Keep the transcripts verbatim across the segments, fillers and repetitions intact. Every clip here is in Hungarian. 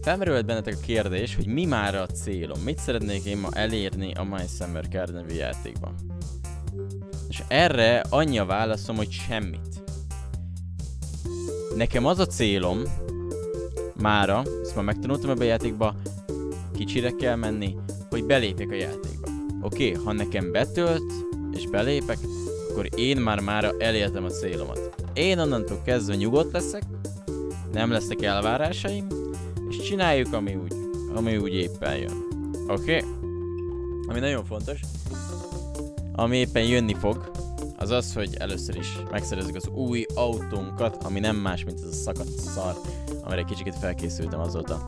Felmerült bennetek a kérdés, hogy mi már a célom, mit szeretnék én ma elérni a My Summer Car nevű játékban. És erre annyi a válaszom, hogy semmit. Nekem az a célom, mára, ezt már megtanultam ebbe a játékba, kicsire kell menni, hogy belépjek a játékba. Oké, okay, ha nekem betölt, és belépek, akkor én már mára elértem a célomat. Én onnantól kezdve nyugodt leszek, nem lesznek elvárásaim, és csináljuk, ami úgy, ami úgy éppen jön. Oké? Okay? Ami nagyon fontos, ami éppen jönni fog, az az, hogy először is megszerezzük az új autónkat, ami nem más, mint ez a szakadt szar, amire egy kicsit felkészültem azóta.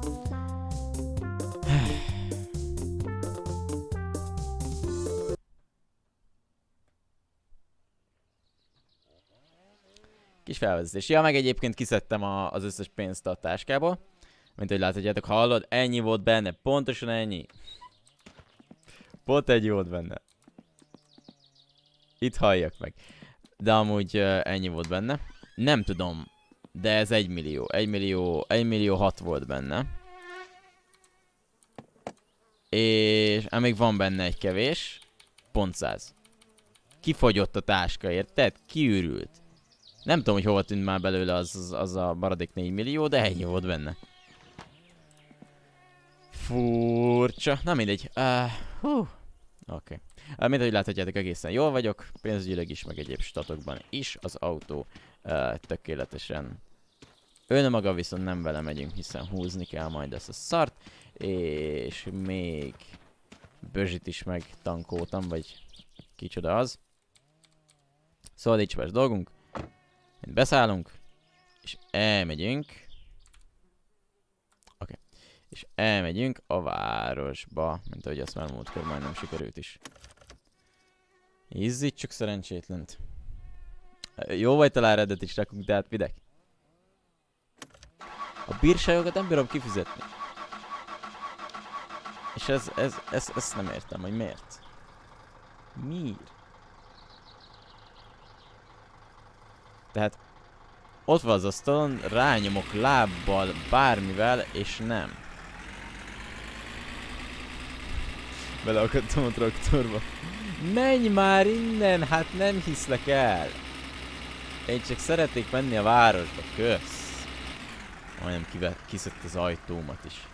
Kis felvezetés. Ja, meg egyébként kiszedtem a, az összes pénzt a táskából. Mint hogy láthatjátok, hallod, ennyi volt benne, pontosan ennyi. Pont ennyi volt benne. Itt halljak meg. De amúgy uh, ennyi volt benne. Nem tudom, de ez egy millió. Egy millió, egy millió hat volt benne. És amíg van benne egy kevés, pont száz. Kifogyott a táska, érted? Kiürült. Nem tudom, hogy hova tűnt már belőle az, az, az a maradék négy millió, de ennyi volt benne. Furcsa. Na mindegy. Uh, hú. Oké. Okay. Uh, mint ahogy láthatjátok, egészen jól vagyok. Pénzügyileg is, meg egyéb statokban is. Az autó uh, tökéletesen. Önmaga viszont nem vele megyünk, hiszen húzni kell majd ezt a szart. És még Bözsit is megtankoltam, vagy kicsoda az. Szóval nincs más dolgunk. Beszállunk, és elmegyünk. Oké. Okay. És elmegyünk a városba, mint ahogy azt már múltkor majdnem sikerült is. Izzítsuk szerencsétlent. Jó vagy talán reddet is rakunk, de hát videk. A bírságokat nem bírom kifizetni. És ez, ez, ez, ezt nem értem, hogy miért. Miért? Tehát ott van az asztalon, rányomok lábbal, bármivel, és nem. Beleakadtam a traktorba. Menj már innen, hát nem hiszlek el. Én csak szeretnék menni a városba, kösz. Majdnem kiszedte az ajtómat is.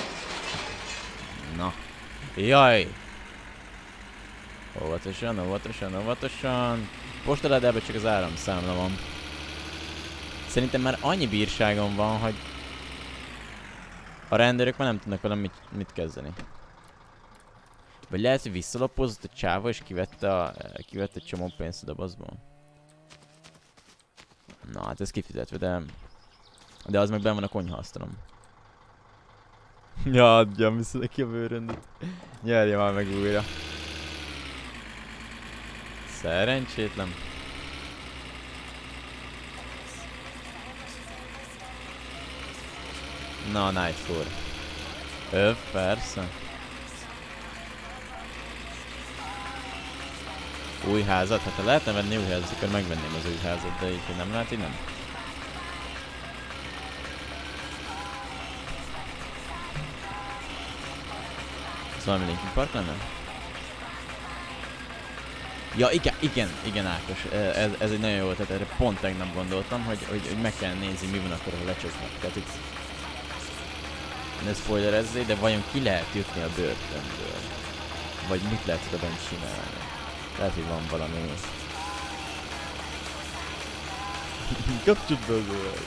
Na. Jaj. Óvatosan, óvatosan, óvatosan. Postaládában csak az áramszámla van. Szerintem már annyi bírságom van, hogy a rendőrök már nem tudnak velem mit, mit kezdeni. Vagy lehet, hogy visszalapozott a csáva és kivette, a, kivette egy csomó pénzt a dobozból. Na hát ez kifizetve, de... De az meg benn van a konyhaasztalom. Ja, adjam vissza neki a bőröndöt. Nyerje már meg újra. Szerencsétlen. Na, Nightfall. Öv, persze. Új házat? Hát ha lehetne venni új házat, akkor megvenném az új házat, de így nem lehet, így nem. Ez valami Linkin Park lenne? Ja, igen, igen, igen Ákos, ez, ez egy nagyon jó ötlet, erre pont tegnap gondoltam, hogy, hogy, hogy meg kell nézni, mi van akkor, ha lecsapnak. Tehát itt ne spoilerezzé, de vajon ki lehet jutni a börtönből? Vagy mit lehet oda bent csinálni? Lehet, hogy van valami... Kapcsolt be az olyan.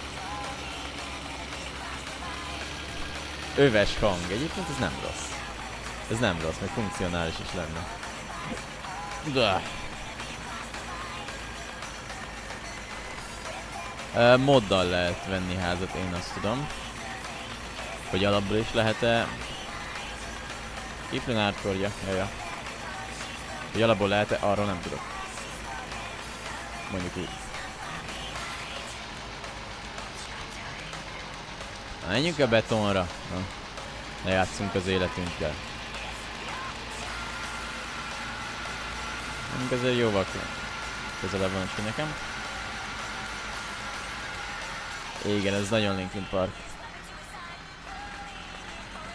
Öves hang, egyébként ez nem rossz. Ez nem rossz, meg funkcionális is lenne. De. Uh, moddal lehet venni házat, én azt tudom. Hogy alapból is lehet-e... Kiflin hardcore-ja, jaja. Hogy alapból lehet-e, arról nem tudok. Mondjuk így. Na, menjünk a betonra. Na, ne játszunk az életünkkel. Mondjuk azért jóval közelebb van ki nekem. Igen, ez nagyon Linkin Park.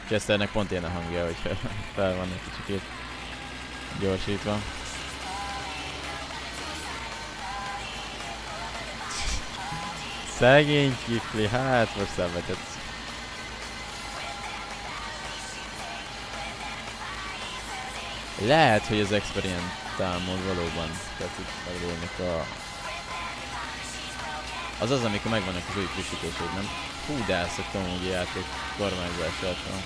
Chesternek pont ilyen a hangja, hogyha fel van egy kicsikét gyorsítva. Szegény Kifli, hát most szenvedett. Lehet, hogy az experimentál mód valóban, tehát itt megölnek a... Az az, amikor megvannak az új frissítések, nem? Hú, de elszoktam úgy játék kormányzásától.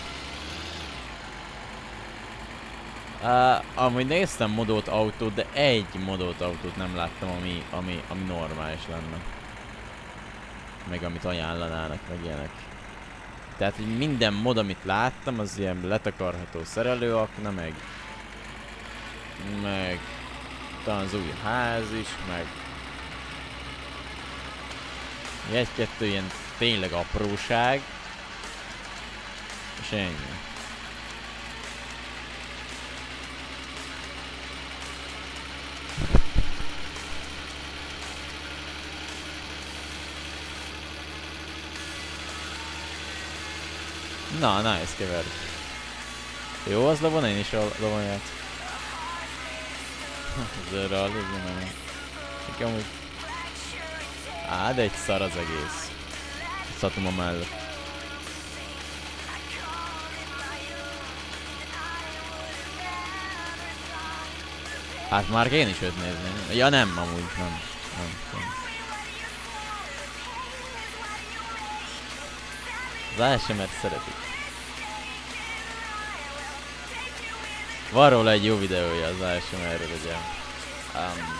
Uh, amúgy néztem modót autót, de egy modót autót nem láttam, ami, ami, ami normális lenne. Meg amit ajánlanának, meg ilyenek. Tehát, hogy minden mod, amit láttam, az ilyen letakarható szerelőakna, meg... Meg... Talán az új ház is, meg... Egy-kettő ilyen tényleg apróság. És ennyi. Na, nice, kever. Jó, az lovon, én is a lovon játsz. Zörre alig, nem. Nekem úgy... Á, de egy szar az egész. Szatom a mellett. Hát már én is őt nézném. Ja nem, amúgy nem. Nem, nem. Az á es em-et szeretik. Van róla egy jó videója az á es em erről, ugye. Um,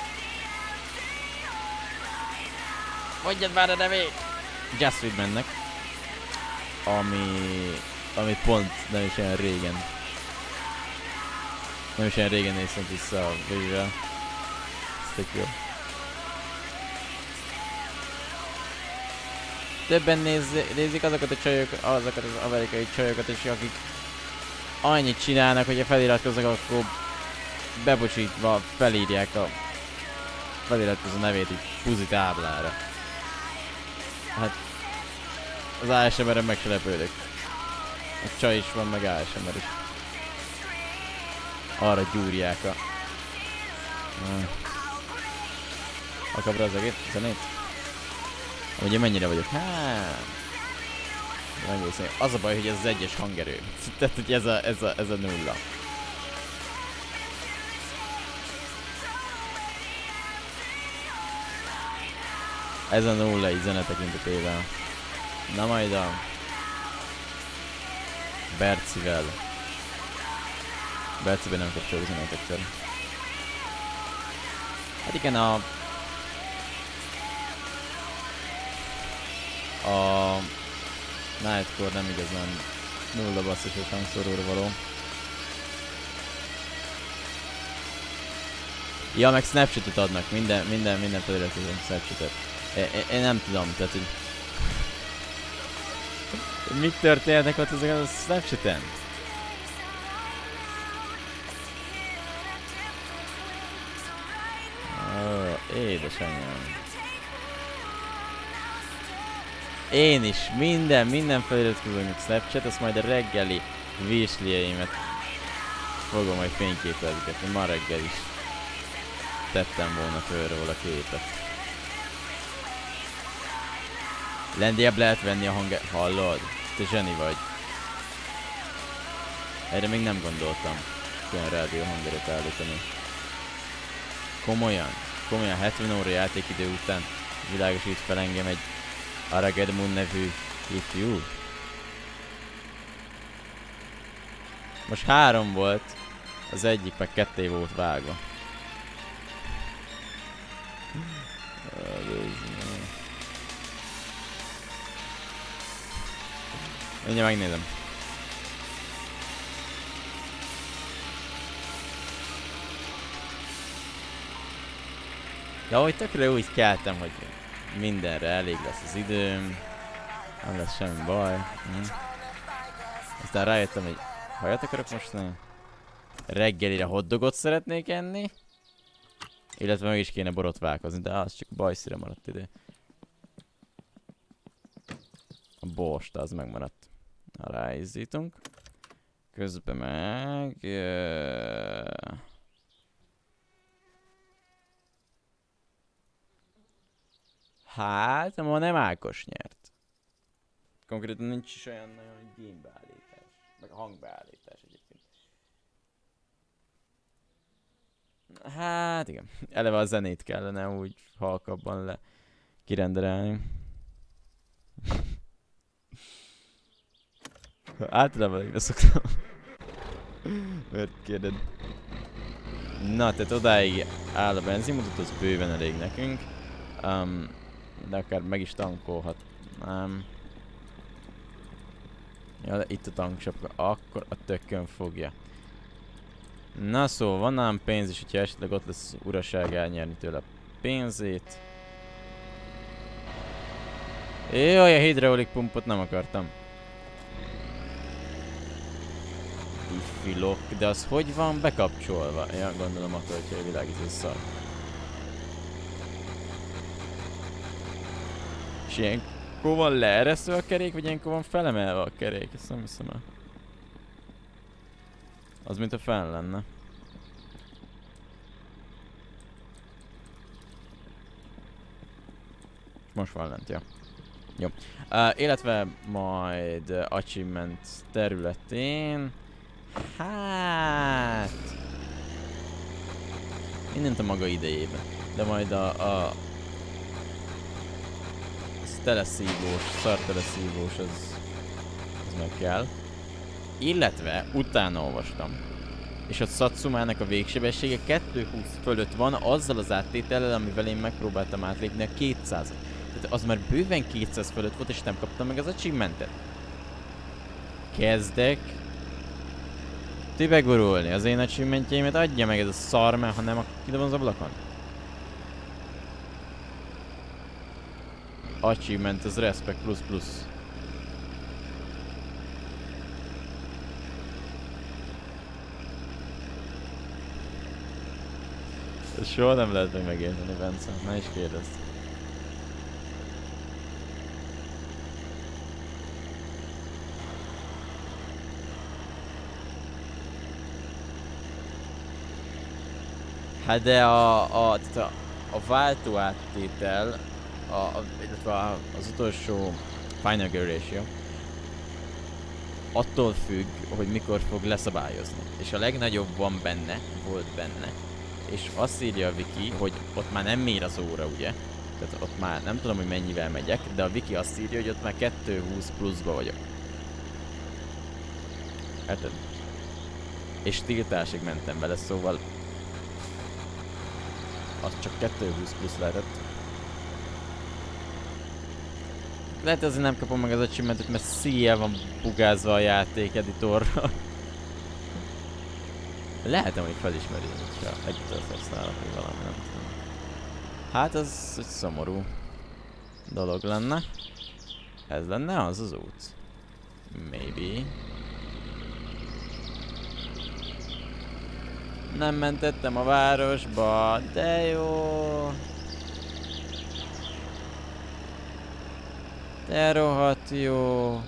Mondjad már a nevét! Just Friedmannek. Ami... Amit pont nem is olyan régen. Nem is olyan régen néztem vissza a végre. Ez tök jó. Többen néz, nézik azokat a csajokat, azokat az amerikai csajokat is, akik annyit csinálnak, hogyha feliratkoznak, akkor bebocsítva felírják a feliratkozó nevét egy puzi táblára. Hát az á es em-re meg se lepődök. A csaj is van, meg á es em-er is. Arra gyúrják a... A kapra az egész zenét? Ugye mennyire vagyok? Hát... Az a baj, hogy ez az egyes hangerő. Tehát, hogy ez a, ez a, ez a nulla. Ez a nulla így zene tekintetében. Na majd a... Bercivel. Berciben nem kapcsolódik zenetekkel. Hát igen, a... A... Nightcore nem igazán nulla basszusos hangszóróra való. Ja, meg Snapchatot adnak, minden, minden, minden feliratkozom Snapchatot. Én nem tudom, tehát hogy... Mit történnek ott ezeken a Snapchaten? Ó, édesanyám. Én is, minden, minden feliratkozom Snapchat, azt majd a reggeli vírslieimet fogom majd fényképezni, ma reggel is tettem volna föl róla képet. Lendjebb lehet venni a hanget, hallod? Te zseni vagy. Erre még nem gondoltam, olyan rádió hangerőt állítani. Komolyan, komolyan hetven óra játékidő után világosít fel engem egy Aragedmun nevű ifjú. Most három volt, az egyik meg ketté volt vágva. Mindjárt megnézem. De ahogy tökre úgy keltem, hogy mindenre elég lesz az időm, nem lesz semmi baj. Hm. Aztán rájöttem, hogy hajat akarok most reggelire hotdogot szeretnék enni, illetve meg is kéne borotválkozni, de az csak bajszire maradt idő. A borst az megmaradt. Ráizzítunk. Közben meg... Uh... Hát, ma nem Ákos nyert. Konkrétan nincs is olyan nagyon gémbeállítás. Meg hangbeállítás egyébként. Hát igen. Eleve a zenét kellene úgy halkabban le kirenderelni. Általában én szoktam. Mert kérded. Na, tehát odáig áll a benzinmutató, az bőven elég nekünk. Um, de akár meg is tankolhatnám. Ja, de itt a tanksapka, akkor a tökön fogja. Na szóval van ám pénz, és hogyha esetleg ott lesz uraság elnyerni tőle a pénzét. Jaj, a hidraulik pumpot nem akartam. Diffilok, de az hogy van bekapcsolva? Ja, gondolom akkor, hogyha világító szar. És ilyenkor van leeresztve a kerék, vagy ilyenkor van felemelve a kerék? Ezt nem hiszem el. Az mint a fenn lenne. Most van lent, ja. Jó. Uh, illetve majd uh, achievement területén... Hát... Mindent a maga idejében. De majd a... a teleszívós, szarteleszívós, az, az meg kell. Illetve utána olvastam. És a Satsumának a végsebessége kettőhúsz fölött van azzal az áttétellel, amivel én megpróbáltam átlépni a kétszázat. Tehát az már bőven kétszáz fölött volt, és nem kaptam meg az achievementet. Kezdek tübegurulni. Az én achievementjeimet adja meg ez a szar, mert ha nem, akkor kidobom az ablakon. Achievement, az Respect plusz plusz. Ezt soha nem lehet meg megérteni, Bence. Ne is kérdezd. Hát de a, a, a, a váltó áttétel, a, a, illetve a, az utolsó Final Gear Ratio attól függ, hogy mikor fog leszabályozni. És a legnagyobb van benne, volt benne. És azt írja a wiki, hogy ott már nem mér az óra, ugye? Tehát ott már nem tudom, hogy mennyivel megyek, de a wiki azt írja, hogy ott már kettőhúsz pluszba vagyok. Érted? És tiltásig mentem vele, szóval az csak kettőhúsz plusz lehetett. Lehet azért nem kapom meg az achievementet, mert szíjjel van bugázva a játék editorra. Lehet, hogy felismeri, hogyha együtt használok, vagy valami, nem tudom. Hát az egy szomorú dolog lenne. Ez lenne az az út. Maybe. Nem mentettem a városba, de jó. De rohadt jó.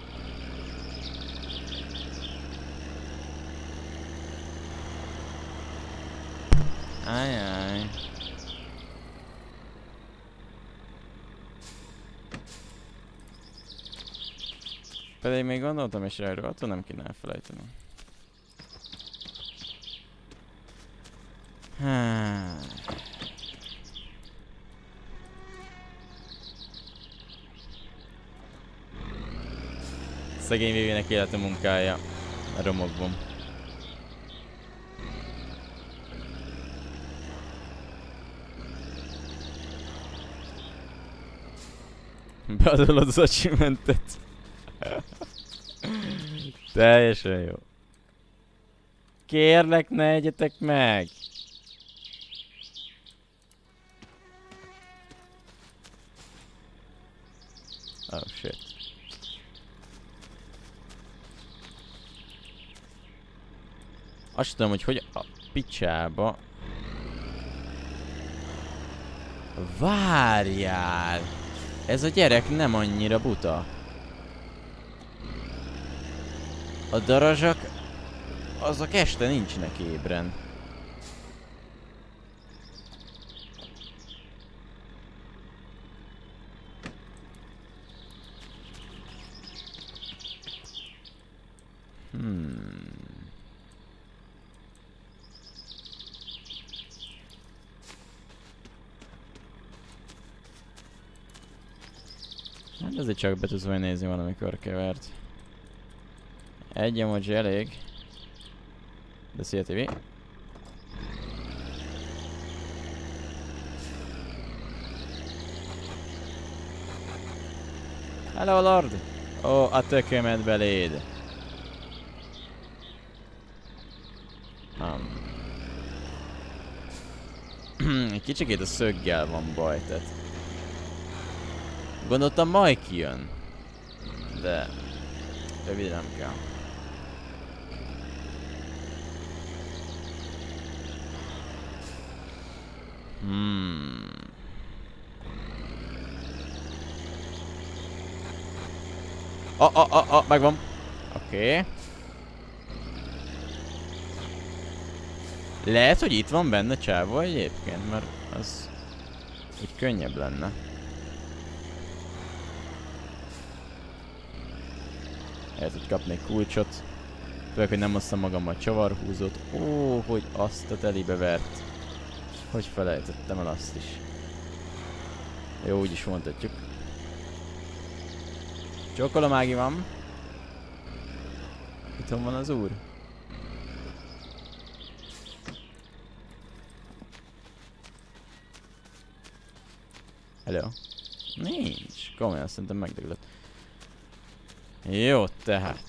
Ajaj. Pedig még gondoltam is erről, attól nem kéne elfelejteni. Szegény Vivinek élete munkája a romokban. Beadolod az achievementet. Teljesen jó. Kérlek, ne egyetek meg! Oh shit. Azt tudom, hogy hogy a picsába... Várjál! Ez a gyerek nem annyira buta. A darazsak, azok este nincsenek ébren. Hmm. Hát ezért csak be tudsz majd nézni valamikor kevert. Egy emoji elég. De szia té vé. Hello Lord! Ó, oh, a tökömet beléd. Um. Egy kicsikét a szöggel van baj, tehát... Gondoltam majd kijön. De... Rövid nem kell. Hmm. Oh, oh, oh, oh, megvan. Oké. Okay. Lehet, hogy itt van benne csávó egyébként, mert az úgy könnyebb lenne. El tud kapni egy kulcsot. Főleg, hogy nem hoztam magammal csavarhúzót. Ó, hogy azt a telibe vert. Hogy felejtettem el azt is. Jó, úgy is mondhatjuk. Csókolom, Ági van. Itt van az úr. Hello. Nincs. Komolyan, szerintem megdöglött. Jó, tehát.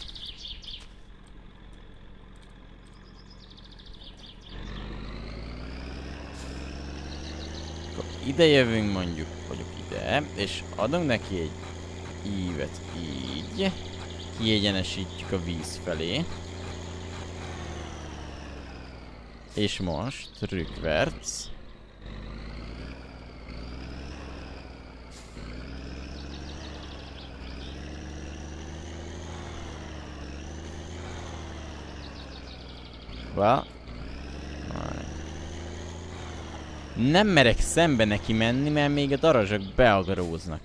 Akkor ide jövünk mondjuk, vagyok ide, és adunk neki egy ívet így. Kiegyenesítjük a víz felé. És most rükverc. Well. Nem merek szembe neki menni, mert még a darazsak beagaróznak.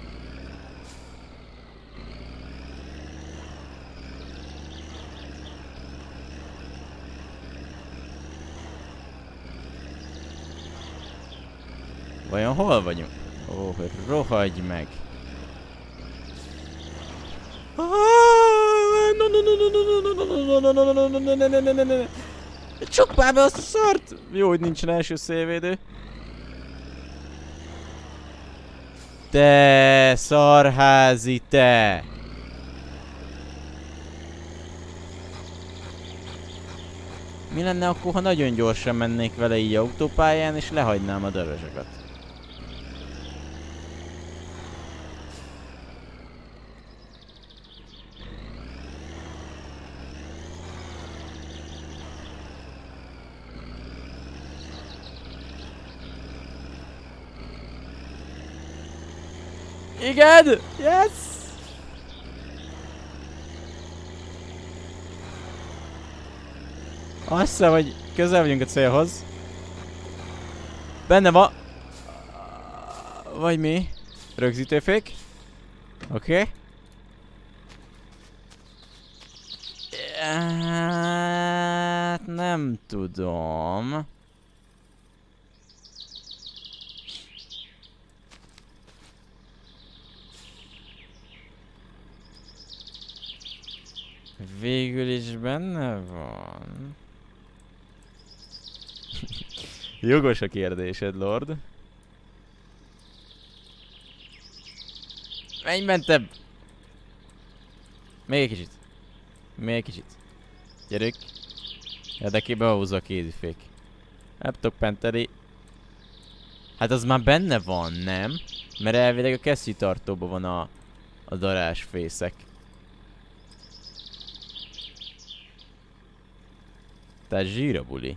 Vajon hol vagyunk? Ó, hogy rohagy meg. Csukd már be azt a szart! Jó, hogy nincsen első szélvédő. Te szarházi, te! Mi lenne akkor, ha nagyon gyorsan mennék vele így autópályán, és lehagynám a darazsakat? Igen! Yes! Azt hiszem, hogy közel vagyunk a célhoz. Benne van. Vagy mi? Rögzítőfék. Oké. Okay. Hát nem tudom. Végül is benne van. Jogos a kérdésed, Lord. Menj mentebb! Még egy kicsit. Még egy kicsit. Gyerünk. Érdekébe húzza a kézifék. Nem tudok penteni. Hát az már benne van, nem? Mert elvileg a kesztyűtartóban van a, a darázsfészek. Tehát zsíra buli.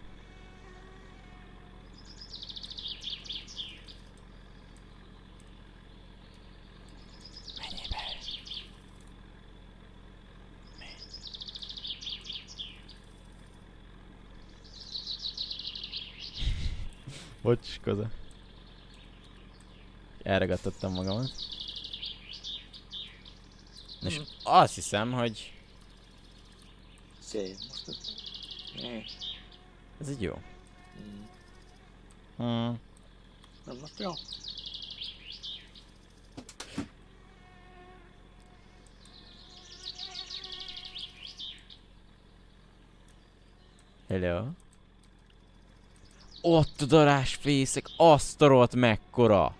Menjél be. Bocs, koza. Elragadtattam magamat. Mm. És azt hiszem, hogy... Szép, most... Ez így jó. Mm. Hmm. Nem most jó? Hello? Ott a darásfészek, azt a rohadt mekkora!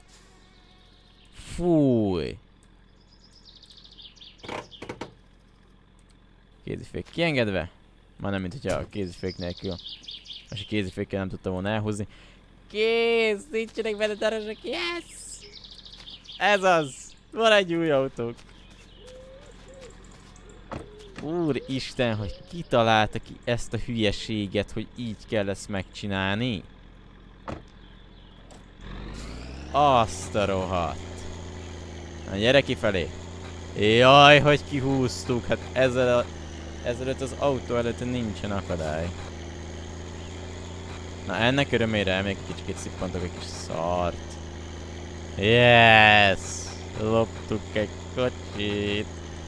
Fúj! Kézifék kiengedve. Már nem, mint hogyha a kézifék nélkül. És a kézifékkel nem tudtam volna elhúzni. Kész! Nincsenek benne darázsok! Yes! Ez az! Van egy új autók! Úristen, hogy kitalálta ki ezt a hülyeséget, hogy így kell ezt megcsinálni? Azt a rohadt! Na gyere kifelé! Jaj, hogy kihúztuk! Hát ezzel a... ezelőtt az autó előtt nincsen akadály. Na ennek örömére még kicsit szippantok egy kis szart. Yes! Loptuk egy kocsit.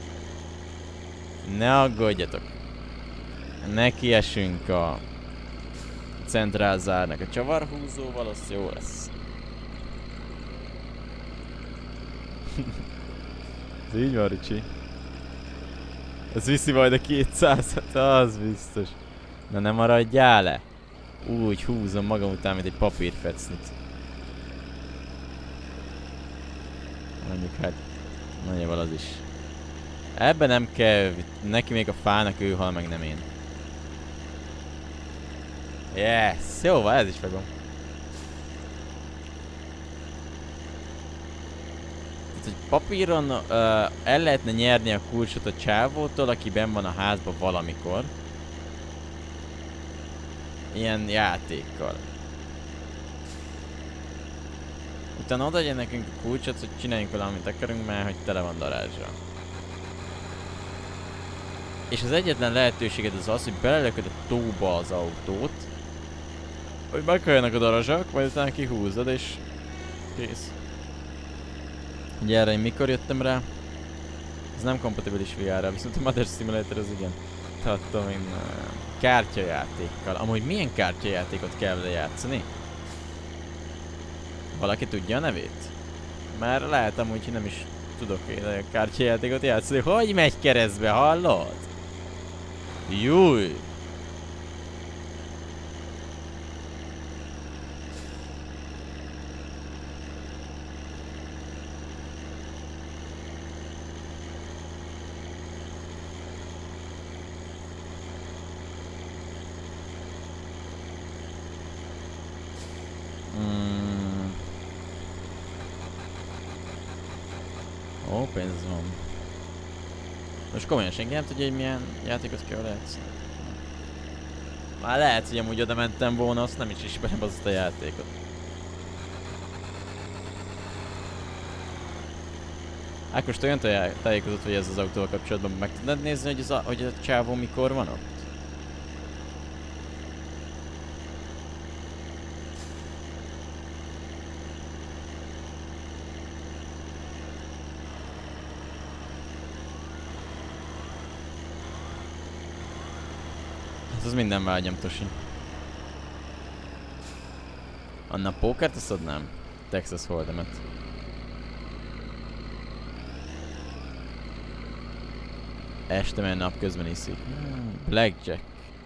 Ne aggódjatok. Nekiesünk a centrálzárnak a csavarhúzóval, az jó lesz. Ez így van, Ricsi. Ez viszi majd a kétszázat, az biztos. Na nem maradjál le. Úgy húzom magam után, mint egy papírfecnit. Mondjuk hát, nagyjából az is. Ebben nem kell, neki még a fának, ő hal meg, nem én. Yes, jó van, ez is fogom. Tehát, hogy papíron uh, el lehetne nyerni a kulcsot a csávótól, aki benn van a házban valamikor. Ilyen játékkal. Utána odaadja nekünk a kulcsot, hogy csináljunk vele, amit akarunk, mert hogy tele van darázsra. És az egyetlen lehetőséged az az, hogy belelököd a tóba az autót, hogy meghalljanak a darazsak, majd utána kihúzod és kész. Ugye erre én mikor jöttem rá? Ez nem kompatibilis vé er-rel, viszont a Mother Simulator az igen. Tartom én kártyajátékkal. Amúgy milyen kártyajátékot kell vele játszani? Valaki tudja a nevét? Már lehet amúgy, hogy nem is tudok én a kártyajátékot játszani. Hogy megy keresztbe, hallod? Júj! Mm. Ó, pénz van. Most komolyan senki nem tudja, hogy milyen játékot kell játszani. Már lehet, hogy amúgy oda mentem volna, azt nem is ismerem azt a játékot. Ákos, olyan tájékozott, hogy ez az autóval kapcsolatban meg tudnád nézni, hogy, az a, hogy a csávó mikor van ott? Az minden vágyam, Tosi. Anna pókert azt adnám? Texas Holdemet. Este mert napközben iszik. Hmm, Blackjack.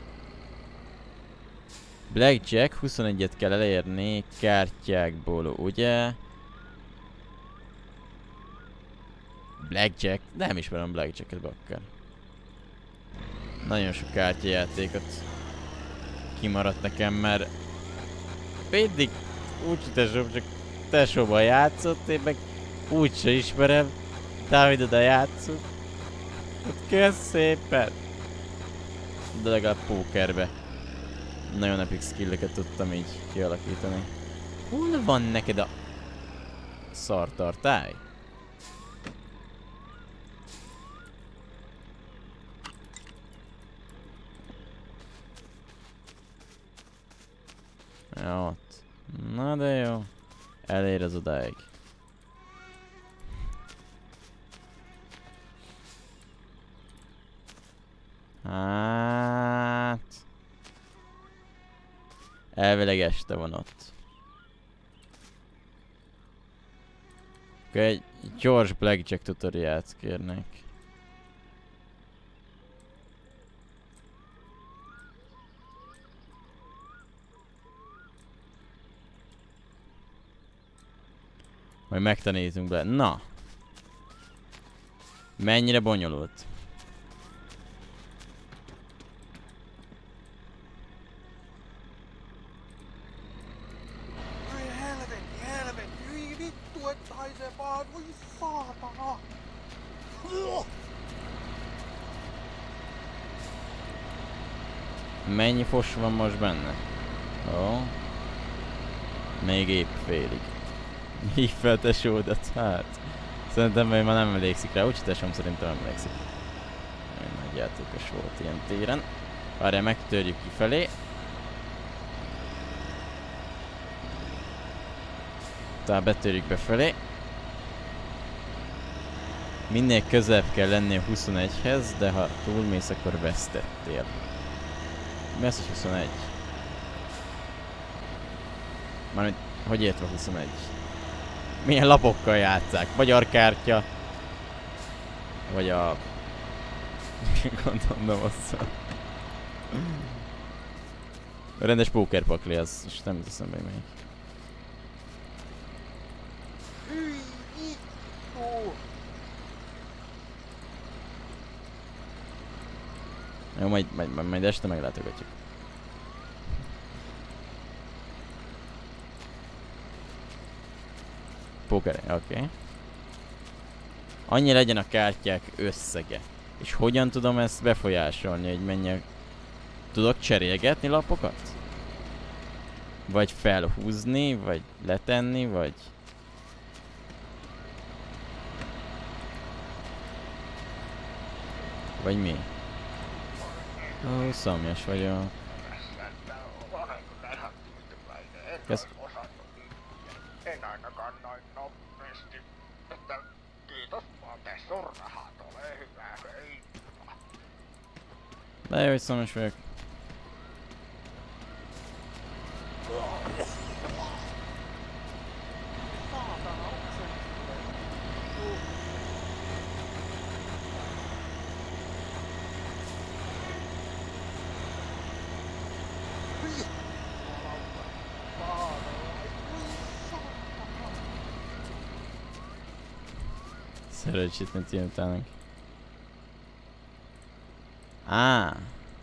Blackjack, huszonegyet kell elérni kártyákból, ugye? Blackjack? Nem ismerem Blackjacket, bakker. Nagyon sok kártyajátékot kimaradt nekem, mert mindig úgy tesóm, csak tesóban játszott, én meg úgyse ismerem. Dávid oda játszunk. Hát kösz szépen! De legalább pókerbe nagyon epic skilleket tudtam így kialakítani. Hol van neked a szartartály? Ja, ott. Na de jó. Elér az odáig. Hát... Elvileg este van ott. Akkor egy gyors blackjack tutoriát kérnek. Majd megtanítunk be. Na! Mennyire bonyolult? Mennyi fos van most benne? Ó. Még épp félig. Hív fel tesódat, hát. Szerintem még már nem emlékszik rá, úgyhogy tesóm szerintem emlékszik. Nagy játékos volt ilyen téren. Várjál, megtörjük kifelé. Tehát betörjük befelé. Minél közelebb kell lenni a huszonegyhez, de ha túlmész, akkor vesztettél. Mi az, hogy huszonegy? Mármint, hogy értve huszonegy? Milyen lapokkal játsszák? Magyar kártya, vagy a... Gondolom, nem az. A rendes pókerpakli az, és nem teszem be még. Jó, majd, majd, majd, majd este meglátogatjuk. Póker, oké. Okay. Annyi legyen a kártyák összege. És hogyan tudom ezt befolyásolni, hogy menjek... Tudok cserélgetni lapokat? Vagy felhúzni, vagy letenni, vagy... Vagy mi? Ó, szomjas vagyok. Kösz... En ainakaan noin nopeasti. Että kiitos vaan tee sun rahat, ole hyvä, hei. De jó, hogy szomjas vagyok. Szerencsét, mint ilyen utának. Á!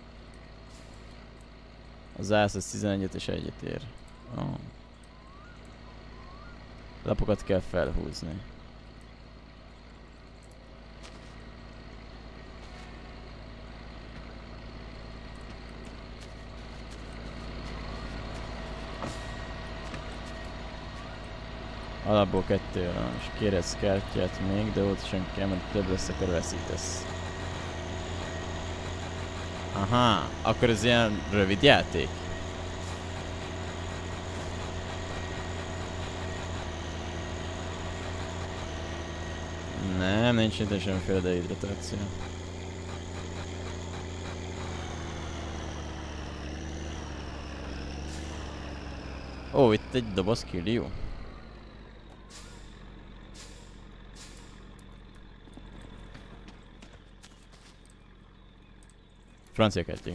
Az ász tizenegyet és egyet ér. Oh. Lapokat kell felhúzni. Alapból kettő van, és kérhetsz kártyát még, de óvatosan kell, mert több lesz, akkor veszítesz. Aha, akkor ez ilyen rövid játék? Nem, nincs itt semmiféle dehidratáció. Ó, itt egy doboz killió. Francia kártya.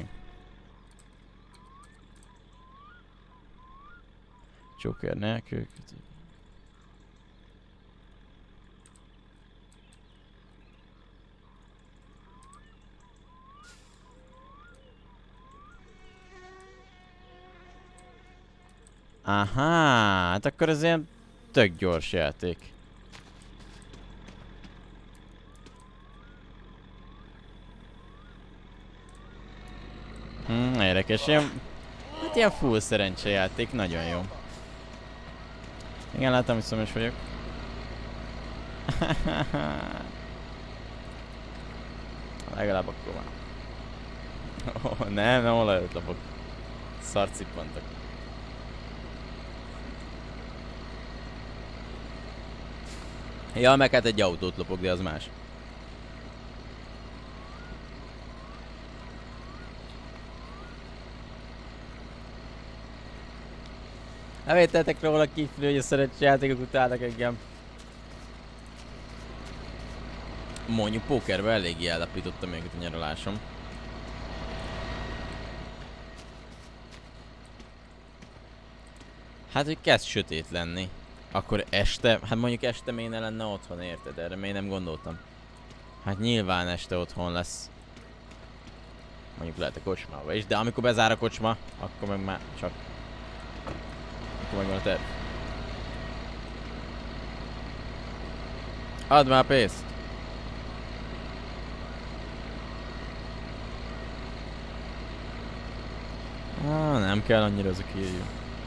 Joker nélkül. Aha, hát akkor ez ilyen tök gyors játék. Hmm, érdekes, ilyen, hát ilyen full szerencsejáték, nagyon jó. Igen, láttam, hogy szomjas vagyok. Legalább akkor van. Oh, nem, nem olajat lapok. Szart cippantak. Ja, meg hát egy autót lopok, de az más. Elvételtek róla kifli, hogy a szerencsés játékok utálnak engem. Mondjuk pókerben eléggé ellapítottam még a nyaralásom. Hát, hogy kezd sötét lenni. Akkor este, hát mondjuk este még ne lenne otthon, érted? Erre még nem gondoltam. Hát nyilván este otthon lesz. Mondjuk lehet a kocsmába is, de amikor bezár a kocsma, akkor meg már csak... Akkor meg van a terv. Add már pénzt! Ah, nem kell annyira az a kirjú.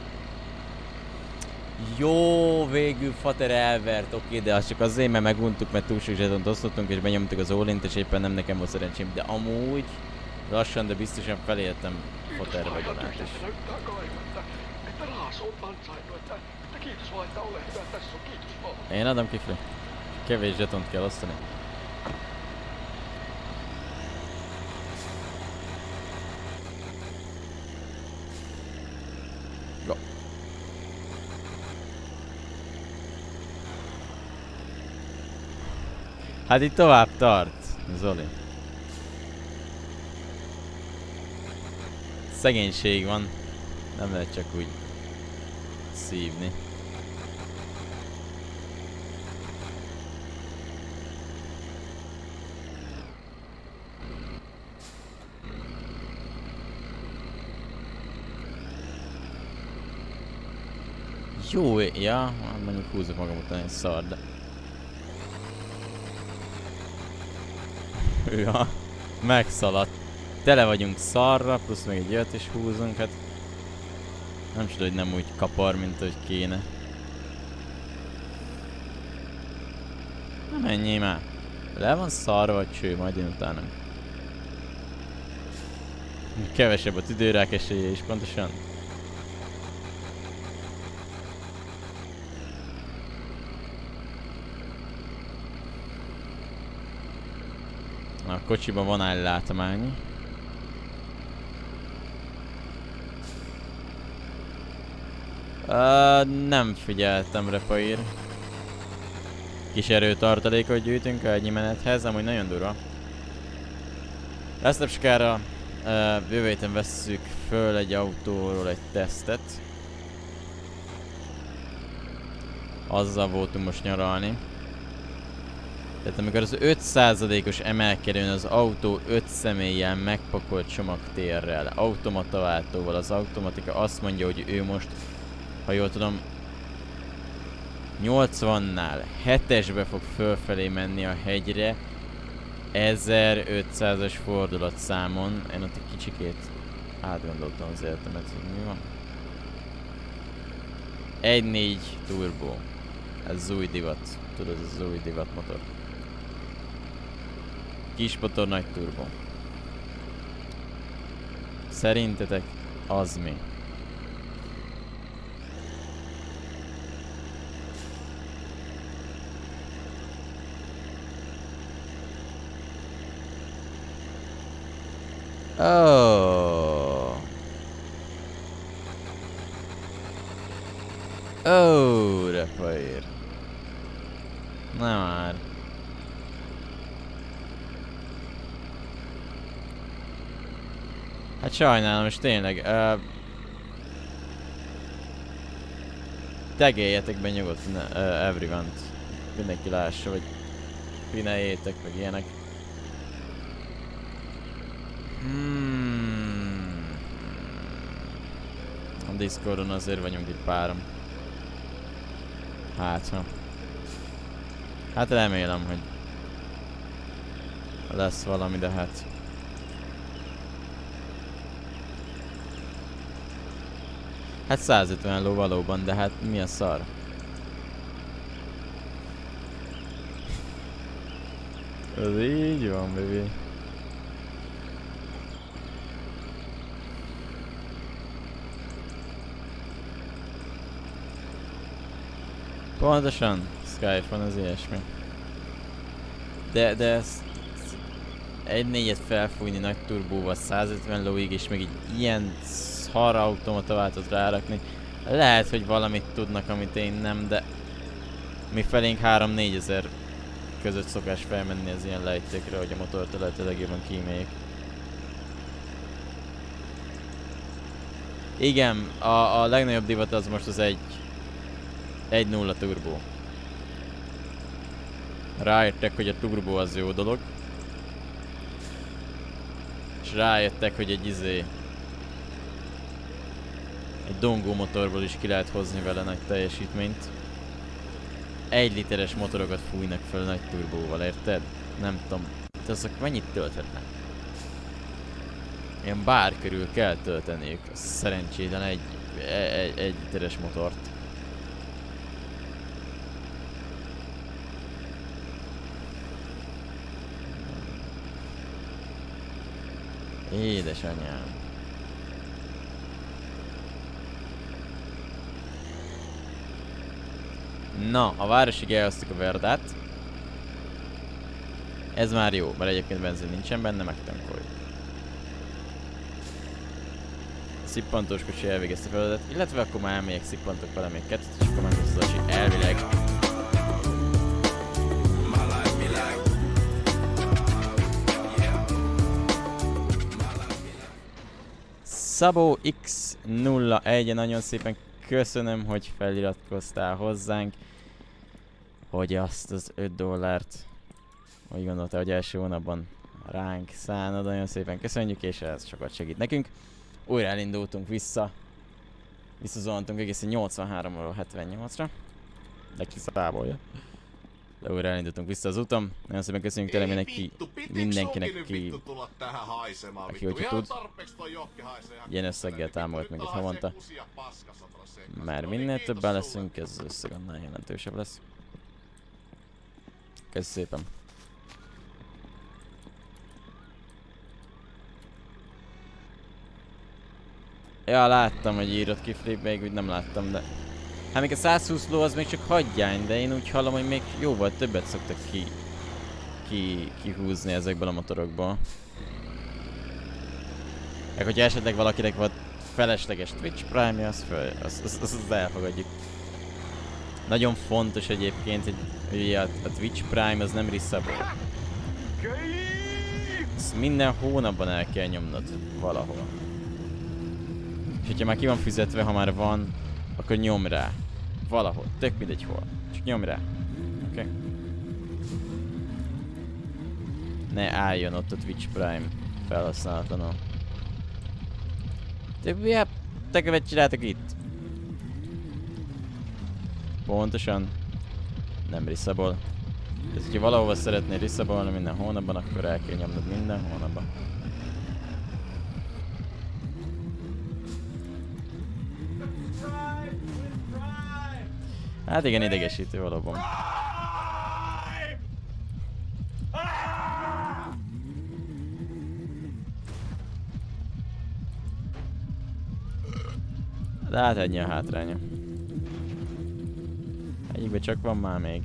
Jó, végül Fater elvert, oké, de az csak azért, mert meguntuk, mert túl sok zsetont osztottunk, és benyomtuk az all-int, és éppen nem nekem volt szerencsém, de amúgy lassan, de biztosan feléltem Fater vagyonát is. Én adom kifli. Kevés zsetont kell osztani. Go. Hát itt tovább tart, Zoli. Szegénység van. Nem lehet csak úgy szívni. Jó, ja, mondjuk húzok magam után egy szar, de... Ja, megszaladt. Tele vagyunk szarra, plusz még egy olyat is húzunk, hát... Nem csoda, hogy nem úgy kapar, mint hogy kéne. Na menjél már. Le van szarva a cső, majd én utánunk. Kevesebb a tüdőrák esélye is pontosan. A kocsiban van ellátomány. Uh, nem figyeltem, Repaír. Kis erőtartalékot gyűjtünk a egy menethez, amúgy nagyon durva. Ezt nem sokára uh, jövő héten vesszük föl egy autóról egy tesztet. Azzal voltunk most nyaralni. Tehát amikor az öt százalékos emelkedőn az autó öt személlyel megpakolt csomagtérrel, automataváltóval, az automatika azt mondja, hogy ő most, ha jól tudom, nyolcvannál hetesbe fog fölfelé menni a hegyre, ezerötszázas fordulatszámon. Én ott egy kicsikét átgondoltam az életemet, hogy mi van. egy négy turbo. Ez az új divat. Tudod, ez az új divat motor. Kis motor, nagy turbo. Szerintetek az mi? Oh. Oh, Repaír. Na már. Hát sajnálom, és tényleg. Uh, Tegeljetek be nyugodtan uh, everyone-t. Mindenki lássa, vagy pineljétek, meg ilyenek. Hmm. A Discordon azért vagyunk itt páram. Hát ha. Hát remélem, hogy lesz valami, de hát... Hát százötven ló valóban, de hát mi a szar? Ez így van, baby. Pontosan, Skyphone, az ilyesmi. De, de ezt egy négyet felfújni nagy turbóval százötven lóig, és még egy ilyen szar automata váltot rárakni. Lehet, hogy valamit tudnak, amit én nem, de mi felénk három-négy ezer között szokás felmenni az ilyen lejtékre, hogy a motort a lehető legjobban kíméljék. Igen, a, a legnagyobb divat az most az egy egy nulla turbó. Rájöttek, hogy a turbó az jó dolog. És rájöttek, hogy egy izé... egy dongó motorból is ki lehet hozni vele nagy teljesítményt. Egy literes motorokat fújnak fel nagy turbóval, érted? Nem tudom, de azok mennyit tölthetnek? Ilyen bár körül kell tölteniük, szerencsétlen egy, egy, egy literes motort. Édesanyám. Na, a városig elhoztuk a Verdát. Ez már jó, mert egyébként benzin nincsen benne, megtankoljuk. A szippantós kocsi elvégezte feladatot, illetve akkor már elmegyek szippantok vele még kettőt, és akkor meghozzá, hogy elvileg. Szabó X nulla egy, nagyon szépen köszönöm, hogy feliratkoztál hozzánk. Hogy azt az öt dollárt, úgy gondolta, hogy első hónapban ránk szánod, nagyon szépen köszönjük, és ez sokat segít nekünk. Újra elindultunk vissza. Visszazoltunk egészen nyolcvanháromról hetvennyolcra. De kiszábolja. De újra elindultunk vissza az úton. Nagyon szépen köszönjük tényleg mindenki, mindenkinek, aki, aki hogyha tud, ilyen összeggel támogat minket havonta. Mert minél többen leszünk, ez az összeg annál jelentősebb lesz. Köszönöm szépen. Ja, láttam, hogy írott ki Flip, még úgy nem láttam, de... Hát még a száz húsz ló az még csak hagyjány, de én úgy hallom, hogy még jóval többet szoktak ki... ki... kihúzni ezekből a motorokból. Meg hogyha esetleg valakinek volt felesleges Twitch Prime-ja, az föl... azt az, az, az elfogadjuk. Nagyon fontos egyébként, hogy, hogy a, a Twitch Prime az nem resubbol. Ezt minden hónapban el kell nyomnod valahol. És hogyha már ki van fizetve, ha már van, akkor nyom rá. Valahol, tök mindegy hol. Csak nyom rá. Oké? Okay? Ne álljon ott a Twitch Prime felhasználatlanul. Többiek, te követ csináltak itt. Pontosan. Nem resubbol. Ez, hogyha valahova szeretnél resubbolni minden hónapban, akkor el kell nyomnod minden hónapban. Hát igen, idegesítő valóban. De hát ennyi a hátránya. Egyikben csak van már még.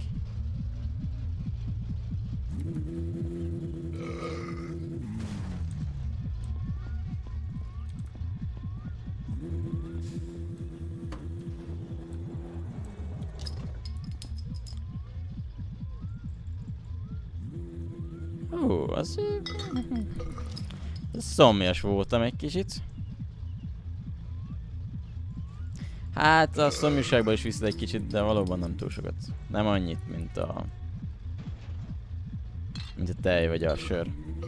Ó, az... szomjas voltam egy kicsit. Hát a szomjúságban is viszed egy kicsit, de valóban nem túl sokat. Nem annyit, mint a... mint a tej vagy a sör.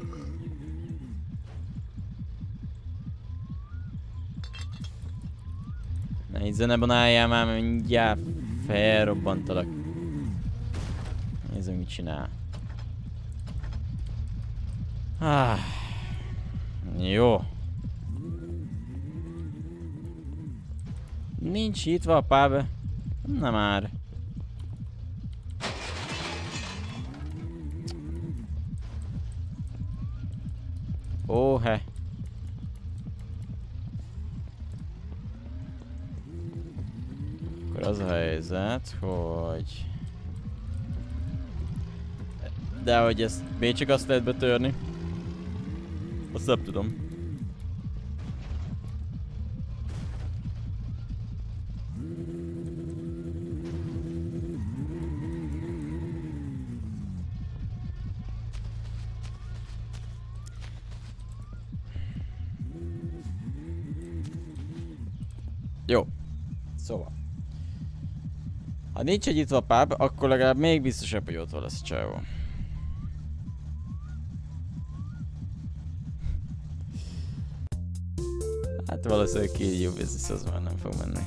Ne így zeneben álljál már, mert mindjárt felrobbantalak. Nézzük, mit csinál. Ah, jó. Nincs nyitva a pub. Na már. Ó, he. Akkor az a helyzet, hogy... De hogy ezt még csak azt lehet betörni, azt nem tudom. Jó. Szóval. Ha nincs egy itt a pub, akkor legalább még biztosabb, hogy ott van lesz a csávó. Hát valószínűleg ki jó biznisz, az már nem fog menni.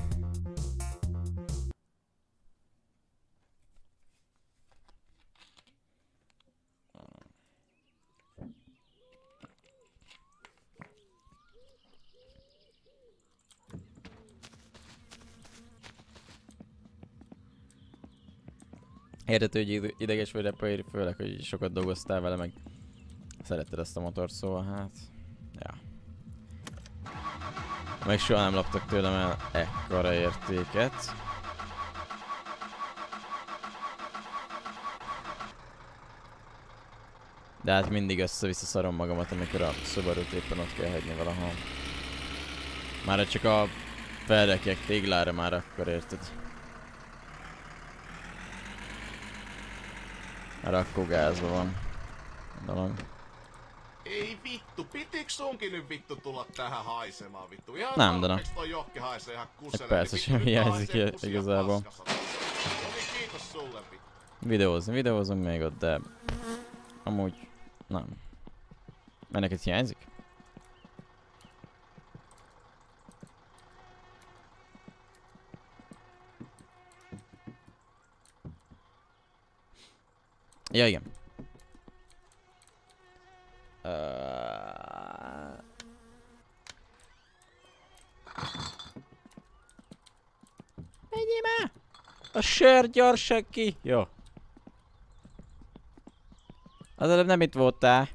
Értető, hogy ideges vagy repülői, főleg, hogy sokat dolgoztál vele, meg szeretted ezt a motort, szóval hát... Ja. Meg soha nem loptak tőlem el ekkora értéket. De hát mindig össze-vissza szarom magamat, amikor a Subarut éppen ott kell hagyni valahol. Már csak a felrekjek téglára már akkor érted. Már akkor gázba van. Gondolom. Ei vittu, pitikö sunkin nyt vittu tulla tähän haisemaan vittu? Ihan Nem, de no. tarpeeksi toi Jokki haisee ihan kuselle. Persze sem hiányzik igazából. Kiitos sulle vittu. Videózni, videózunk még ott, de... Amúgy... Nem. Mert neked hiányzik? Ja, igen. Uh... Menjél már! A sör gyorsan ki! Jó. Az előbb nem itt voltál.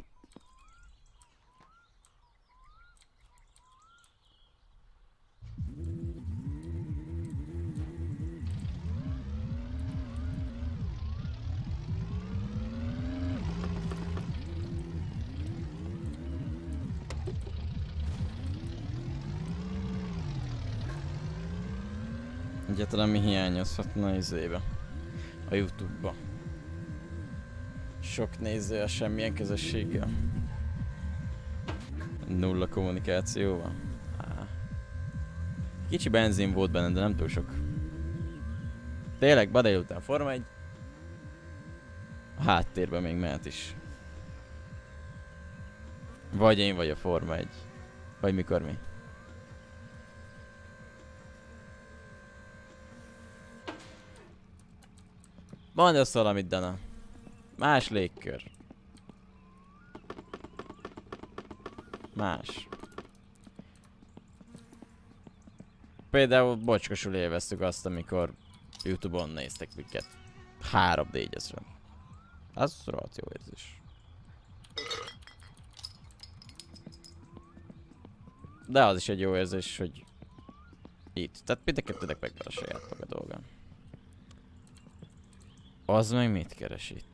Egyáltalán mi hiányozhatna izébe? A YouTube-ba. Sok néző a semmilyen közösséggel. Nulla kommunikációval. Á. Kicsi benzin volt benne, de nem túl sok. Tényleg, ma délután Forma egy. A háttérben még mehet is. Vagy én vagy a Forma egy. Vagy mikor mi. Mondd azt valamit, Dana. Más légkör. Más. Például bocskosul élveztük azt, amikor YouTube-on néztek minket három négyezren. Az rohadt jó érzés. De az is egy jó érzés, hogy itt. Tehát mind a kettőnek megvan a saját maga dolga. Az meg mit keres itt?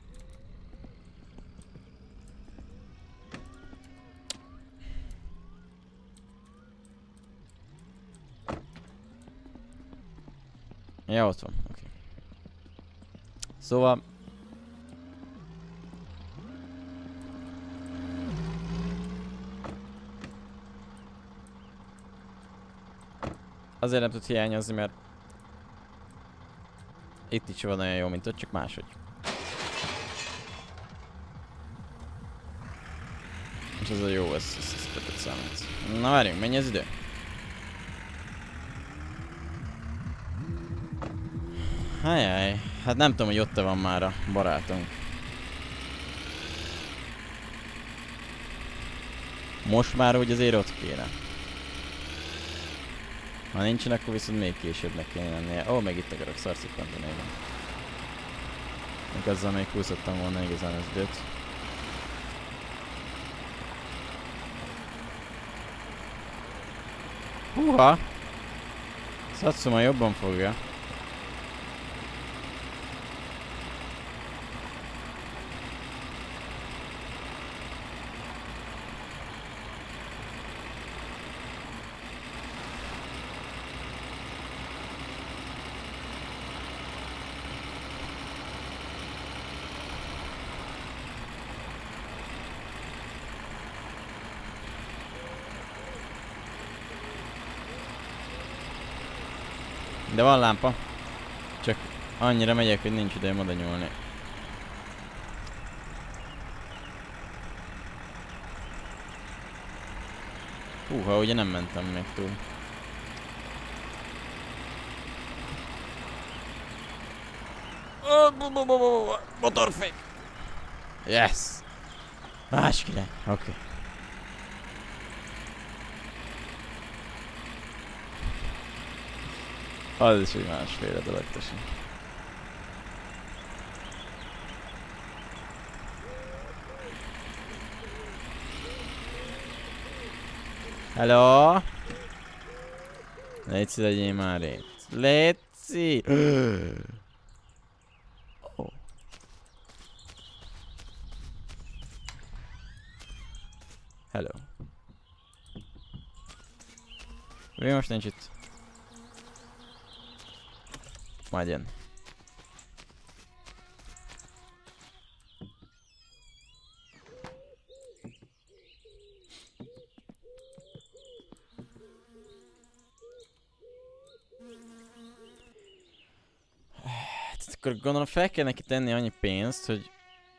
Ja, ott van, oké. Okay. Szóval... Azért nem tud hiányozni, mert... Itt is van olyan jó, mint ott, csak máshogy. És ez a jó, ez, ez, ez kötött számít. Na várjunk, mennyi az idő? Ajaj, hát nem tudom, hogy ott-e van már a barátunk. Most már úgy azért ott kéne. Ha nincsen, akkor viszont még későbbnek kéne lennie. Ó, oh, még itt akarok szarszippantani még. Még azzal még húzottam volna igazán az időt. Húha! Satsuma jobban fogja. De van lámpa. Csak annyira megyek, hogy nincs idejém oda nyúlni. Húha, ugye nem mentem még túl. Motorfék! Yes! Más király, oké. Okay. Az is egy másféle dolog, tessék. Hello? Léci, legyél már itt. Léci! Oh. Hello. Mi most nincs itt? Majd jön. Hát akkor gondolom fel kell neki tenni annyi pénzt, hogy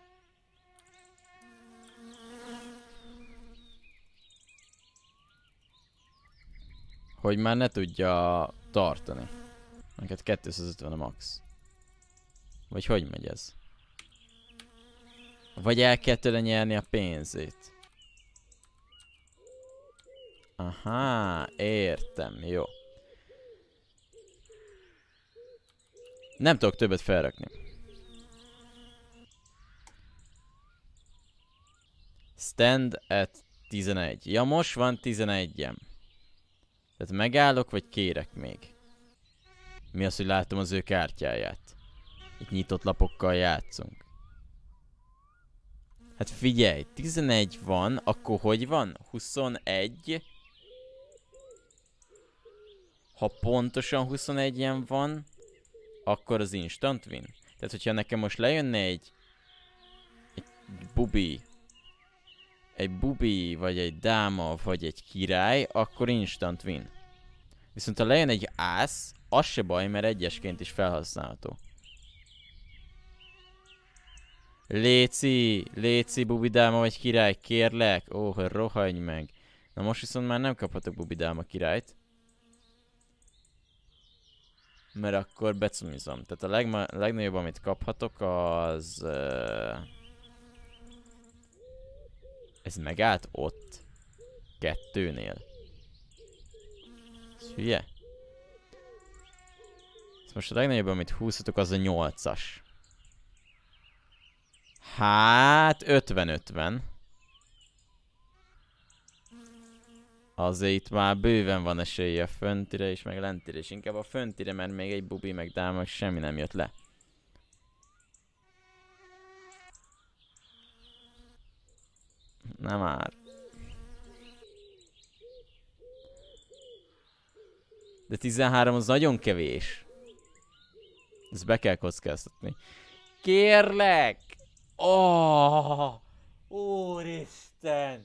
hogy már ne tudja tartani. Neked kétszázötven a max. Vagy hogy megy ez? Vagy el kell tőle nyerni a pénzét. Aha, értem, jó. Nem tudok többet felrakni. Stand at tizenegy. Ja, most van tizenegyem. Tehát megállok, vagy kérek még? Mi az, hogy látom az ő kártyáját? Itt nyitott lapokkal játszunk. Hát figyelj, tizenegy van, akkor hogy van? huszonegy. Ha pontosan huszonegyen van, akkor az instant win. Tehát, hogyha nekem most lejönne egy... Egy bubi... Egy bubi, vagy egy dáma, vagy egy király, akkor instant win. Viszont ha lejön egy ász, az se baj, mert egyesként is felhasználható. Léci, léci, bubidáma vagy király, kérlek. Ó, oh, rohagy meg. Na most viszont már nem kaphatok bubidáma királyt. Mert akkor becumizom. Tehát a legma legnagyobb, amit kaphatok, az... Uh... Ez megállt ott. Kettőnél. Ez hülye? Ez most a legnagyobb, amit húzhatok, az a nyolcas. Hát, ötven ötven. Azért itt már bőven van esélye a föntire is, meg lentire is. Inkább a föntire, mert még egy bubi, meg dáma, semmi nem jött le. Na már. De tizenhárom az nagyon kevés. Ezt be kell kockáztatni. Kérlek! Oh, úristen!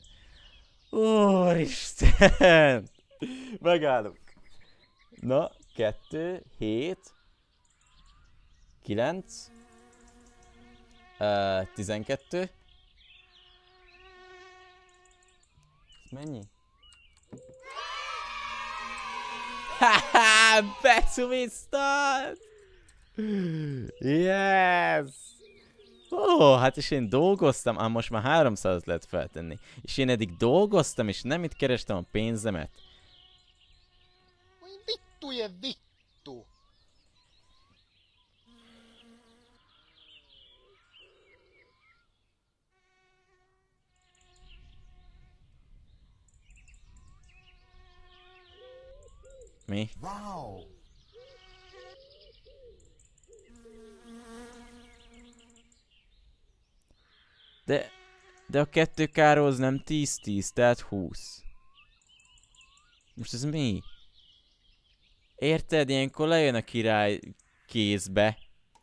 Úristen! Megállok. Na, kettő, hét, kilenc, uh, tizenkettő. Mennyi? Haha, becumiztad! Yes! Ó, oh, hát és én dolgoztam, ám most már háromszázat lehet feltenni. És én eddig dolgoztam, és nem itt kerestem a pénzemet. Vittujen vittu! Mi? Wow! De, de a kettő káról az nem tíz tíz, tehát húsz. Most ez mi? Érted? Ilyenkor lejön a király kézbe.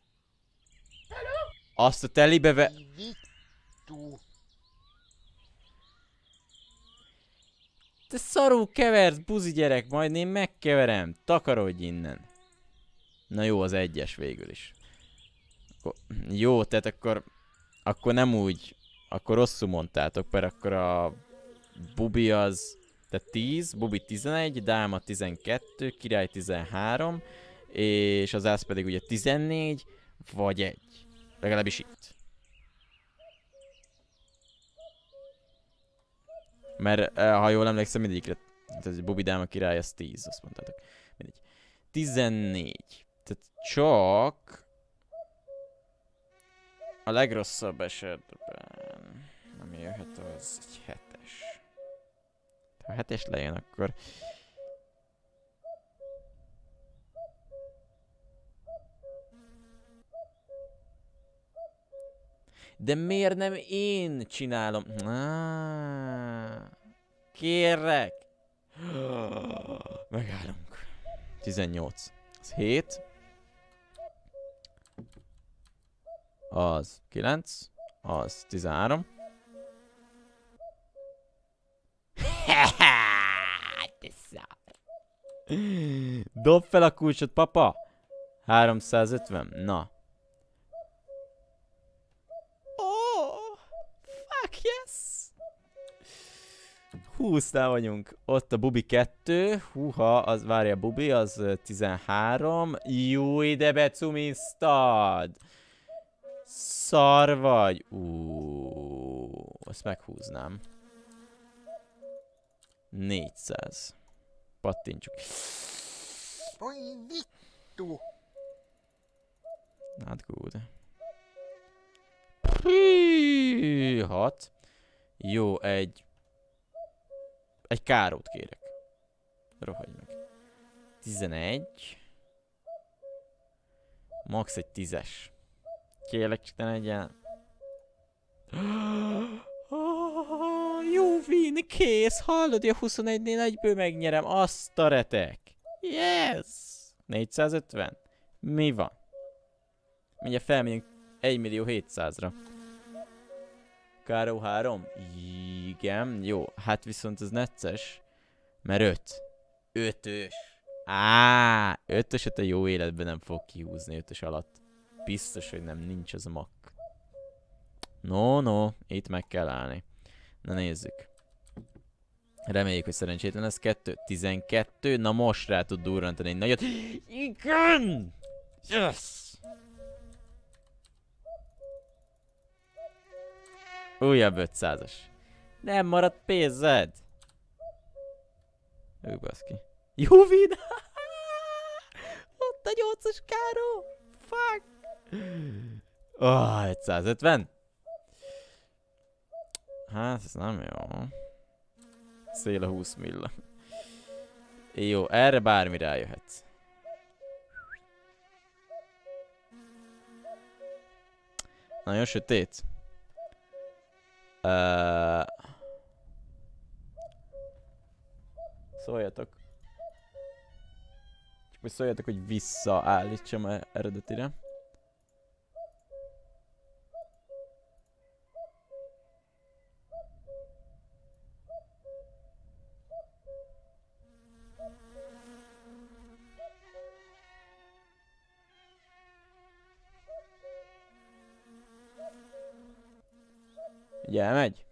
Azt a telibe ve... Vittu! Te szarul keversz, buzi gyerek, majd én megkeverem. Takarodj innen. Na jó, az egyes végül is. Akkor, jó, tehát akkor, akkor nem úgy, akkor rosszul mondtátok, mert akkor a Bubi az, tehát tíz, Bubi tizenegy, Dáma tizenkettő, Király tizenhárom, és az Ász pedig ugye tizennégy, vagy egy. Legalábbis itt. Mert ha jól emlékszem, mindegyikre, tehát Bubi, Dáma, Király, az tíz, azt mondtátok. Mindegy. tizennégy. Tehát csak a legrosszabb esetben, ami jöhet, az egy hetes. Ha hetes lejön, akkor de miért nem én csinálom? Ah, kérlek! Megállunk. tizennyolc. Az hét. Az kilenc. Az tizenhárom. Dob fel a kulcsot, papa! háromszázötven. Na. Oh, fuck yes! húsznál vagyunk. Ott a Bubi kettő. Húha, az várja, Bubi, az tizenhárom. Jó, ide becumiztad! Szar vagy. Uuuuh, azt meghúznám. négyszáz. Pattintsuk. Oi vittu! Not good. Hű, hat. Jó, egy... Egy kárót kérek. Rohagy meg. tizenegy. Max egy tízes. Kérlek, csak ne legyen. Jó win, kész. Hallod, a huszonegynél egyből megnyerem. Azt a retek. Yes! négyszázötven. Mi van? Mindjárt felmegyünk egy millió hétszázra. Káró három? Igen, jó. Hát viszont ez necces. Mert öt. ötös. Á, ötöset a jó életben nem fog kihúzni ötös alatt. Biztos, hogy nem, nincs az a mak. No, no, itt meg kell állni. Na nézzük. Reméljük, hogy szerencsétlen ez kettő. tizenkettő. Na most rá tud durrantani egy nagyot. Igen! Yes! Újabb ötszázas. Nem maradt pénzed. Ő baszki. Jó win! Ott a nyolcas káró! Fuck! Oh, ötszázötven. Hát, ez nem jó. Szél a húsz milla. Jó, erre bármi rájöhet. Nagyon sötét. Uh... Szóljatok. Csak hogy szóljatok, hogy visszaállítsam eredetire. Ugye elmegy?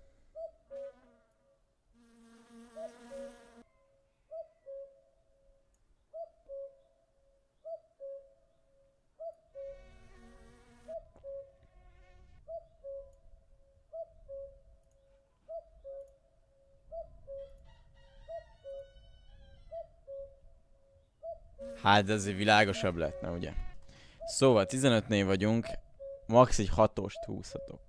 Hát ez világosabb lehetne, ugye? Szóval tizenötnél vagyunk, max egy hatost húzhatok.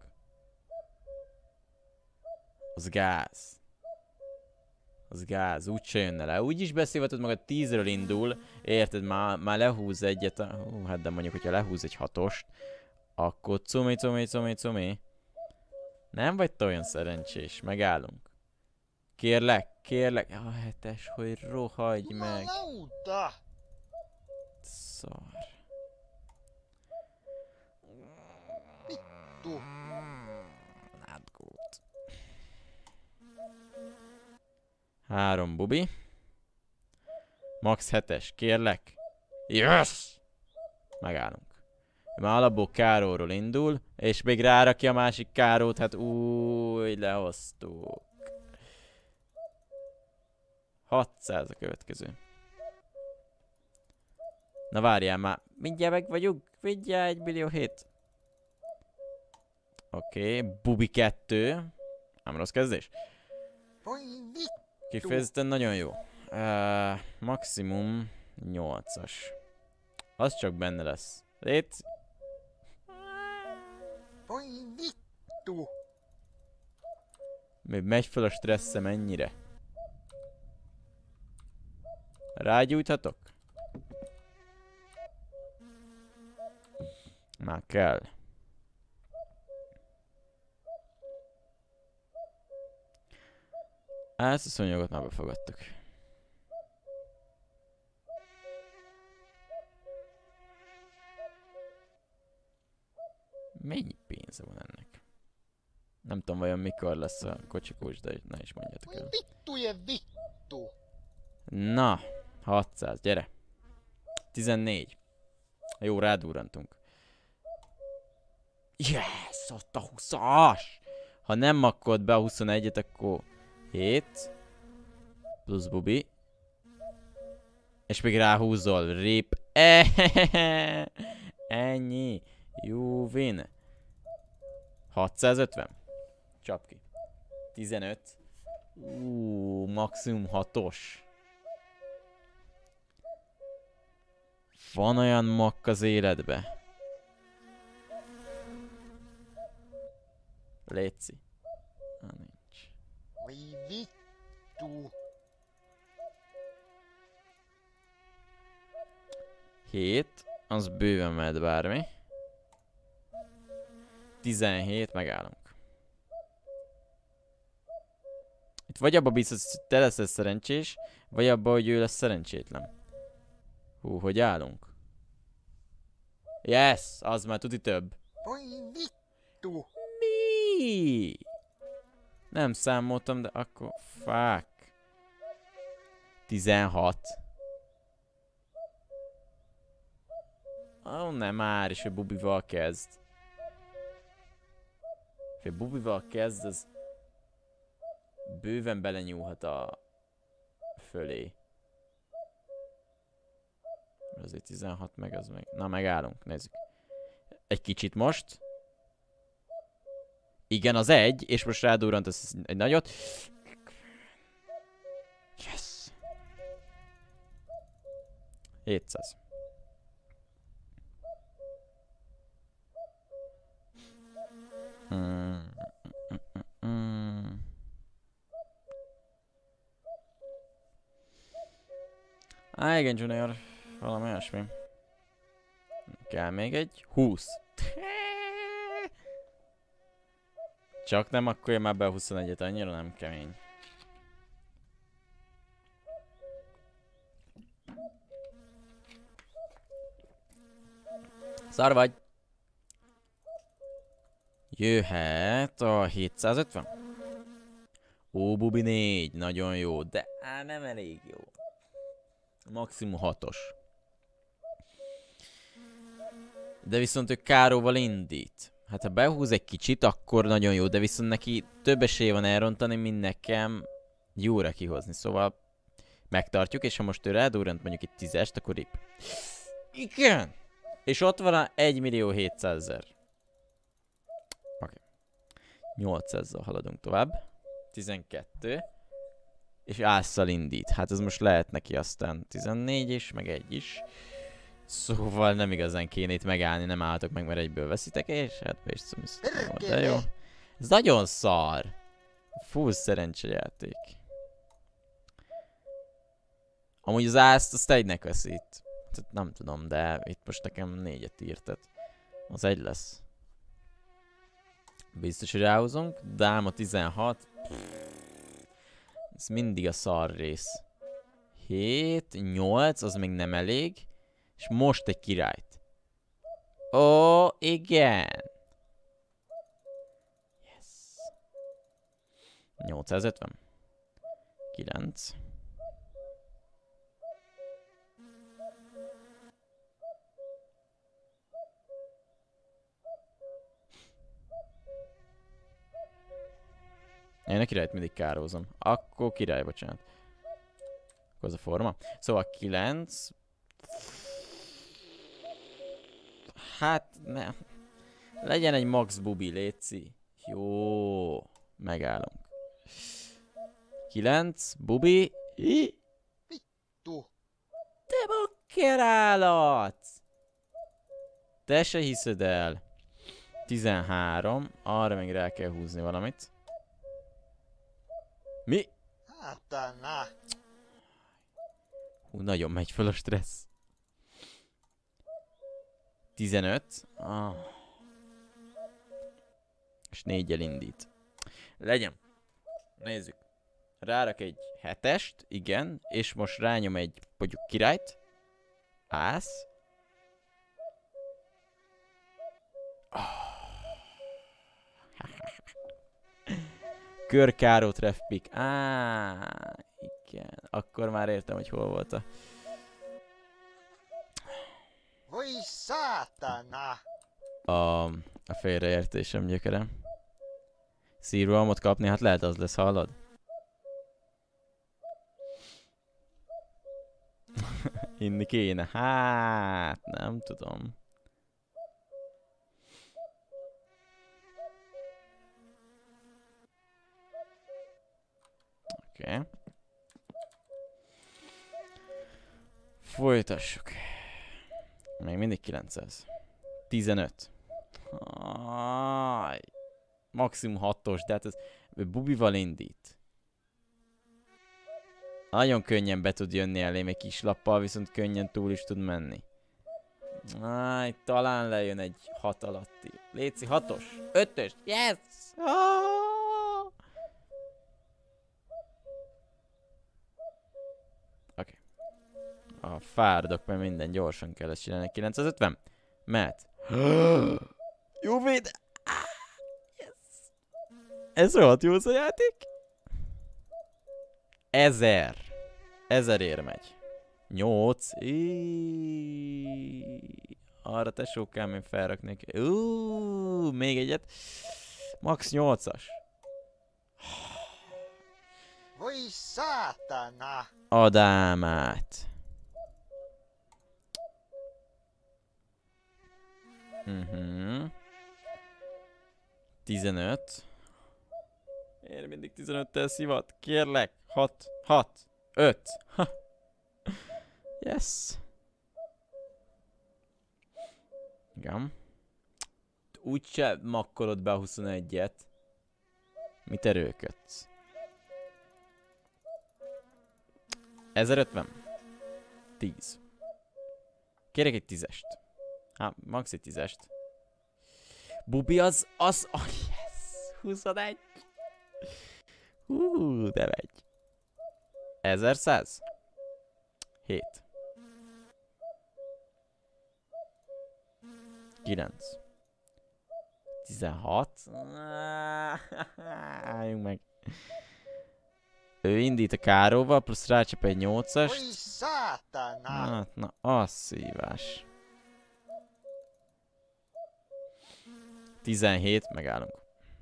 Az gáz. Az gáz, úgyse jönne le. Úgyis beszélhetod magad, tízről indul, érted, már, már lehúz egyet, a... Hú, hát de mondjuk, hogyha lehúz egy hatost, akkor cumi, cumi, cumi, cumi. Nem vagy te olyan szerencsés, megállunk. Kérlek, kérlek. A hetes, hogy rohagy meg. Szar. Vittu! Not good. Három Bubi. Max hetes, kérlek. Yes! Megállunk. Már alapból Káróról indul, és még rárakja a másik Kárót, hát új, lehoztuk. hatszáz a következő. Na várjál már, mindjárt meg vagyunk, mindjárt egy millió hét. Oké, okay. Bubi kettő. Nem rossz kezdés. Kifejezetten nagyon jó. Uh, maximum nyolcas. Az csak benne lesz. Légy. Még megy fel a stressze mennyire? Rágyújthatok? Már kell. Ezt a szonyagot már befogadtuk. Mennyi pénze van ennek? Nem tudom, vajon mikor lesz a kocsikós, de ne is mondjátok el. Na, hatszáz, gyere. tizennégy. Jó, rádurrantunk. Yes, ott a huszas! Ha nem makkod be a huszonegyet, akkor hét. Plusz bubi. És még ráhúzol. Rip. Ehehehe. Ennyi. You win. hatszázötven. Csap ki. tizenöt. Uuu, maximum hatos. Van olyan makk az életbe? Léci. Na, nincs. hét. Az bőven mehet bármi. tizenhét, megállunk. Itt vagy abba biztos, hogy te leszel szerencsés, vagy abba, hogy ő lesz szerencsétlen. Hú, hogy állunk? Yes! Az már tuti több. Mi? Nem számoltam, de akkor... Fuck. tizenhat. Ó, oh, nem már, és hogy bubival kezd. Ha bubival kezd, az bőven belenyúlhat a fölé. Azért tizenhat meg, az meg... Na, megállunk, nézzük. Egy kicsit most. Igen, az egy, és most rádurrant az egy nagyot. Yes! hétszáz. Hmm. Mm. Á, igen, Junior. Valami olyasmi. Kell még egy. húsz. Csak nem, akkor én már be a huszonegyet, annyira nem kemény. Szar vagy. Jöhet a hétszázötven. Ó, bubi négy, nagyon jó, de á, nem elég jó. Maximum hatos. De viszont ő Káróval indít. Hát ha behúz egy kicsit, akkor nagyon jó, de viszont neki több esélye van elrontani, mint nekem jóra kihozni. Szóval megtartjuk, és ha most ő rádurrant mondjuk itt tízest, akkor rip. Igen! És ott van a egymillió-hétszázezer. Oké. nyolcszázzal haladunk tovább. tizenkettő. És ásszal indít. Hát ez most lehet neki aztán tizennégy is, meg egy is. Szóval nem igazán kéne itt megállni, nem álltok meg, mert egyből veszitek, és hát be is szomszom. De jó. Ez nagyon szar. Full szerencsejáték. Amúgy az ászt azt egynek veszít. Hát nem tudom, de itt most nekem négyet írtat. Az egy lesz. Biztos, hogy ráhozunk. Dáma tizenhat. Ez mindig a szar rész. hét, nyolc, az még nem elég. És most egy királyt. Ó, igen. Yes. nyolcszázötven. kilenc. Én a királyt mindig kárózom. Akkor király, bocsánat. Akkor az a forma. Szóval kilenc. Hát, nem. Legyen egy max bubi, létszi. Jó. Megállunk. kilenc, bubi. I. Vittu! Te bakker állat! Te se hiszed el. tizenhárom. Arra még rá kell húzni valamit. Mi? Sátana! Hú, nagyon megy föl a stressz. tizenöt. Ah. És négyel indít. Legyen. Nézzük. Rárak egy hetest, igen, és most rányom egy, mondjuk királyt. Ász. Oh. Körkáró treffpick. Á, igen. Akkor már értem, hogy hol volt a... Voi sátana! A, a félreértésem gyökere. Szírrohamot kapni, hát lehet az lesz, hallod? Inni kéne. Hát, nem tudom. Oké. Okay. Folytassuk. Még mindig kilencszáz. tizenöt. Aj. Maximum hatos, de hát ez bubival indít. Nagyon könnyen be tud jönni elém egy kis lappal, viszont könnyen túl is tud menni. Áj, talán lejön egy hat alatti. Léci, hatos, ötös, yes! Ah! Oké. Okay. A fáradok, mert minden gyorsan kell ezt csinálni. kilencszázötven? Mehet. Jó véd! Yes! Ez rohadt jó az a játék. Ezer. Ezerért megy. Nyolc. Iiii. Arra tesókám, én felraknék. Uuuuh, még egyet. Max nyolcas. Voi sátana! Adámát. Mhm. tizenöt. Én mindig tizenöttel szivat. Kérlek. hat. hat. öt. Ha. Yes. Igen. Úgyse makkolod be a huszonegyet. Mit erőködsz? ezerötven. tíz. Kérek egy tízest. Hát, max egy tízest. Bubi az, az, oh yes! huszonegy. Hú, de megy. ezerszáz. hét. kilenc. tizenhat. Álljunk meg. Ő indít a káróval, plusz rácsap egy nyolcast. Voi sátana! Hát, na, az szívás. tizenhét, megállunk.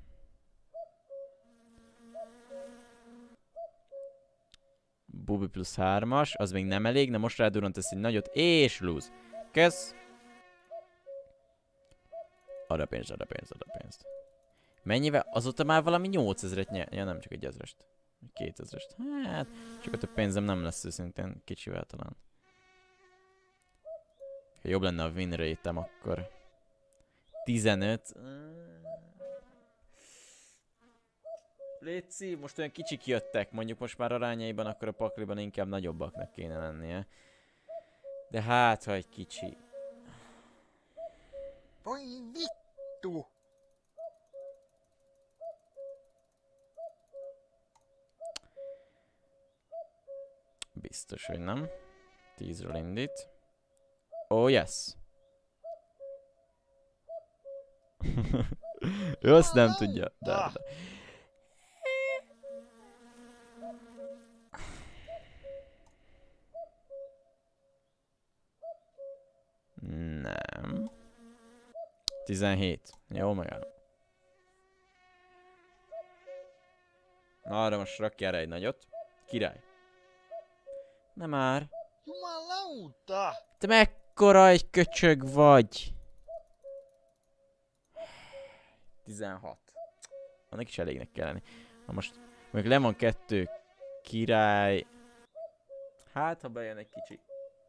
Bubi plusz hármas, az még nem elég, de most rádurrant ezt egy nagyot, és lose. Kösz. Adj a pénzt, adj a pénzt, adj a pénzt. Mennyivel? Azóta már valami nyolcezret nyer. Ja, nem csak egy ezrest. kétezrest. Hát, csak a több pénzem nem lesz őszintén, kicsivel talán. Ha jobb lenne a win rate-em, akkor... tizenöt. Léci, most olyan kicsik jöttek, mondjuk most már arányaiban, akkor a pakliban inkább nagyobbaknak kéne lennie. De hát, ha egy kicsi. Voi vittu! Biztos, hogy nem. tízről indít. Oh, yes. Ő azt nem tudja. De, de. Nem. tizenhét. Jó, megállom. Arra most rakjál egy nagyot. Király. Nem már. Jumalauta! Te mekkora egy köcsög vagy? tizenhat. Annak is elégnek kell lenni. Na most, még le van kettő király. Hát, ha bejön egy kicsi.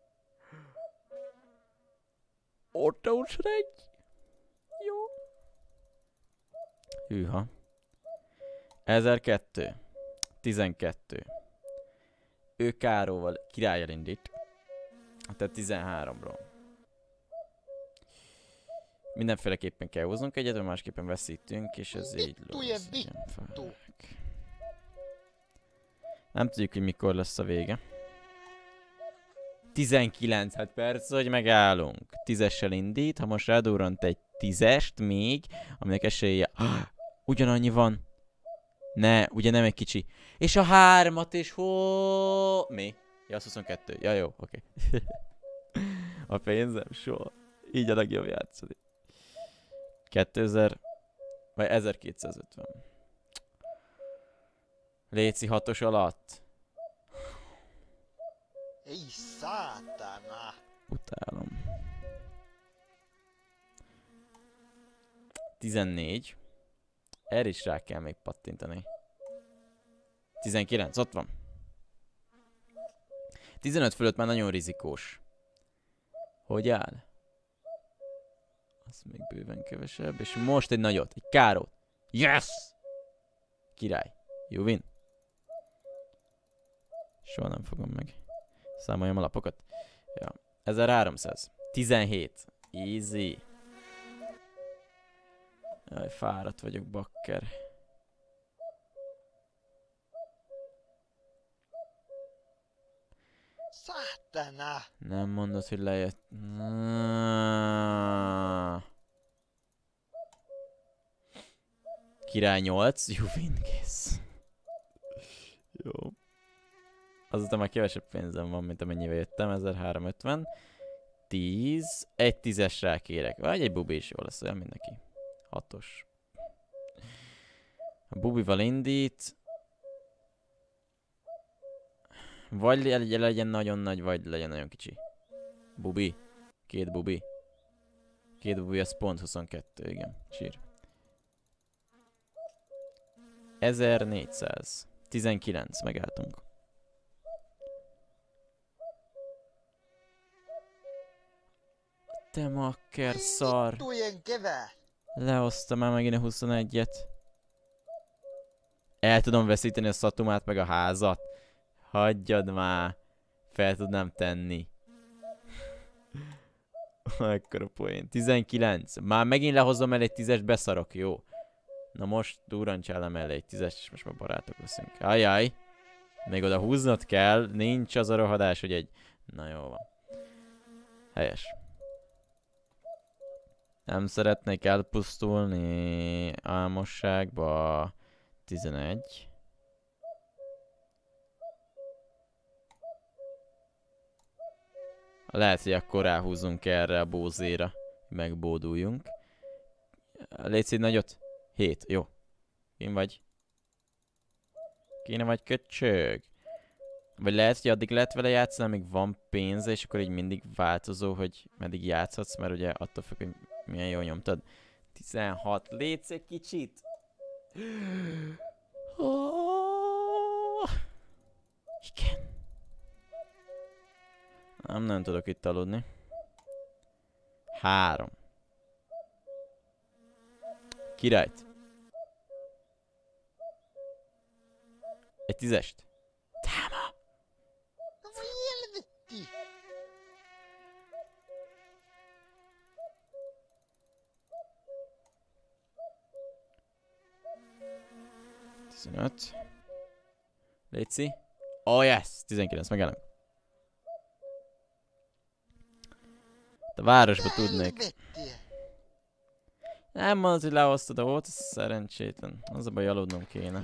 Ott egy. Jó. Hűha. ezerkettő. tizenkettő. Ő Káróval királyjal indít. Tehát tizenháromról. Mindenféleképpen kell hoznunk egyet, másképpen veszítünk, és ez így lesz. Nem tudjuk, hogy mikor lesz a vége. tizenkilenc, hát perc, hogy megállunk. tízessel indít, ha most rádurrant egy tízest még, aminek esélye... Ah, ugyanannyi van. Ne, ugye nem egy kicsi. És a hármat és hol... Mi? Ja, az huszonkettő. Ja, jó, oké. Okay. A pénzem soha. Így a legjobb játszani. kétezer... Vagy ezerkétszázötven. Léci hatos alatt. Ei saatana! Utálom. tizennégy. Erre is rá kell még pattintani. tizenkilenc, ott van. tizenöt fölött már nagyon rizikós. Hogy áll? Az még bőven kevesebb. És most egy nagyot, egy kárót. Yes! Király. Jó win. Soha nem fogom meg. Számoljam a lapokat. Ja. ezerháromszáz. tizenhét. Easy. Jaj, fáradt vagyok, bakker. Saatana! Nem mondod, hogy lejött. Király nyolc. You win, kész. Jó. Azután már kevesebb pénzem van, mint amennyivel jöttem. ezerháromszázötven. tíz. Egy tízes rá kérek. Vagy egy bubi is jó lesz, olyan mindenki. hatos. A bubival indít. Vagy legyen nagyon nagy, vagy legyen nagyon kicsi. Bubi. Két bubi. Két bubi, az pont huszonkettő, igen. Sír. ezernégyszáz. tizenkilenc, megálltunk. Te makker szar. Vittujen kevät! Lehoztam már megint a huszonegyet. El tudom veszíteni a szatumát meg a házat. Hagyjad már. Fel tudnám tenni. Ekkora poén. tizenkilenc. Már megint lehozom el egy tízes, beszarok, jó? Na most durrancsál emellé egy tízes, és most már barátok leszünk. Ajjaj. Még oda húznod kell. Nincs az a rohadás, hogy egy... Na jó van. Helyes. Nem szeretnék elpusztulni álmosságba. tizenegy. Lehet, hogy akkor ráhúzunk erre a bózéra. Megbóduljunk. Légy egy nagyot. hét. Jó. Én vagy. Kéne vagy köcsög. Vagy lehet, hogy addig lehet vele játszani, amíg van pénze, és akkor így mindig változó, hogy meddig játszhatsz, mert ugye attól függ, hogy milyen jól nyomtad. tizenhat. Létsz egy kicsit. Oh. Igen. Nem, nem tudok itt aludni. Három. Királyt. Egy tízest. Táma! Voi helvetti! tizenöt. Léci. Oh yes! tizenkilenc, megállunk. A városba tudnék. Helvetti! Nem mondod, hogy lehoztad a volt, ez szerencsétlen. Az a baj, aludnom kéne.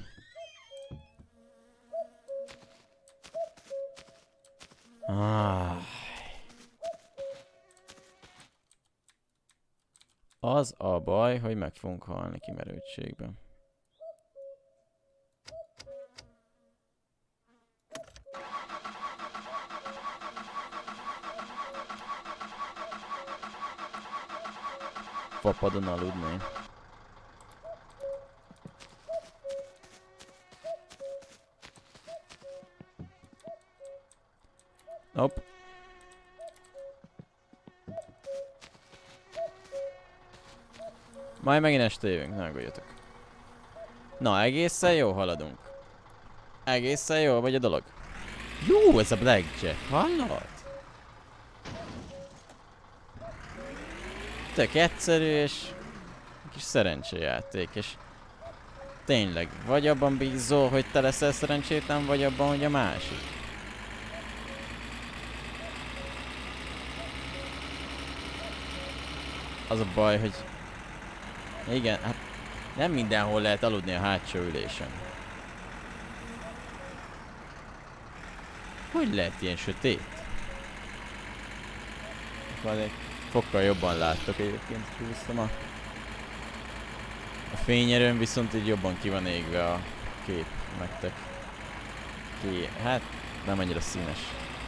Ah. Az a baj, hogy meg fogunk halni kimerültségben. fapadon aludni. Hopp. Majd megint este jövünk, ne aggódjatok. Na, egészen jó haladunk. Egészen jó vagy a dolog. Jó, ez a blackjack, hallod? Tök egyszerű és kis szerencsejáték, és tényleg, vagy abban bízol, hogy te leszel szerencsétlen, vagy abban, hogy a másik. Az a baj, hogy igen, hát nem mindenhol lehet aludni a hátsó ülésen. Hogy lehet ilyen sötét? Van egy fokkal jobban láttok egyébként, húztam a... A fényerőn viszont így jobban ki van égve a kép nektek. Ki... hát nem annyira színes.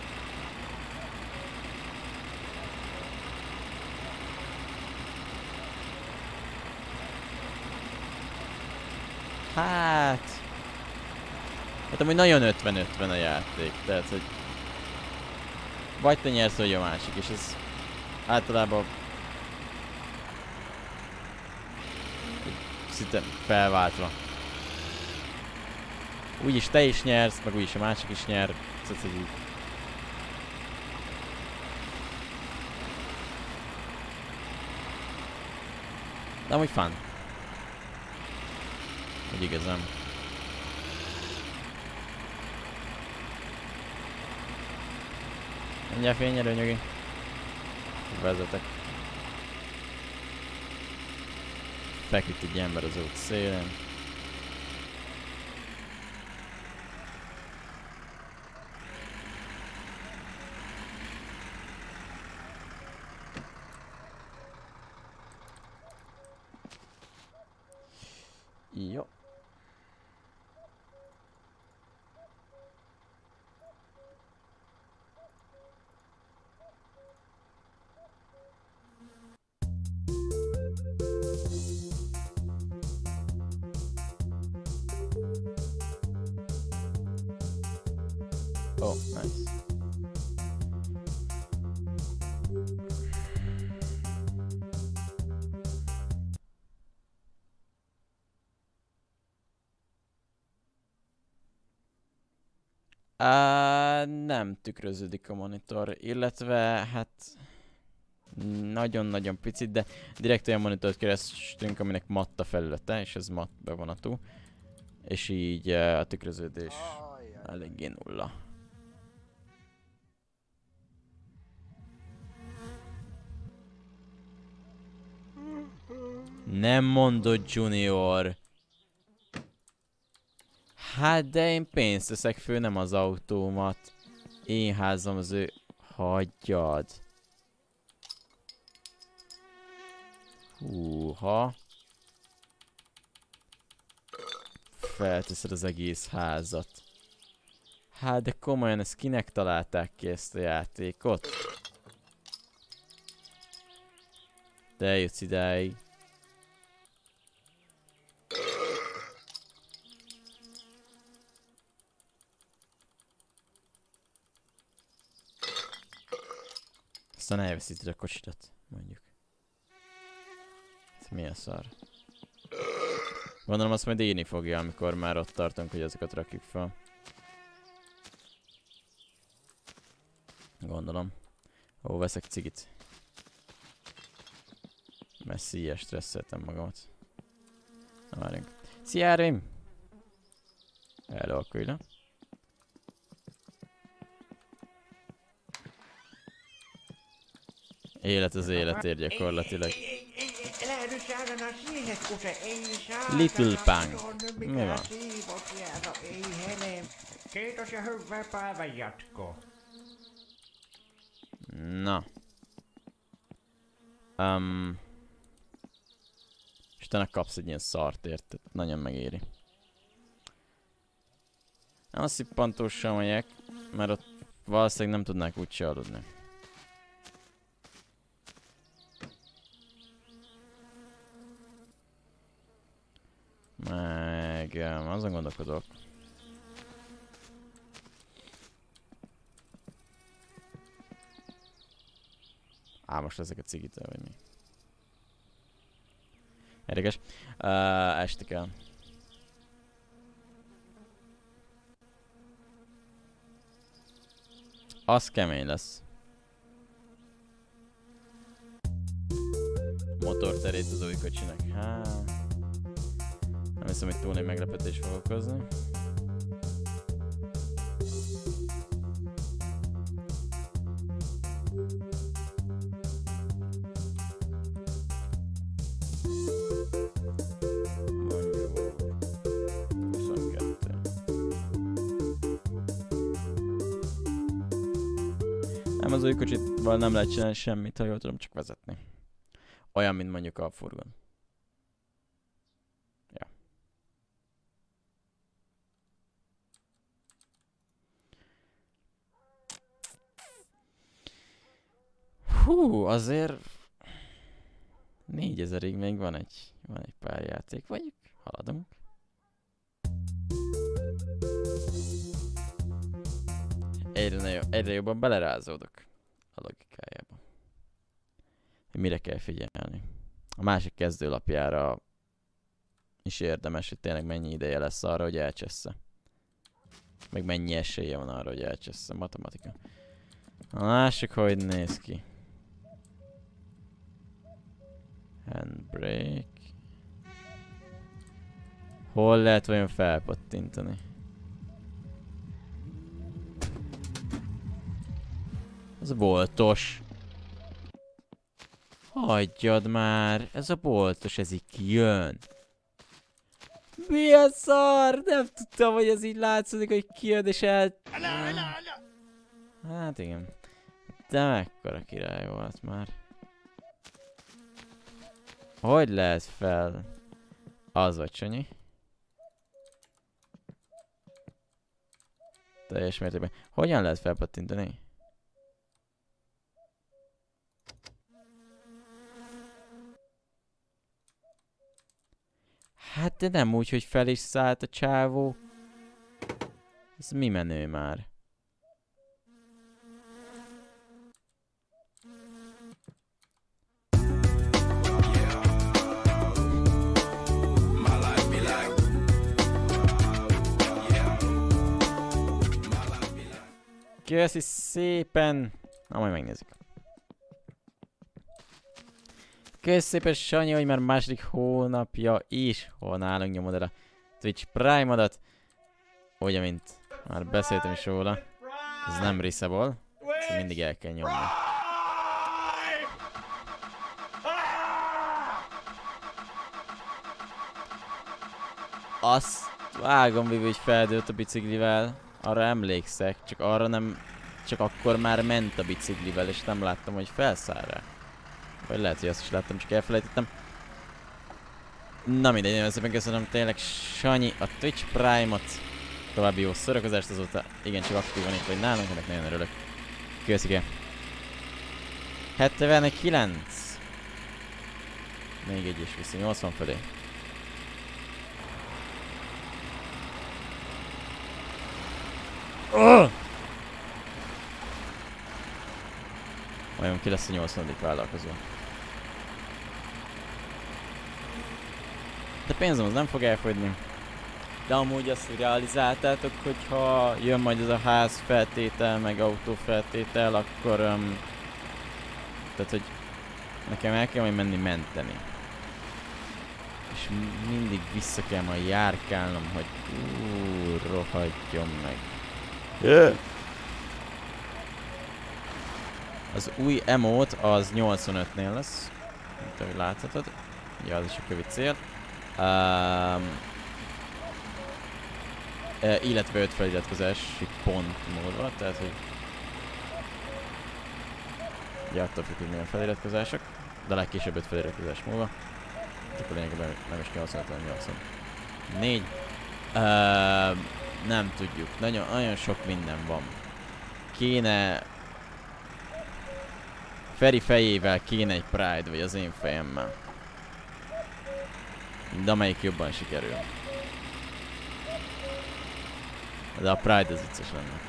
Hát... Hát amúgy nagyon ötven ötven a játék, tehát hogy... Vagy te nyersz, vagy a másik, és ez... Általában... Szinte felváltva. Úgyis te is nyersz, meg úgyis a másik is nyer. Szóval hogy így... De amúgy fun. Hogy igazán. Mindjárt fényerő, nyugi. Vezetek. Feküdt egy ember az út szélén. Jó. Oh, nice. Uh, nem tükröződik a monitor, illetve hát nagyon-nagyon picit, de direkt olyan monitort kerestünk, aminek matt a felülete, és ez matt bevonatú. És így uh, a tükröződés eléggé nulla. Nem mondod, Junior! Hát de én pénzt teszek fő, nem az autómat. Én házam az ő... Hagyjad. Húha. Felteszed az egész házat. Hát de komolyan, ezt kinek találták ki ezt a játékot? De eljutsz idáig. Aztán elveszíted a kocsidat, mondjuk. Ez mi a szar? Gondolom azt majd írni fogja, amikor már ott tartunk, hogy azokat rakjuk fel. Gondolom. Ó, veszek cigit. Mert szíjjel stresszeltem magamat. Na várjunk. Szia, Árvim! Elolkulj le. Élet az életért gyakorlatilag. Little Punk. Mi van? Kiitos ja hyvää päivän jatkoa. Na. Um, Istenek kapsz egy ilyen szart érted. Nagyon megéri. Nem a szippantóssal megyek, mert ott valószínűleg nem tudnák úgyse aludni. Igen, azon gondolkodok. Á, most ezek a cigitől, vagy mi? Érdekes. Uh, esti kell. Az kemény lesz. Motorterét az új kocsinak. Há. Nem hiszem, hogy túl nagy meglepetés fog okozni. Nem, az új kocsival nem lehet csinálni semmit, ha jól tudom, csak vezetni. Olyan, mint mondjuk a furgon. Ja. Hú, azért... négyezerig még van egy, van egy pár játék, vagy haladunk. Egyre, jobb, egyre jobban belerázódok a logikájába. Mire kell figyelni. A másik kezdőlapjára is érdemes, hogy tényleg mennyi ideje lesz arra, hogy elcsessze. Meg mennyi esélye van arra, hogy elcsessze. Matematika. A másik, hogy néz ki. Handbrake. Hol lehet vajon felpattintani? Ez boltos. Hagyjad már, ez a boltos, ez így kijön. Mi a szar? Nem tudtam, hogy ez így látszik, hogy kijön és el... Hát igen. De mekkora király volt már. Hogy lehet fel? Az vagy, Sanyi. Teljes mértékben. Hogyan lehet felpattintani? Hát de nem úgy, hogy fel is szállt a csávó. Ez mi menő már? Köszi szépen! Na, majd megnézzük. Köszi szépen, Sanyi, hogy már második hónapja is, hol nálunk nyomod el a Twitch Prime-odat. Ugye, mint már beszéltem is róla. Ez nem Risable, ezt mindig el kell nyomni. Azt vágom, Vivi, hogy feldőlt a biciklivel. Arra emlékszek, csak arra nem... Csak akkor már ment a biciklivel, és nem láttam, hogy felszáll rá. Vagy lehet, hogy azt is láttam, csak elfelejtettem. Na mindegy, nagyon szépen köszönöm tényleg, Sanyi, a Twitch Prime-ot. További jó szórakozást, azóta igencsak aktívan itt vagy nálunk, ennek nagyon örülök. Köszönöm. hetvenkilenc. Még egy is viszi, nyolcvan felé. Oh! Vajon ki lesz a nyolcvanadik vállalkozó? De pénzem az nem fog elfogyni. De amúgy azt realizáltátok, hogyha jön majd ez a ház feltétel, meg autó feltétel, akkor... Um, tehát, hogy nekem el kell majd menni menteni. És mindig vissza kell majd járkálnom, hogy úúúú, rohadjon meg. Yeah. Az új emote az nyolcvanötnél lesz, mint ahogy láthatod. Ugye az is a kövi cél. Um, e, illetve öt feliratkozási pont múlva, tehát hogy... Ugye attól függ, hogy milyen feliratkozások, de legkésőbb öt feliratkozás múlva. Akkor lényegében nem is nyolcvanöt, hanem nyolcvannégy. Uh, nem tudjuk, nagyon, nagyon sok minden van. Kéne... Feri fejével kéne egy Pride, vagy az én fejemmel. De amelyik jobban sikerül. De a Pride az vicces lenne.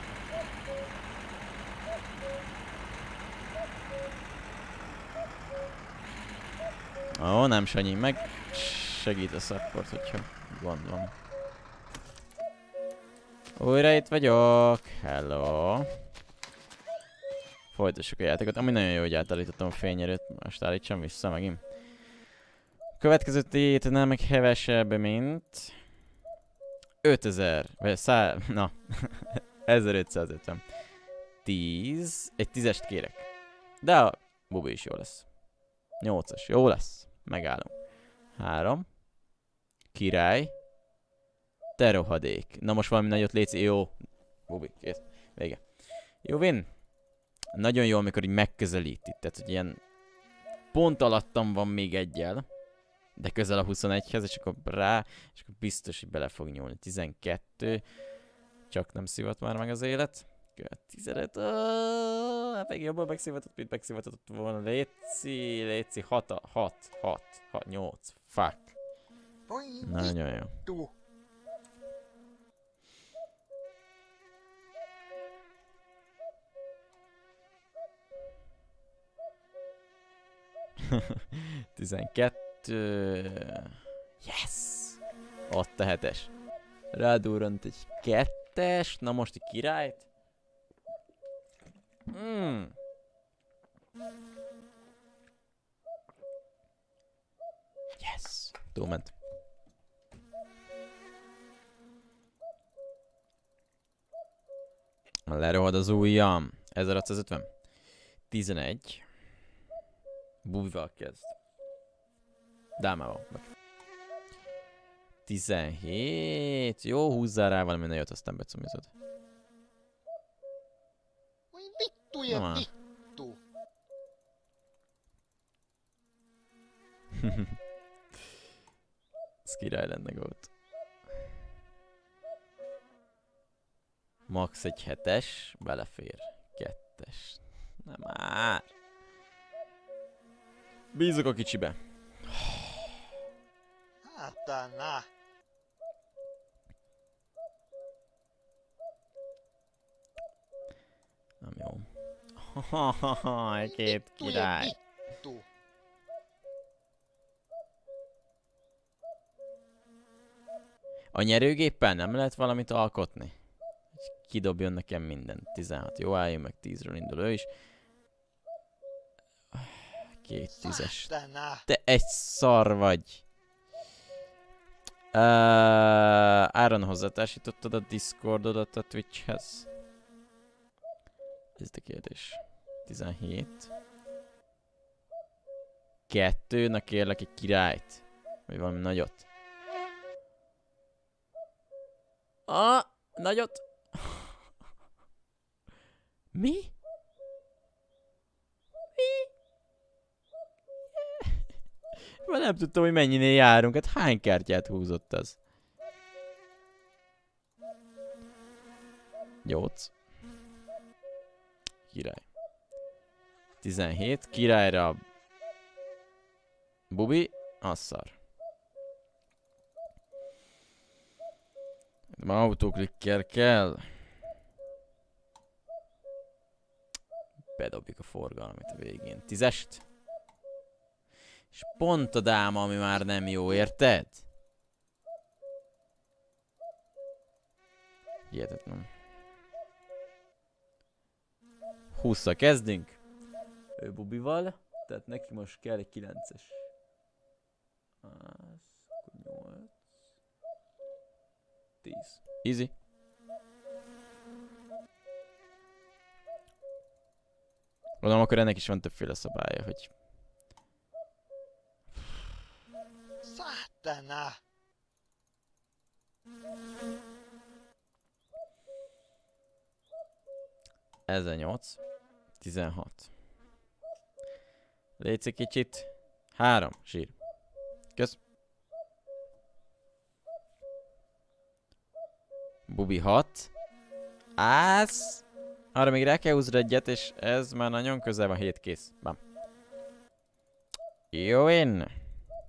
Ó, nem Sanyi, meg segít a support, hogyha gond van. Újra itt vagyok. Hello. Folytassuk a játékot, ami nagyon jó, hogy átállítottam a fényerőt. Most állítsam vissza megint. Következő tét nem kevesebb, mint ötezer, vagy szá... na, ezerötszázötven. tíz, egy tízest kérek. De a Bubi is jó lesz. nyolcas, jó lesz. Megállom. három. Király. Te rohadék. Na most valami nagyot léci. Jó. Bubi, kész. Vége. Jó, win. Nagyon jó, amikor így megközelíti. Tehát, hogy ilyen pont alattam van még egyel. De közel a huszonegyhez, és akkor rá, és akkor biztos, hogy bele fog nyúlni. tizenkettő. Csak nem szívat már meg az élet. tizenöt. Hát még jobban megszívatott, mint megszívatott volna. Léci, léci. hat, hat, hat, nyolc. Fuck. Nagyon jó. tizenkettő. Yes! Ott a hetes. Rádurrant egy kettes. Na most egy királyt. Mm. Yes! Túlment. Lerohad az ujjam. ezerhatszázötven. tizenegy. Bubival kezd. Dámával. tizenhét. Jó, húzzál rá valami nagyot, aztán becumizod. Vittu ja vittu. Ez király lenne gót. Max egy hetes, belefér. Kettes. Nem már. Bízok a kicsibe. Sátana. Nem jó. Hahaha, két király. Vittu. A nyerőgéppel nem lehet valamit alkotni? Kidobjon nekem mindent. tizenhat. Jó, álljon meg, tízről indul ő is. Két tízes. Te egy szar vagy. Uh, Áron, hozzátársítottad a Discordodat a Twitchhez? Ez a kérdés. tizenhét. Kettő, na kérlek egy királyt. Vagy valami nagyot. Ah, nagyot. Mi? Mi? Már nem tudtam, hogy mennyinél járunk. Hát hány kártyát húzott az? nyolc. Király. tizenhét. Királyra Bubi. Asszar. Ma autóklikkel kell. Bedobjuk a forgalmit a végén. Tízest. És pont a dáma, ami már nem jó, érted? Hihetetlen. hússzal kezdünk. Ő Bubival. Tehát neki most kell egy kilences. Az, nyolc. tíz. Easy. Gondolom, akkor ennek is van többféle szabálya, hogy... Sátana. ezernyolc. tizenhat. Légy egy kicsit. három. Zsír. Kösz. Bubi hat. Ász. Arra még rá kell húzni egyet, és ez már nagyon közel van, hét kész. Bam. Jó én.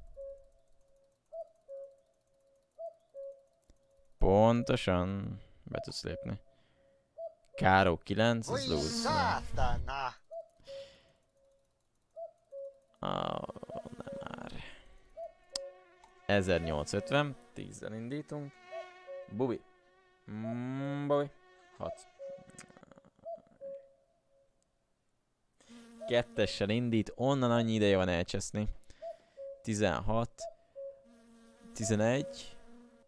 Pontosan. Be tudsz lépni. Káró kilenc, az Voi lose. saatana! Oh, nem már. ezernyolcszázötven, tízzel indítunk. Bubi. Mm, Bubi. hat. Kettessel indít, onnan annyi ideje van elcseszni. tizenhat. tizenegy.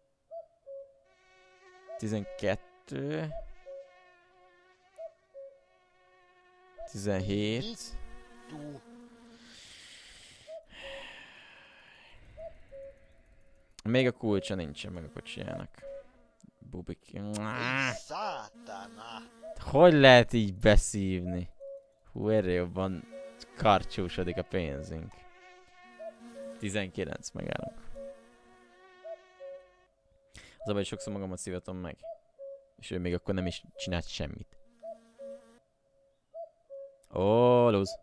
tizenkettő. tizenhét. Vittu! Még a kulcsa nincsen meg a kocsijának. Bubik. Voi saatana! Hogy lehet így beszívni? Hú, erre jobban karcsúsodik a pénzünk. tizenkilenc megállunk. Az a baj, hogy sokszor magamat szívatom meg. És ő még akkor nem is csinált semmit. Ó, lose.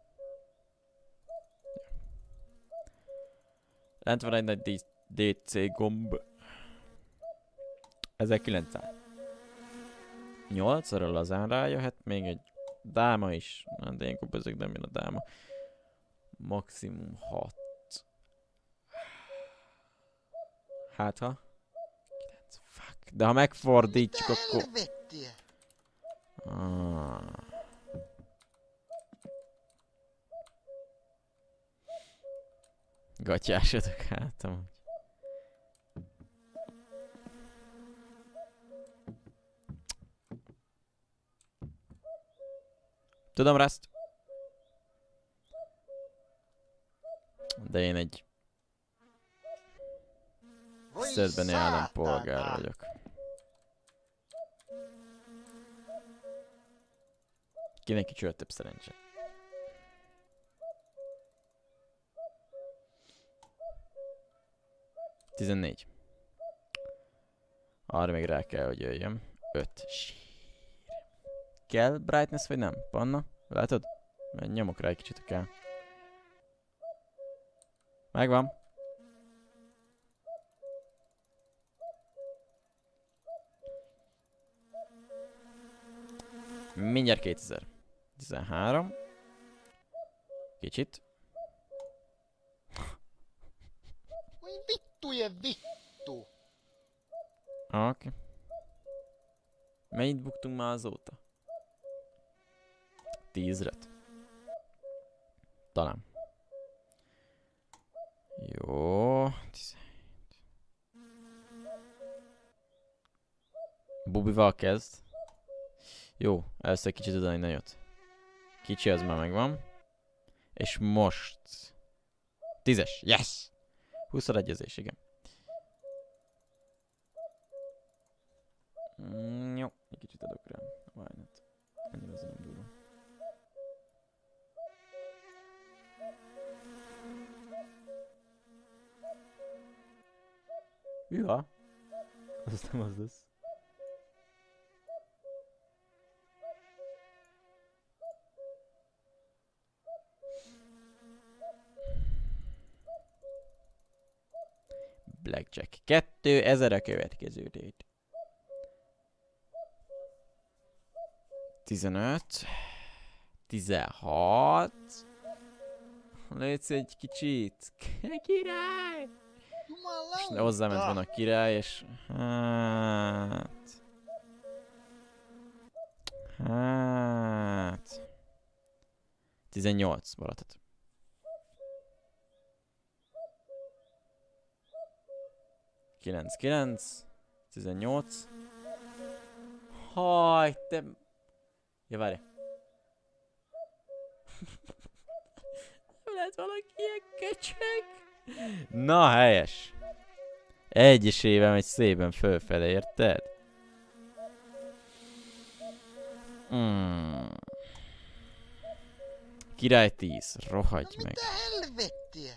Lent van egy nagy dé cé gomb. ezerkilencszáz. nyolcra lazán rájöhet, még egy dáma is. Na, de ilyenkor bezeg nem jön a dáma. Maximum hat. Hát ha? kilenc. Fuck. De ha megfordítjuk, Mitä akkor... helvettiä? Ah. Gatyásodok hát amúgy. Tudom, Rust. De én egy Voi szerdbeni állampolgár saatana! vagyok. Kinek kicsölt több szerencse. tizennégy. Arra még rá kell, hogy jöjjön. öt. Kell brightness vagy nem? Panna? Látod? Mert nyomok rá egy kicsit, kell. Megvan. Mindjárt kétezer. tizenhárom. Kicsit. Voi vittujen vittu! Oké. Okay. Mennyit buktunk már azóta? Tízret. Talán. Jó. tizenhét. Bubival kezd. Jó, először kicsit oda egy nagyot. Kicsi az már megvan. És most... Tízes, yes! húszra egyezés, igen. Mm, jó, egy kicsit adok rá. Why not? Ennyire az nem durva. Hűha! Az nem az lesz. Blackjack. Kettő ezer a következő tét. tizenöt. tizenhat. Létsz egy kicsit. Király! És hozzáment van a király, és... Hát... Hát... tizennyolc maradhat. kilenc kilenc. tizennyolc. Haj, te... Ja, várj. Nem lehet valaki ilyen köcsög? Na, helyes. Egyesével megy szépen fölfele, érted? Mm. Király tíz, rohagy meg. Mitä helvettiä?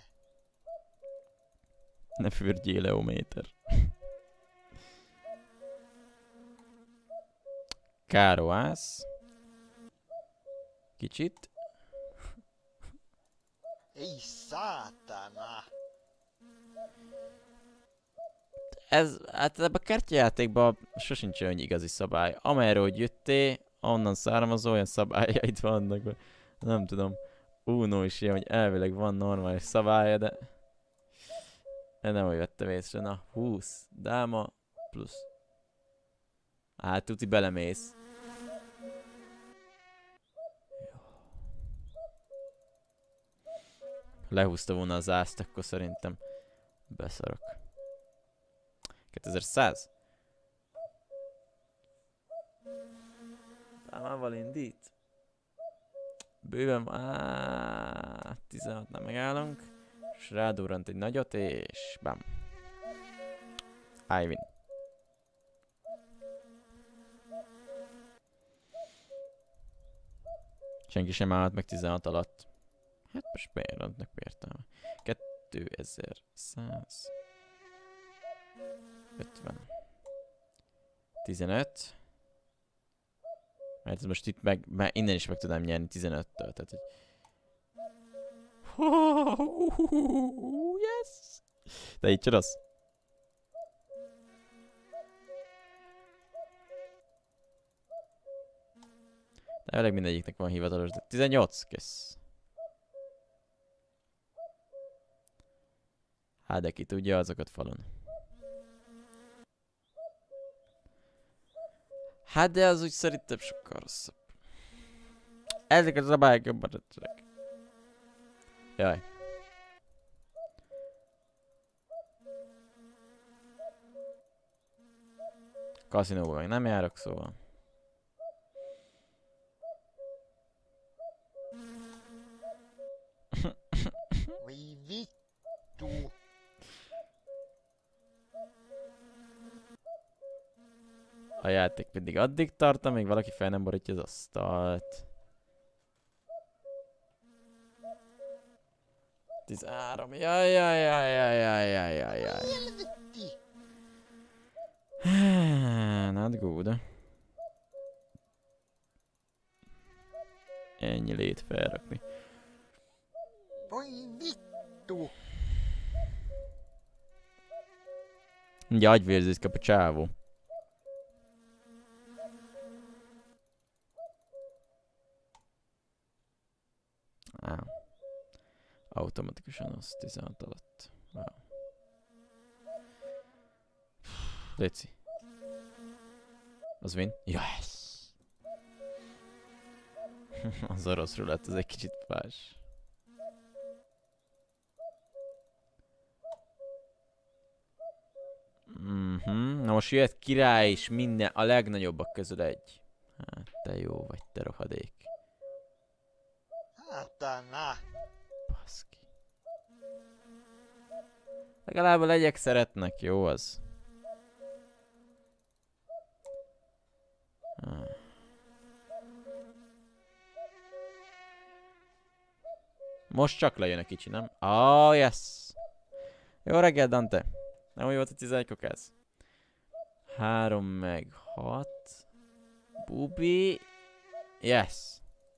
Ne fürdjél, Leométer. Káró ász. Kicsit. Ei saatana! ez, hát ebben a kártyajátékban sosincs olyan igazi szabály. Amerről hogy jöttél, onnan származó olyan szabályaid vannak. Nem tudom. Uno is ilyen, hogy elvileg van normális szabálya, de... Én nem úgy vettem észre. Na, húsz. Dáma plusz. Hát, tuti belemész. Lehúzta volna az ászt, akkor szerintem beszarok. kétezer-száz? Dámával indít. Bőven, áááá, tizenhatnál megállunk. És rádurrant egy nagyot, és bam. I win. Senki sem állhat meg tizenhat alatt. Hát most miért adnak értelme? kétezer-száz. ötven. tizenöt. Mert ez most itt meg, meg innen is meg tudnám nyerni tizenöttől, tehát hogy... Yes! De így csodasz? De elég mindegyiknek van hivatalos, de tizennyolc, kész. Hát de ki tudja azokat falon. Hát de az úgy szerintem sokkal rosszabb. Ezek a szabályok jobban tetszenek. Jaj. Kaszinóban meg nem járok, szóval. Voi vittu. A játék mindig addig tart, amíg valaki fel nem borítja az asztalt. tizenhárom. Jaj, jaj, jaj, jaj, jaj, jaj, jaj, jaj. Helvetti. Not good. Ennyi lét felrakni. Voi vittu. Ugye agyvérzést kap a csávó. Á. Automatikusan az tizenhat alatt. Wow. Léci. Az win? Yes! Az orosz rulett, ez egy kicsit fás. Mhm. Na most jöhet király is minden, a legnagyobbak közül egy. Hát te jó vagy, te rohadék. Sátana. Baszki. Legalább a legyek szeretnek, jó az. Ah. Most csak lejön a kicsi, nem? Oh, yes! Jó reggel, Dante! Nem úgy volt a tizenegy kokász? Három meg hat. Bubi. Yes!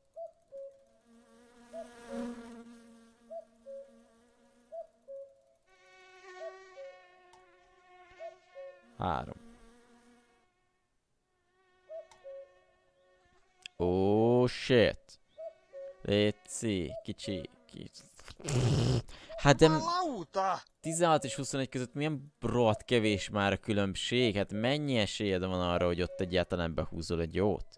Három. Oh shit. Léci, kicsi, kicsi. Hát de Jumalauta. tizenhat és huszonegy között milyen rohadt kevés már a különbség? Hát mennyi esélyed van arra, hogy ott egyáltalán behúzol egy jót?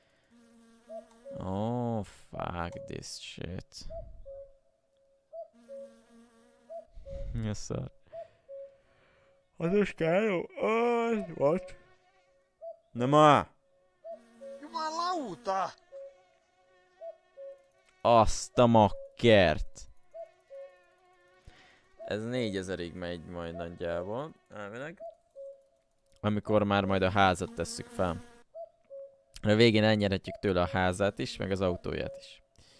Oh, fuck this shit. Mi a szar? Az Károly? Oh, what? Na ma! Jumalauta. Azt a makkert! Ez négyezerig megy majd nagyjából, elvileg. Amikor már majd a házat tesszük fel. A végén elnyerhetjük tőle a házát is, meg az autóját is.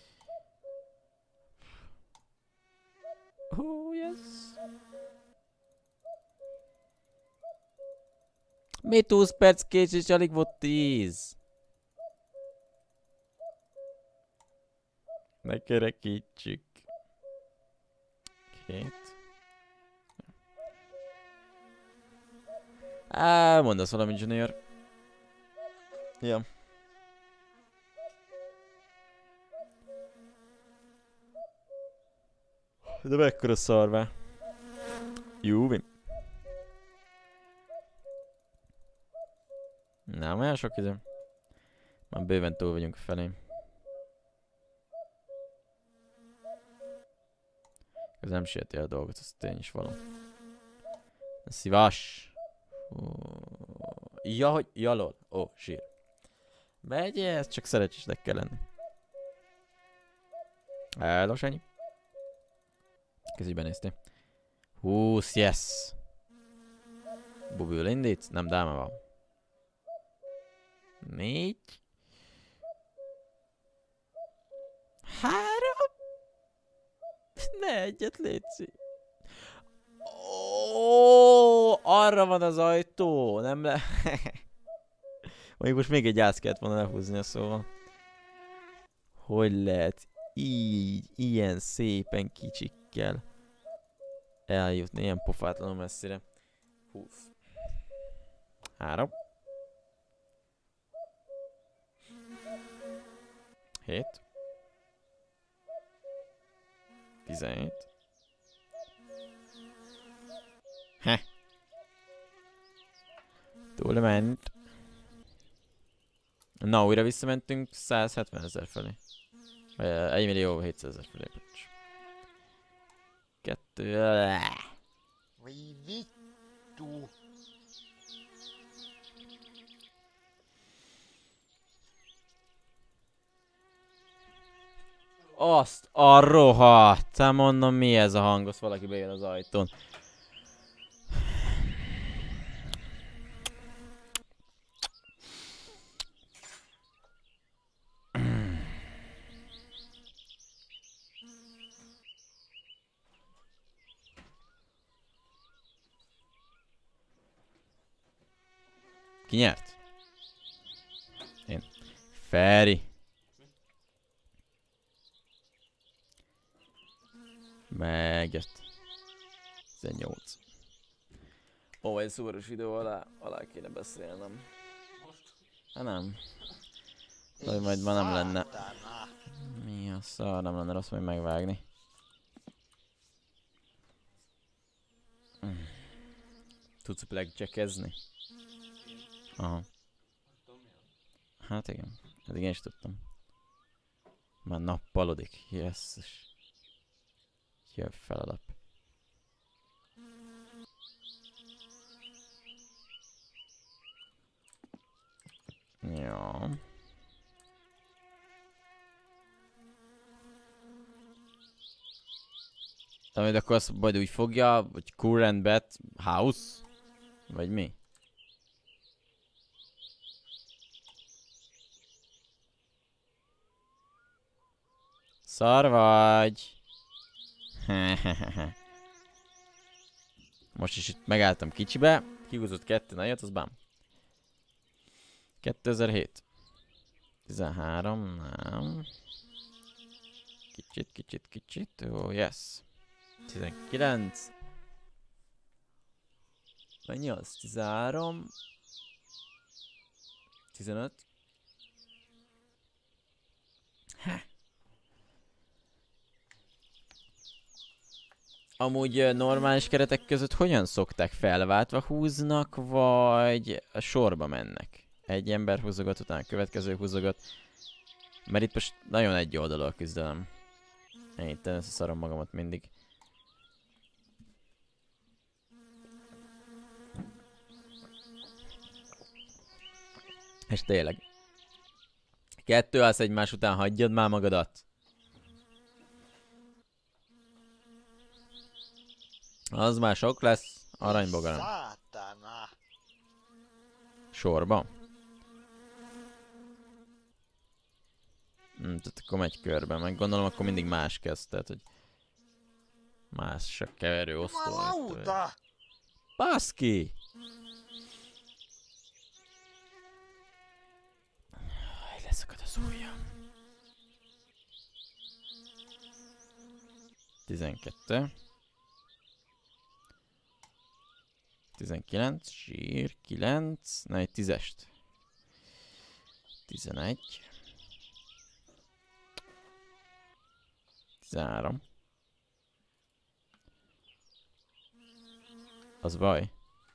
Oh, yes! Mit húsz perc késés, alig volt tíz. Ne kerekítsük. Két. Á, mondasz valami, Junior. Ja. De mekkora szarvá. Júvi. Nem olyan sok idő. Már bőven túl vagyunk felé. Ez nem sieti a dolgot, ez tény is való. Szívas. Ja, hogy... Ja, lol. Ó, oh, zsír. Megy, ez csak szerencsésnek kell lenni. Hello, Sanyi. Közben néztél. húsz, yes. Bubül indít? Nem, dáma van. Négy. Három. Ne egyet létszik. Ó, arra van az ajtó. Nem le... Mondjuk most még egy át kellett volna lehúznia, szóval. Hogy lehet így, ilyen szépen kicsikkel eljutni, ilyen pofátlanul messzire. húsz. három. hét. tizenhét. Heh. Túlment. Na, újra visszamentünk százhetven ezer felé. egy millió hétszázezer felé. Kettő... Voi vittu. Azt a rohadt! Hát mondom, mi ez a hang? Azt valaki bejön az ajtón. Ki nyert? Én. Feri. Megjött. tizennyolc. Ó, egy szuvaros videó alá, alá kéne beszélnem. Hát nem. De majd ma nem lenne. Mi a szar, nem lenne rossz majd megvágni. Tudsz blackjackezni? Aha. Hát igen. Eddig én is tudtam. Már nappalodik. Jesszus. Jön fel a lap. Ja. Amit akkor azt majd úgy fogja, hogy current bet house? Vagy mi? Szar vagy. Most is itt megálltam kicsibe. Kihúzott kettő nagyot, az bám. kétezer-hét. tizenhárom, nem. Kicsit, kicsit, kicsit. Ó, oh, yes. tizenkilenc. Mennyi az? tizenhárom. tizenöt. Ha. Amúgy normális keretek között hogyan szokták, felváltva húznak, vagy sorba mennek? Egy ember húzogat, utána a következő húzogat. Mert itt most nagyon egy oldalú a küzdelem. Én itt összeszarom magamat mindig. És tényleg. Kettő állsz egymás után, hagyjad már magadat. Az már sok lesz. Aranybogaram. Saatana. Sorba. Hm, tehát akkor megy körbe. Meg gondolom akkor mindig más kezd. Tehát, hogy más a keverő osztó. Jumalauta! Baszki! Leszakad az ujjam. tizenkettő. tizenkilenc, zsír, kilenc, na egy tízest. tizenegy. tizenhárom. Az baj.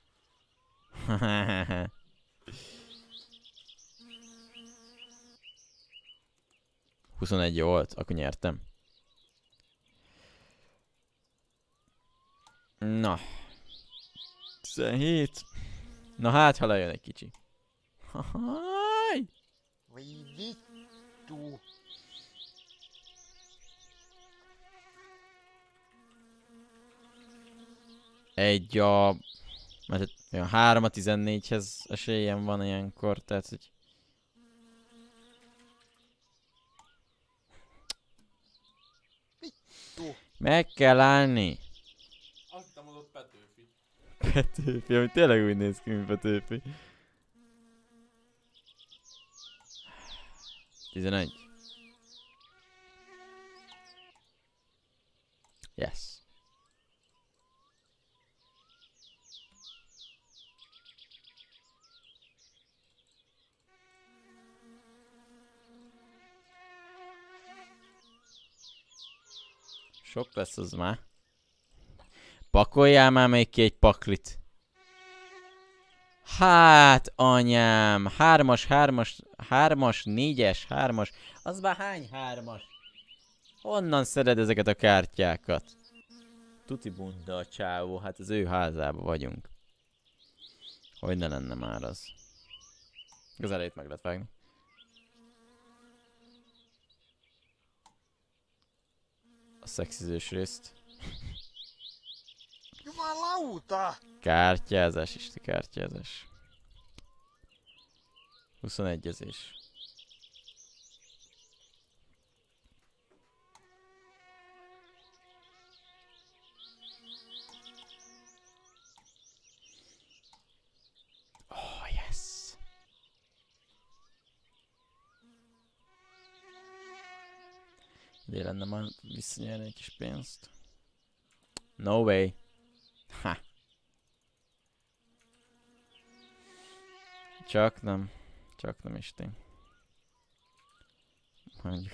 huszonegy volt, akkor nyertem. Na. tizenhét. Na hát, ha lejön egy kicsi. Hajj! Vai vittu. Egy a... Mert olyan három a tizennégyhez esélyem van ilyenkor, tehát hogy... Vittu. Meg kell állni! Azt hittem mondott Petőfi. Petőfi, ami tényleg úgy néz ki, mint Petőfi. tizenegy. Yes. Sok lesz az már. Pakoljál már még ki egy paklit. Hát, anyám. Hármas, hármas, hármas, négyes, hármas. Az már hány hármas? Honnan szeded ezeket a kártyákat? Tuti bunda a csávó, hát az ő házába vagyunk. Hogy ne lenne már az. Az elejét meg lehet vágni. A szexizős részt. Jumalauta! Kártyázás, isti kártyázás. huszonegyezés. Oh, yes. Ide lenne már visszanyerni egy kis pénzt. No way. Ha. Csak nem. Csak nem is tény. Mondjuk.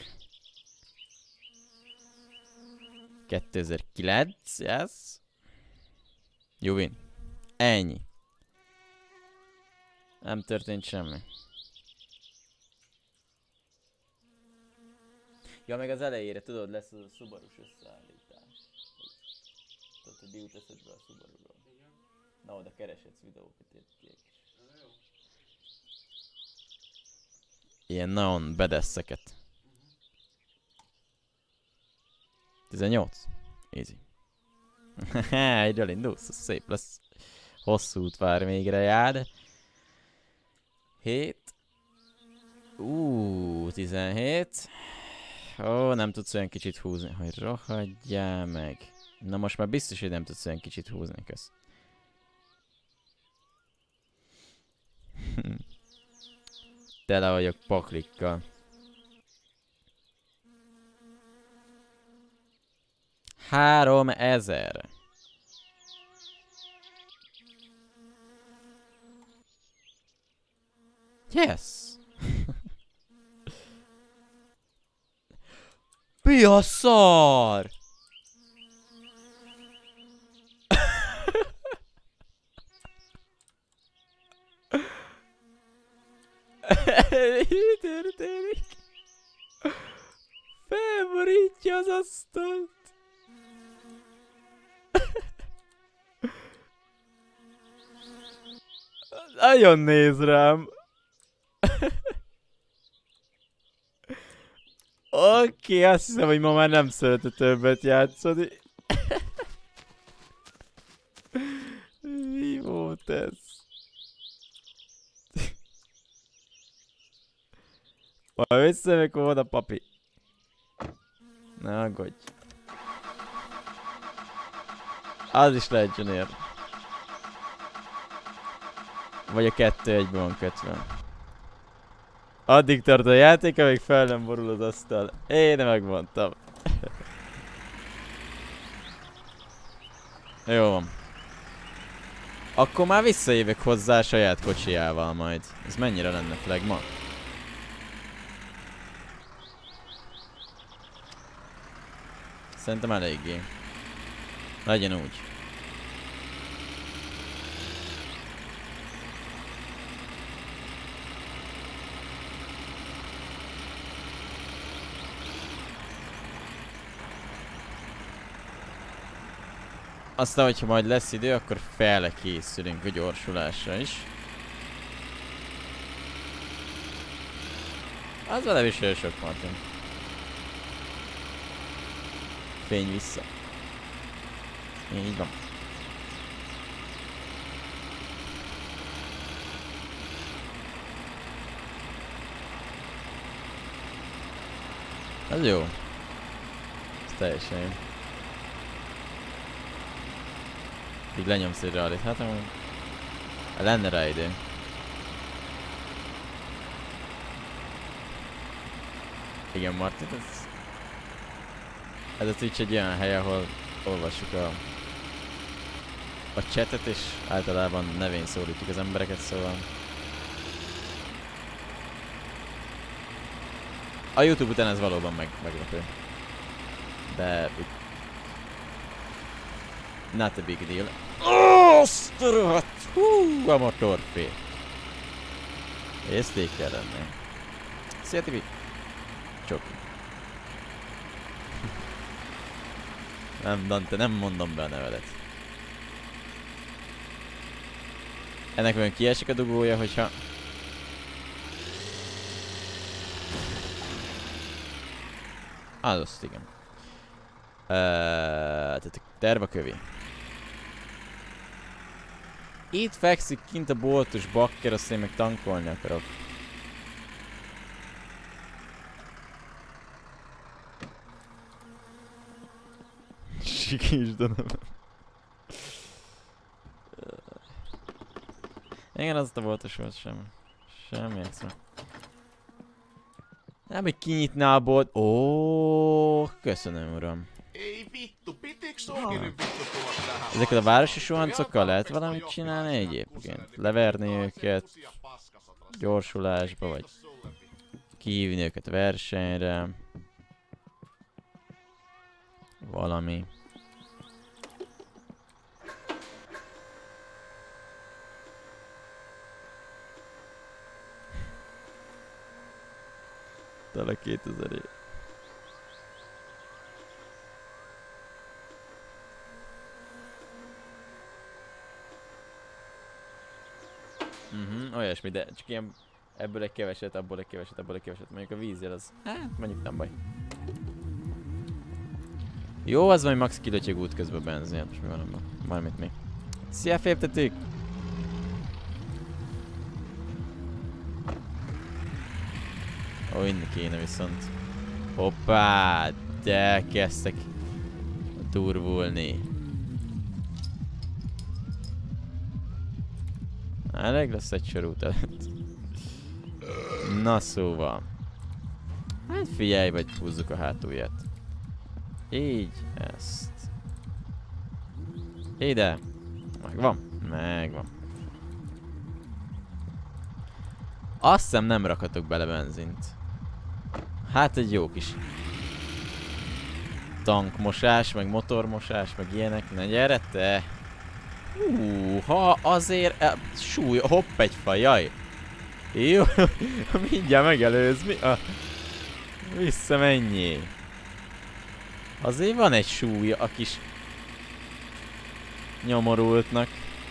kétezer-kilenc, yes. You win. Ennyi. Nem történt semmi. Ja, meg az elejére, tudod, lesz az a Subaru-s összeállítás. Tudod, hogy diút eszed be a Subaru-ról. Na, oda kereshetsz videókat, érték. Ilyen nagyon bedesszeket. tizennyolc. Easy. Egyről indulsz, az szép lesz. Hosszú út vár még rád. hét. Úúúú, tizenhét. Ó, nem tudsz olyan kicsit húzni, hogy rohadjál meg. Na most már biztos, hogy nem tudsz olyan kicsit húzni, kösz. Tele vagyok paklikkal. Három ezer. Yes! Mi a szar? Mi történik? Felborítja az asztalt. Nagyon néz rám. Oké, okay, azt hiszem, hogy ma már nem szeretne többet játszani. Mi volt ez? Majd vissza, mikor van a papi. Ne aggódj. Az is lehet Junior. Vagy a kettő egyben van kötve. Addig tart a játék, amíg fel nem borul az asztal. Én megmondtam. Jó van. Akkor már visszajövök hozzá a saját kocsijával majd. Ez mennyire lenne flagma? Szerintem eléggé. Legyen úgy. Aztán, hogyha majd lesz idő, akkor felkészülünk a gyorsulásra is. Az vele is olyan sok, Martin. Fény vissza. Így van. Ez jó. Ez teljesen jó. Így lenyomsz egy rallit, hát amúgy lenne rá idő. Igen, Martin, ez... Ez a Twitch egy olyan hely, ahol olvassuk a... a chatet, és általában nevén szólítjuk az embereket, szóval... A YouTube után ez valóban meg, meglepő. De... Not a big deal. Azt a rohadt! Hú, a motorfé. Ezt így kell lenni. Szia, Tibi! Csoki. Nem, Dante, nem mondom be a nevedet. Ennek olyan kiesik a dugója, hogyha... Az azt, igen. Uh, terv a kövi. Itt fekszik kint a boltos bakker, azt én meg tankolni akarok. Sikis Donovan. Igen, az a boltos volt, semmi. Semmi extra. Nem, hogy kinyitná a bolt. Ó, köszönöm, uram. Ei vittu, pitikö sunkin nyt vittu tulla tähän? Ezekkel a városi suhancokkal lehet valamit csinálni egyébként? Leverni őket gyorsulásba, vagy kihívni őket versenyre. Valami. Tele kétezer év. Mhm, olyasmi, de csak ilyen ebből egy keveset, abból egy keveset, abból egy keveset. Mondjuk a vízjel az, hát mondjuk nem baj. Jó, az majd max kilötyög út közben benzin, most mi van abban? Valamit mi. Szia, féltetők! Ó, inni kéne viszont. Hoppá! De kezdtek durvulni. Elég lesz egy sor út előtt. Na szóval. Hát figyelj, vagy húzzuk a hátulját. Így, ezt. Ide. Megvan? Megvan. Azt hiszem nem rakhatok bele benzint. Hát egy jó kis tankmosás, meg motormosás, meg ilyenek. Ne gyere te! Hú, ha azért... E, súly, hopp egy faj, jaj! Jó, mindjárt megelőz, mi? A, vissza menjél! Azért van egy súlya a kis nyomorultnak.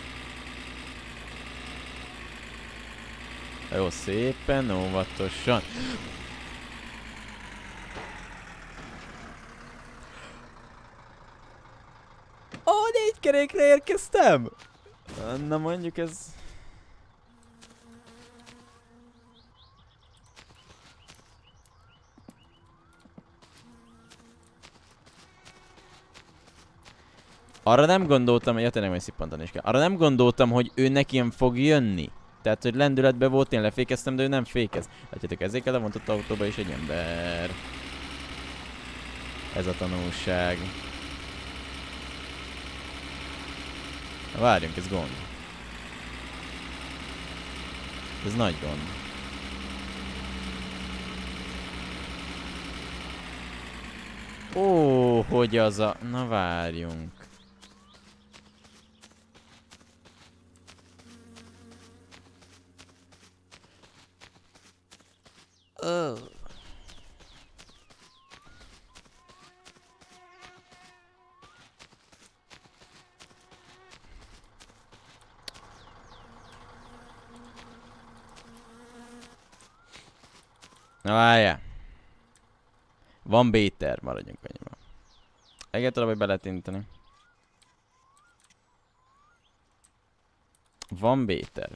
Jó, szépen, óvatosan. Ó, négy kerékre érkeztem! Na mondjuk ez... Arra nem gondoltam, ja tényleg majd szippantani is kell. Arra nem gondoltam, hogy ő nekem fog jönni. Tehát, hogy lendületben volt, én lefékeztem, de ő nem fékez. Látjátok, ezért levontott autóba is egy ember. Ez a tanulság. Na, várjunk, ez gond. Ez nagy gond. Ó, hogy az a... Na várjunk. Oh. Na várjál. Van B-terv, maradjunk annyiban. Egyáltalán, hogy be lehet inteni. Van B-terv.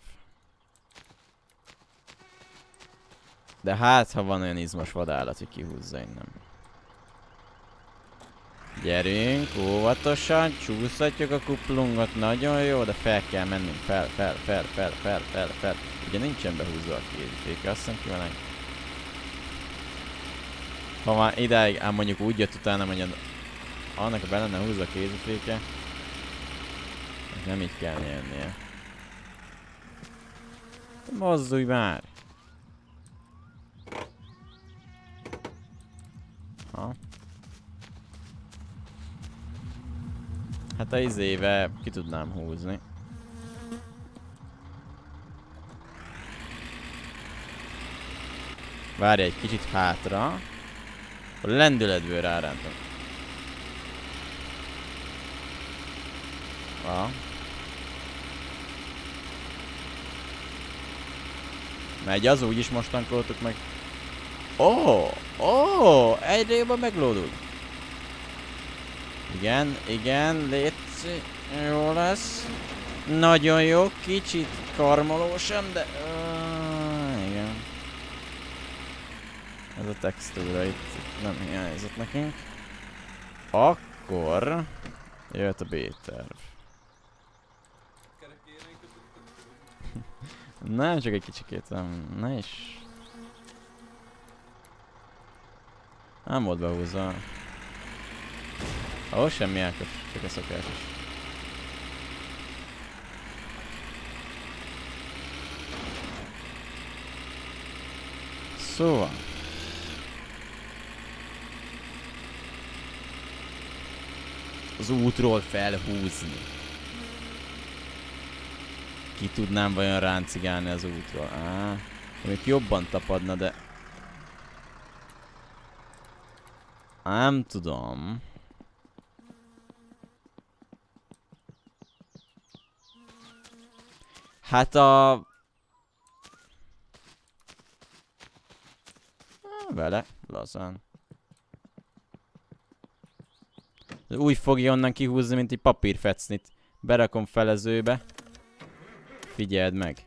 De hát, ha van olyan izmos vadállat, hogy kihúzza innen. Gyerünk, óvatosan, csúszhatjuk a kuplungot, nagyon jó, de fel kell mennünk, fel, fel, fel, fel, fel, fel, fel. Ugye nincsen behúzva a kéziféke, azt hiszem ki van egy... Ha már idáig, ám mondjuk úgy jött utána, hogy annak a be lenne húzva a kéziféke, nem így kell nyernie. Mozdulj már! Ha. Hát a izével ki tudnám húzni. Várj egy kicsit hátra. A lendületből rárántom. Ha. Megy az, úgyis most tankoltuk meg. Ó, oh, ó, oh, egyre jobban meglódul. Igen, igen, létszik, jó lesz. Nagyon jó, kicsit karmolósan, de... Uh, igen. Ez a textúra itt nem hiányzott nekünk. Akkor... Jöhet a B-terv. Nem, csak egy kicsikét, nem, ne is. Nem volt behúzva. Ó, semmi elkös, csak a szokásos. Szóval. Az útról felhúzni. Ki tudnám vajon ráncigálni az útról? Á, még jobban tapadna, de... Nem tudom. Hát a... Vele, lazán. Úgy fogja onnan kihúzni, mint egy papírfecnit. Berakom felezőbe. Figyeld meg.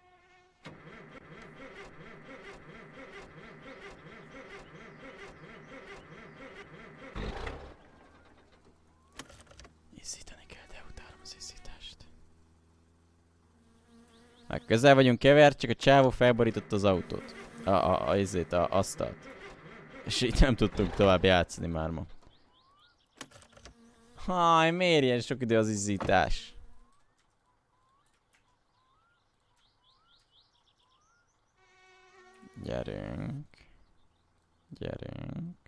Izzítani kell, de utálom az izzítást. Hát közel vagyunk kever, csak a csávó felborította az autót. A, a, a izzét, a asztalt. És így nem tudtunk tovább játszani már ma. Haj, miért ilyen sok idő az izzítás? Gyerünk. Gyerünk.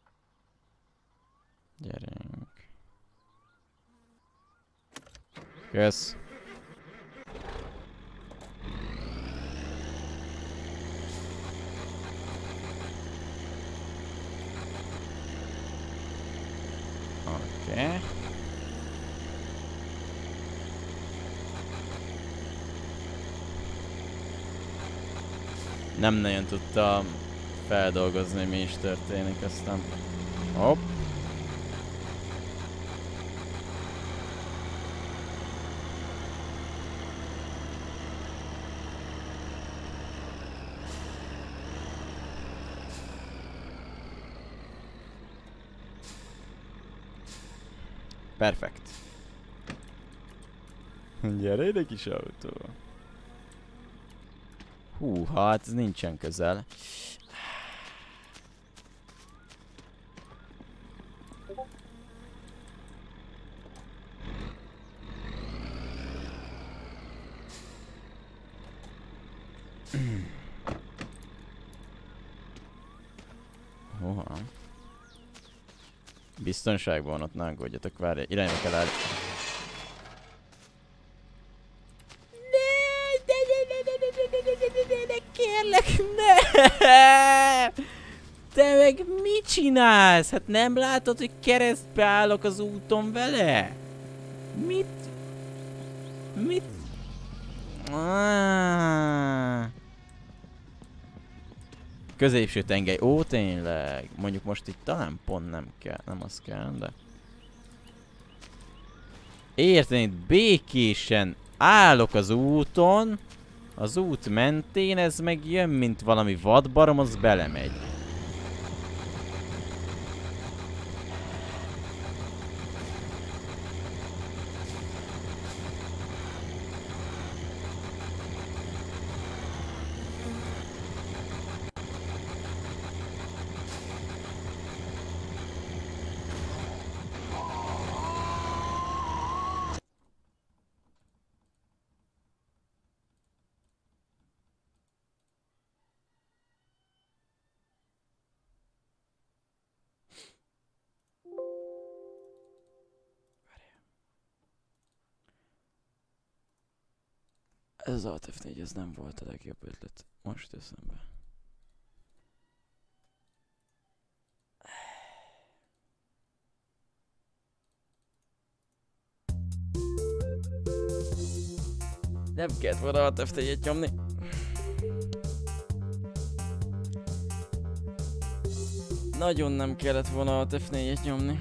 Gyerünk. Kösz. Oké. Okay. Nem nagyon tudtam feldolgozni, mi is történik, aztán... Hopp. Perfekt. Gyere ide, kis autó. Hú, hát ez nincsen közel. Oha. Biztonságban van ott, ne aggódjatok, várj, irányba kell állni. Kérlek, ne! Te meg mit csinálsz? Hát nem látod, hogy keresztbe állok az úton vele? Mit? Mit? Ah. Középső tengely. Ó, tényleg. Mondjuk most itt talán pont nem kell. Nem az kell, de... Érted, békésen állok az úton. Az út mentén, ez meg jön, mint valami vadbarom, az belemegy. Ez az Alt F négy, ez nem volt a legjobb ötlet. Most eszembe. Nem kellett volna Alt F négyet nyomni. Nagyon nem kellett volna Alt F négyet nyomni.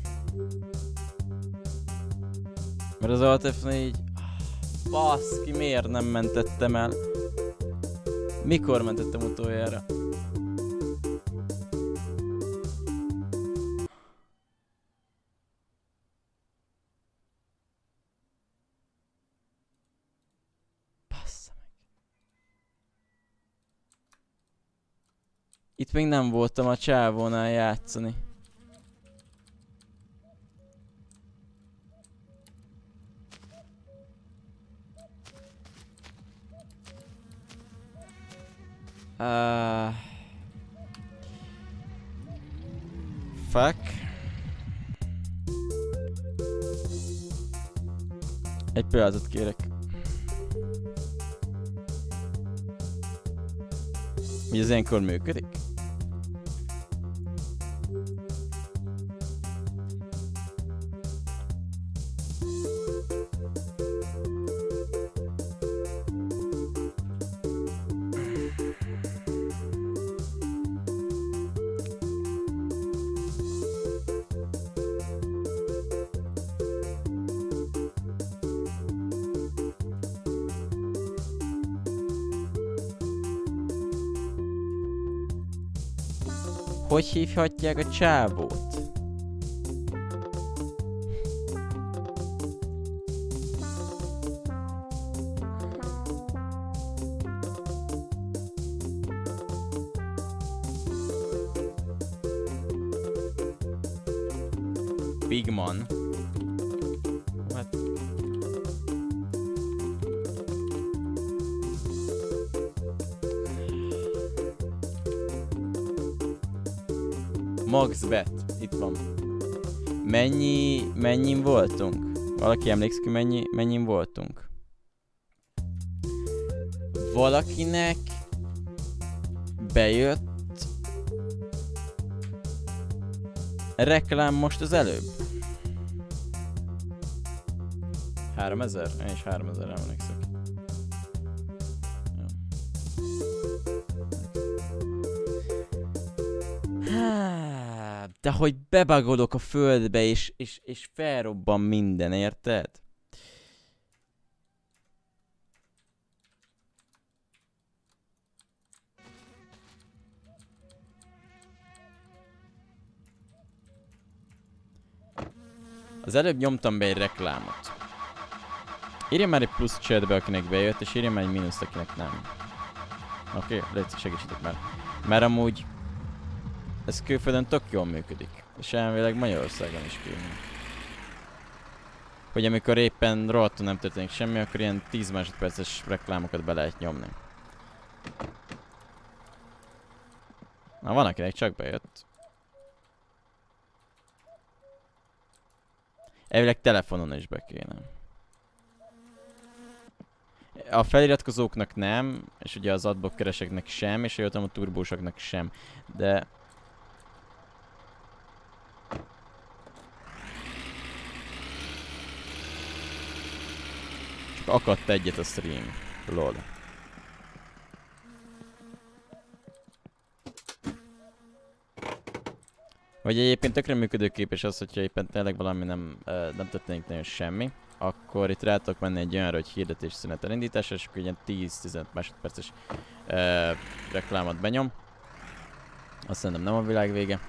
Mert az Alt F négy... Baszki, miért nem mentettem el? Mikor mentettem utoljára? Bassza meg. Itt még nem voltam a csávónál játszani. Uh, fuck. Egy pillanatot kérek. Mi az ilyenkor működik? Hogy hívhatják a csávót? Bigman. Hát... Maxbet, itt van. Mennyi, mennyin voltunk? Valaki emlékszik, hogy mennyi, mennyin voltunk? Valakinek bejött reklám most az előbb. háromezer? Én is háromezer emlékszek. De hogy bebagolok a földbe, és, és, és felrobban minden, érted? Az előbb nyomtam be egy reklámot. Írja már egy plusz chatbe, akinek bejött, és írja már egy mínuszt, akinek nem. Oké, okay, légy segítsetek már. Mert amúgy ez külföldön tök jól működik. És elvileg Magyarországon is kéne. Hogy amikor éppen rohadtul nem történik semmi, akkor ilyen tíz másodperces reklámokat be lehet nyomni. Na, van akinek csak bejött. Elvileg telefonon is be kéne. A feliratkozóknak nem, és ugye az adblock kereseknek sem, és a a turbósoknak sem. De... csak akadt egyet a stream. Lol. Vagy egyébként tökre működőképes az, hogyha éppen tényleg valami nem, uh, nem történik nagyon semmi, akkor itt rá tudok menni egy olyanra, hogy hirdetés szünet elindításra, és akkor ilyen tíz-tizenöt másodperces uh, reklámot benyom. Azt szerintem nem a világ vége.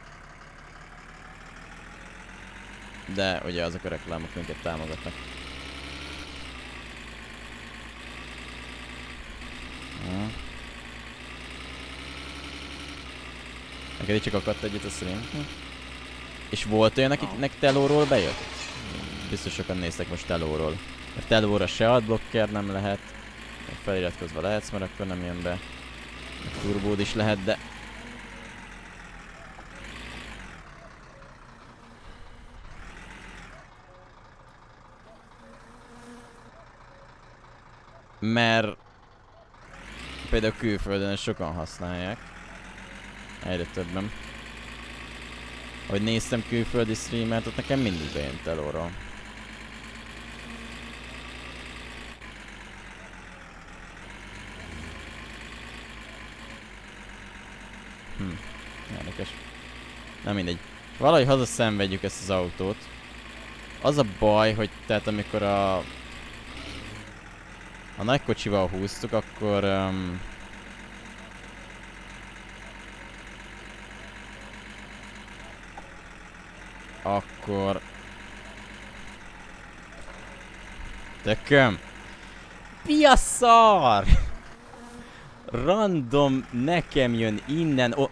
De ugye azok a reklámok minket támogatnak. Hmm. Neked csak akadt egyet a stream. Hm. És volt olyan, akiknek telóról bejött? Biztos sokan néztek most telóról. Mert telóra se adblocker nem lehet. Feliratkozva lehetsz, mert akkor nem jön be. Turbód is lehet, de... Mert... például külföldön sokan használják. Egyre többen. Ahogy néztem külföldi streamert, ott nekem mindig bejön telóról. Hm, érdekes. Nem mindegy. Valahogy hazaszenvedjük ezt az autót. Az a baj, hogy tehát amikor a... a nagy kocsival húztuk, akkor... Um, Akkor... Tököm! Mi a szar? Random nekem jön innen... Oh.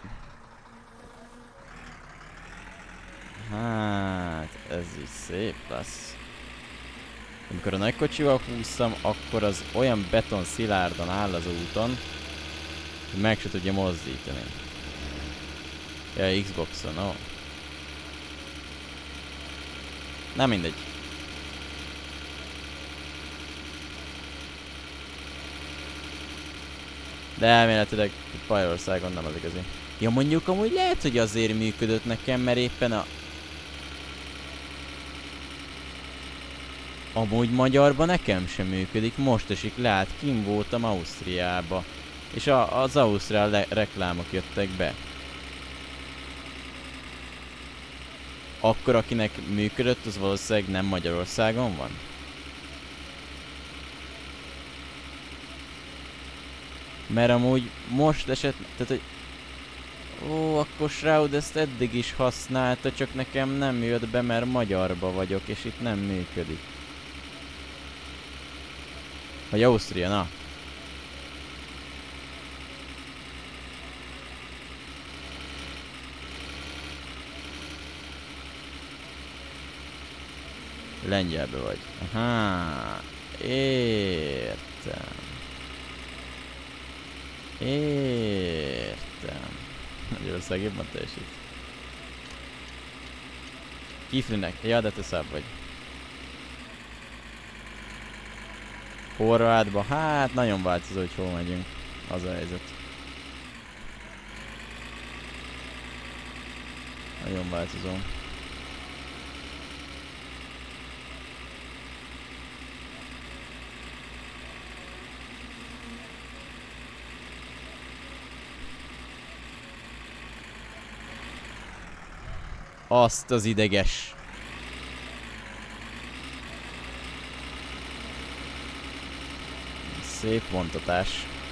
Hát... ez is szép lesz. Amikor a nagy kocsival húztam, akkor az olyan beton szilárdan áll az úton, hogy meg se tudja mozdítani. Ja, Xboxon, ó. Oh. Nem mindegy. De elméletileg Magyarországon nem az igazi. Ja, mondjuk amúgy lehet, hogy azért működött nekem, mert éppen a... Amúgy magyarban nekem sem működik, most esik le, hát kim voltam Ausztriába. És a, az ausztrál reklámok jöttek be. Akkor akinek működött, az valószínűleg nem Magyarországon van? Mert amúgy most esett, tehát hogy... Ó, akkor Shroud ezt eddig is használta, csak nekem nem jött be, mert magyarba vagyok, és itt nem működik. Vagy Ausztria, na. Lengyelbe vagy. Aha. Értem. Értem. Magyarország jobban teljesít. Kiflinek. Ja, de te szább vagy. Horvátba. Hát nagyon változó, hogy hol megyünk. Az a helyzet. Nagyon változó. Azt az ideges. Szép vontatás.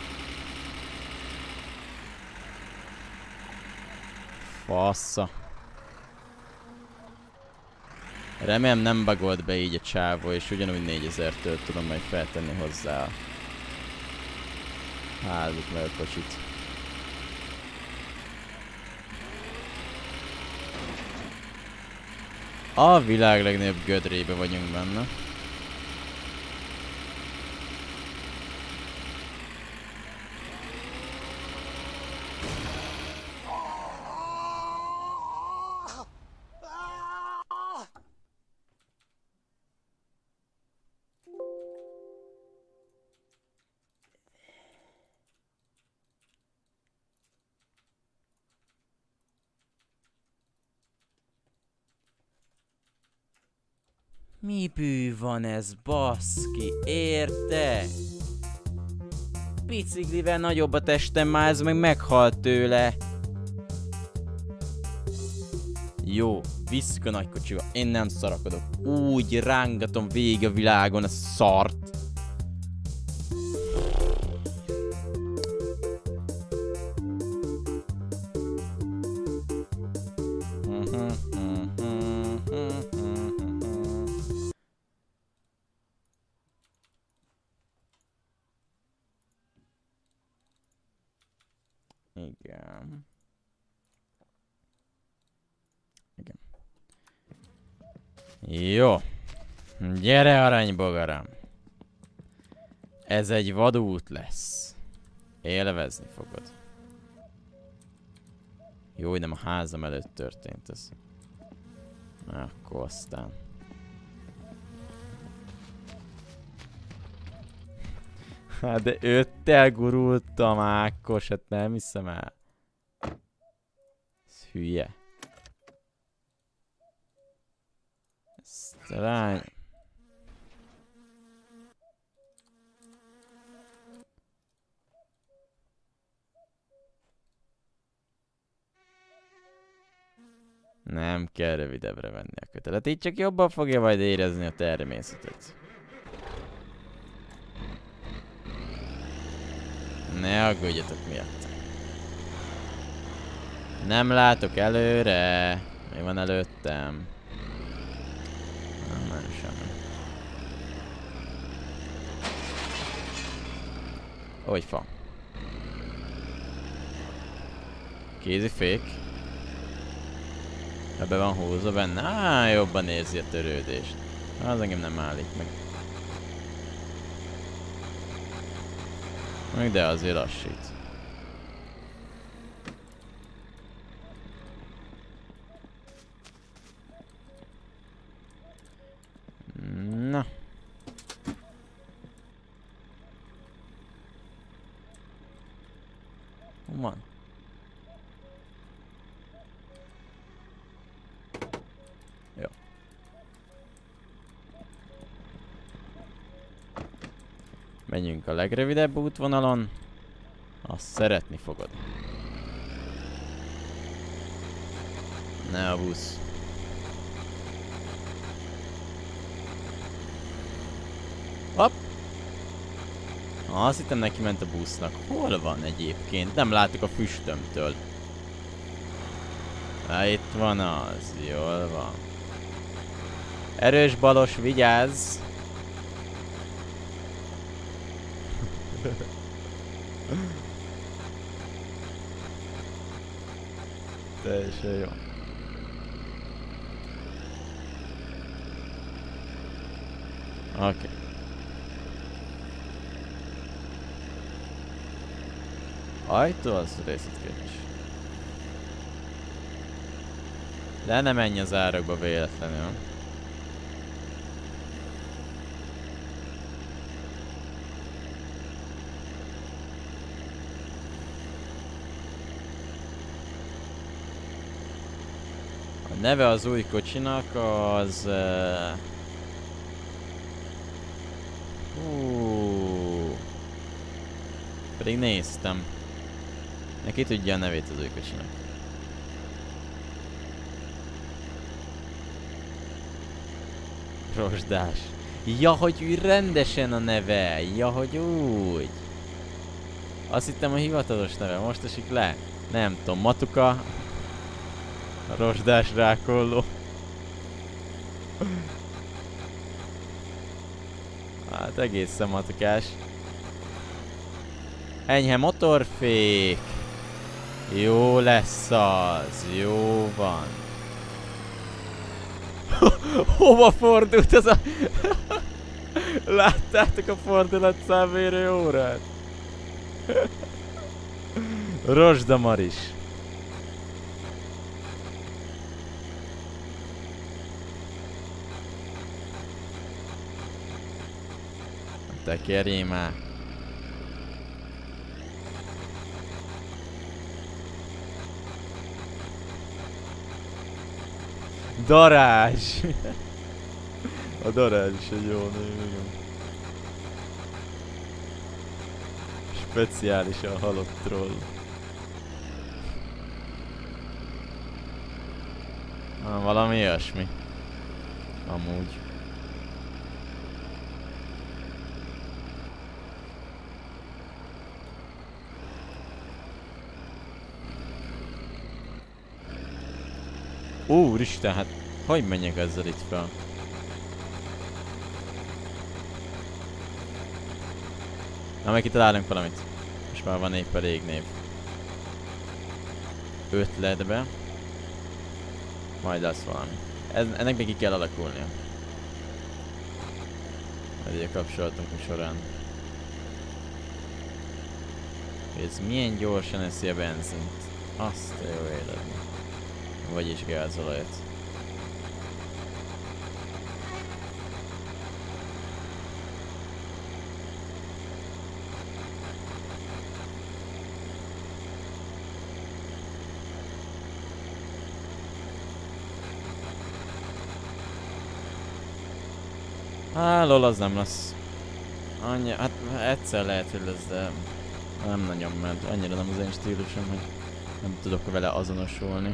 Fassa. Remélem nem bugolt be így a csávó, és ugyanúgy négyezertől tudom majd feltenni hozzá a házat meg a kocsit. A világ legnagyobb gödrébe vagyunk benne. Mi bű van ez, baszki? Érte? Biciklivel nagyobb a testem, már ez meg meghalt tőle. Jó, visszük a nagykocsiba. Én nem szarakodok. Úgy rángatom végig a világon a szart. Igen. Igen. Jó. Gyere, aranybogaram. Ez egy vadút lesz. Élvezni fogod. Jó, hogy nem a házam előtt történt ez. Akkor aztán. Hát de öttel gurultam, Ákos, hát nem hiszem el. Ez hülye. Ezt rány... Nem kell rövidebbre venni a kötelet, így csak jobban fogja majd érezni a természetet. Ne aggódjatok miatt. Nem látok előre. Mi van előttem? Nem, nem semmi. Hogy fa. Kézifék. Ebbe van húzva benne. Á, jobban érzi a törődést. Az engem nem állít meg. Még de azért lassít. Na. Hol van? Jó. Menjünk a legrövidebb útvonalon. Azt szeretni fogod. Ne a busz. Hopp! Azt hittem neki ment a busznak. Hol van egyébként? Nem látok a füstömtől. Há, itt van az. Jól van. Erős balos, vigyázz! Teljesen jó. Oké. Okay. Ajtó az részletkérdés. De ne menj az árokba véletlenül. A neve az új kocsinak az... Uh... Hú... Pedig néztem. Neki tudja a nevét az új kocsinak. Rozsdás. Ja, hogy úgy rendesen a neve. Ja, hogy úgy. Azt hittem a hivatalos neve. Most esik le. Nem tudom, Matuka. Rozsdás rákolló. Hát egészen matukás. Enyhe motorfék. Jó lesz az. Jó van. Hova fordult ez a... Láttátok a fordulatszámérő órát? Rozsdamar is. Tekerjél már. Darázs! A darázs is egy jó név, igen. Speciálisan halott troll. Ah, valami ilyesmi. Amúgy. Úristen, hát hogy menjek ezzel itt fel? Na, meg kitalálunk valamit. Most már van épp elég név. Ötletbe. Majd lesz valami. Ez, ennek még ki kell alakulnia. Majd így a kapcsolatunk során. Ez milyen gyorsan eszi a benzint. Azt a jó életben. Vagyis gázolajat. Á, lol, az nem lesz. Annyi, hát egyszer lehet, hogy lesz, de nem nagyon ment. Annyira nem az én stílusom, hogy nem tudok vele azonosulni.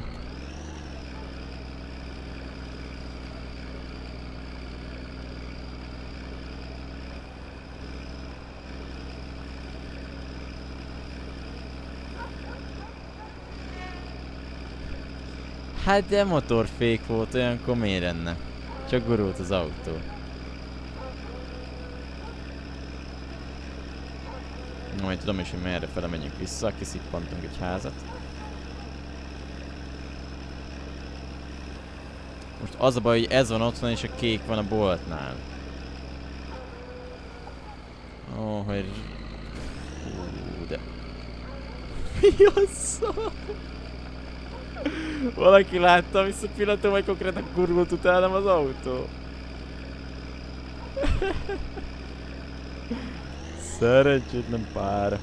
Hát de motorfék volt, olyankor miért lenne? Csak gurult az autó. Majd tudom is, hogy merre fele menjünk vissza, kiszippantunk egy házat. Most az a baj, hogy ez van otthon és a kék van a boltnál. Ó, hogy... Hú, de... Mi a szar? Valaki látta vissza pillanatom, vagy konkrétan gurult utánam az autó. Szerencsétlen pár.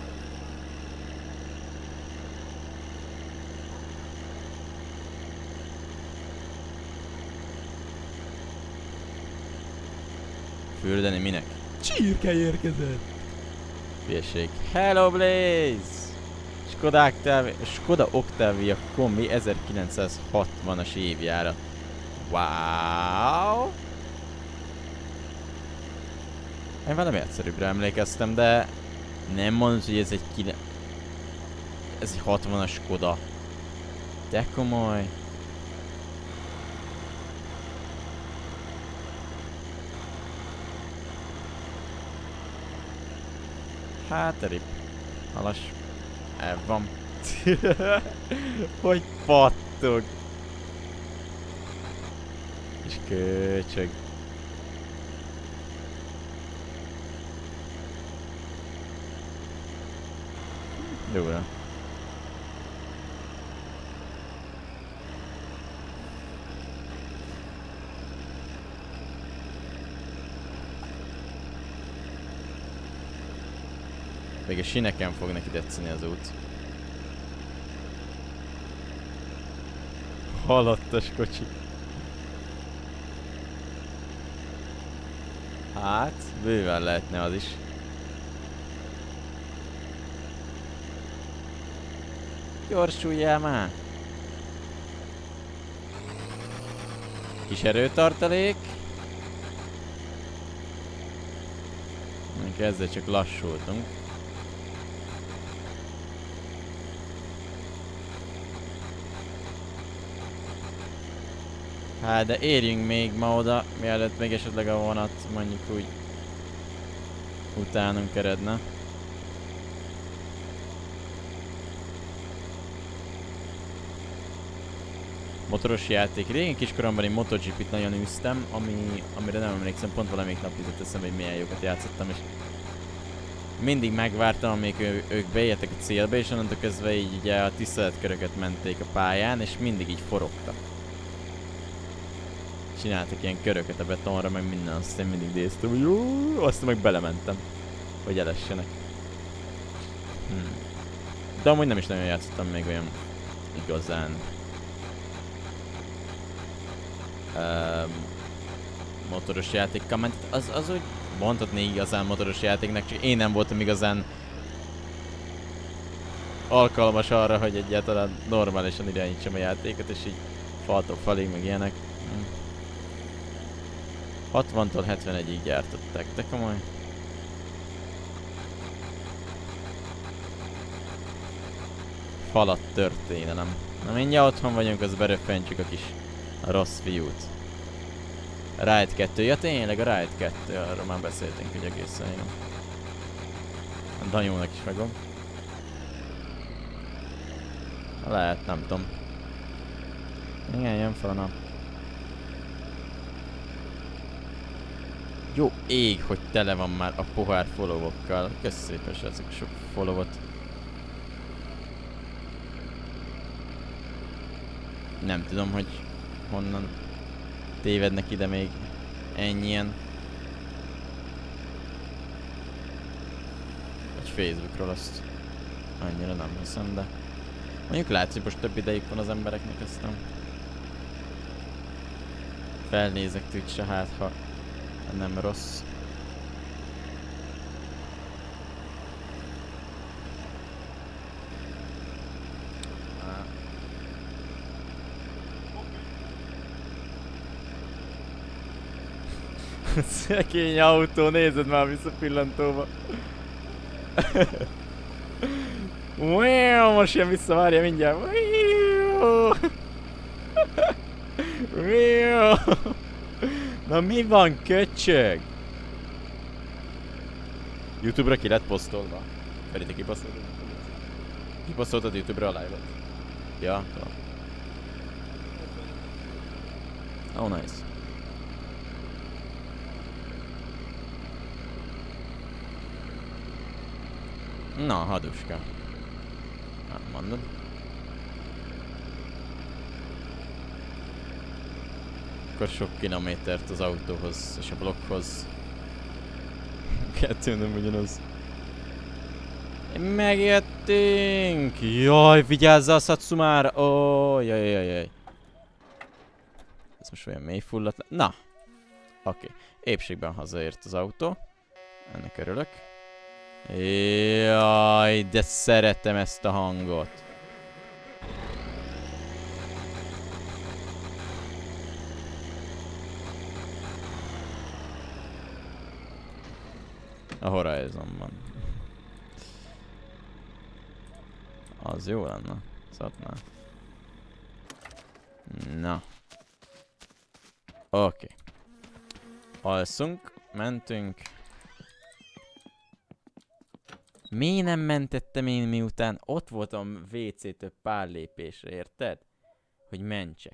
Fürdeni minek? Csirke érkezett! Hülyeség. Hello Blaze! Skoda Octavia, Skoda Octavia kombi ezerkilencszázhatvanas évjárat. Wow! Én valami egyszerűbbre emlékeztem, de nem mondod, hogy ez egy kile... Ez egy hatvanas Skoda. De komoly. Hát erip. Halas. El van. Hogy pattog. És köcsög. Jóra. Még a sineken fog neki tetszeni az út. Halottas kocsi. Hát, bőven lehetne az is. Gyorsuljál már! Kis erőtartalék. Ezzel csak lassultunk. Hát de érjünk még ma oda, mielőtt még esetleg a vonat mondjuk úgy utánunk eredne. Motoros játék. Régen kiskoromban én MotoGP-t nagyon űztem, ami, amire nem emlékszem, pont valamelyik nap jutott eszembe, hogy milyen jókat játszottam, és mindig megvártam, amíg ő, ők beértek a célba, és onnantól kezdve így ugye a tiszteletköröket menték a pályán, és mindig így forogtak. Csináltak ilyen köröket a betonra, meg minden, azt én mindig néztem, hogy jó, aztán meg belementem, hogy elessenek. Hmm. De amúgy nem is nagyon játszottam még olyan igazán um, motoros játékkal ment. Az, az úgy mondhatni igazán motoros játéknak, csak én nem voltam igazán alkalmas arra, hogy egyáltalán normálisan irányítsam a játékot, és így faltól falig, meg ilyenek. hatvantól hetvenegyig gyártották, de komoly. Falat történelem. Na mindjárt otthon vagyunk, az beröffentjük a kis rossz fiút. Ride kettő, ja tényleg a Ride kettő, arról már beszéltünk, hogy egészen jó. A Danyónak is megvan. Lehet, nem tudom. Igen, jön fel a nap. Jó ég, hogy tele van már a pohár followokkal. Kösz szépen, srácok, a sok followot. Nem tudom, hogy honnan tévednek ide még ennyien. Egy Facebookról azt annyira nem hiszem, de mondjuk látszik, hogy most több idejük van az embereknek, ezt nem felnézek Twitch-re, hát ha nem rossz. Szegény autó, nézed már vissza pillantóba. Most jön vissza, várja mindjárt. Na mi van, köcsög? YouTube-ra ki lett posztolva. Feri, te kiposztoltad? Kiposztoltad YouTube-ra a live-ot? Ja, tudom. Oh, nice. Na, haduska. Nem mondod. Akkor sok kilométert az autóhoz és a blokkhoz. Kettő nem ugyanaz. Megjöttünk! Jaj, vigyázzál a Satsumára! Ó, oh, jaj, jaj, jaj. Ez most olyan mély fulladt le. Na! Oké. Okay. Épségben hazaért az autó. Ennek örülök. Jaj, de szeretem ezt a hangot. A Horizonban. Az jó lenne. Szatnál. Na. Oké. Okay. Alszunk, mentünk. Miért nem mentettem én, miután ott voltam vé cé-től pár lépésre, érted? Hogy mentsek.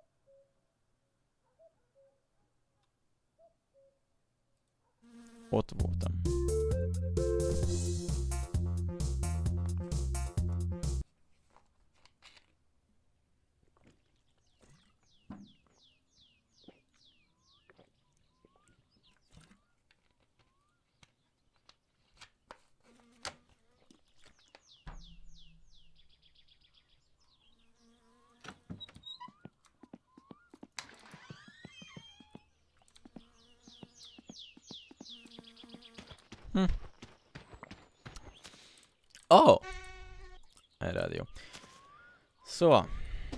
Ott voltam. Hm. Oh! Erre jó. Szóval.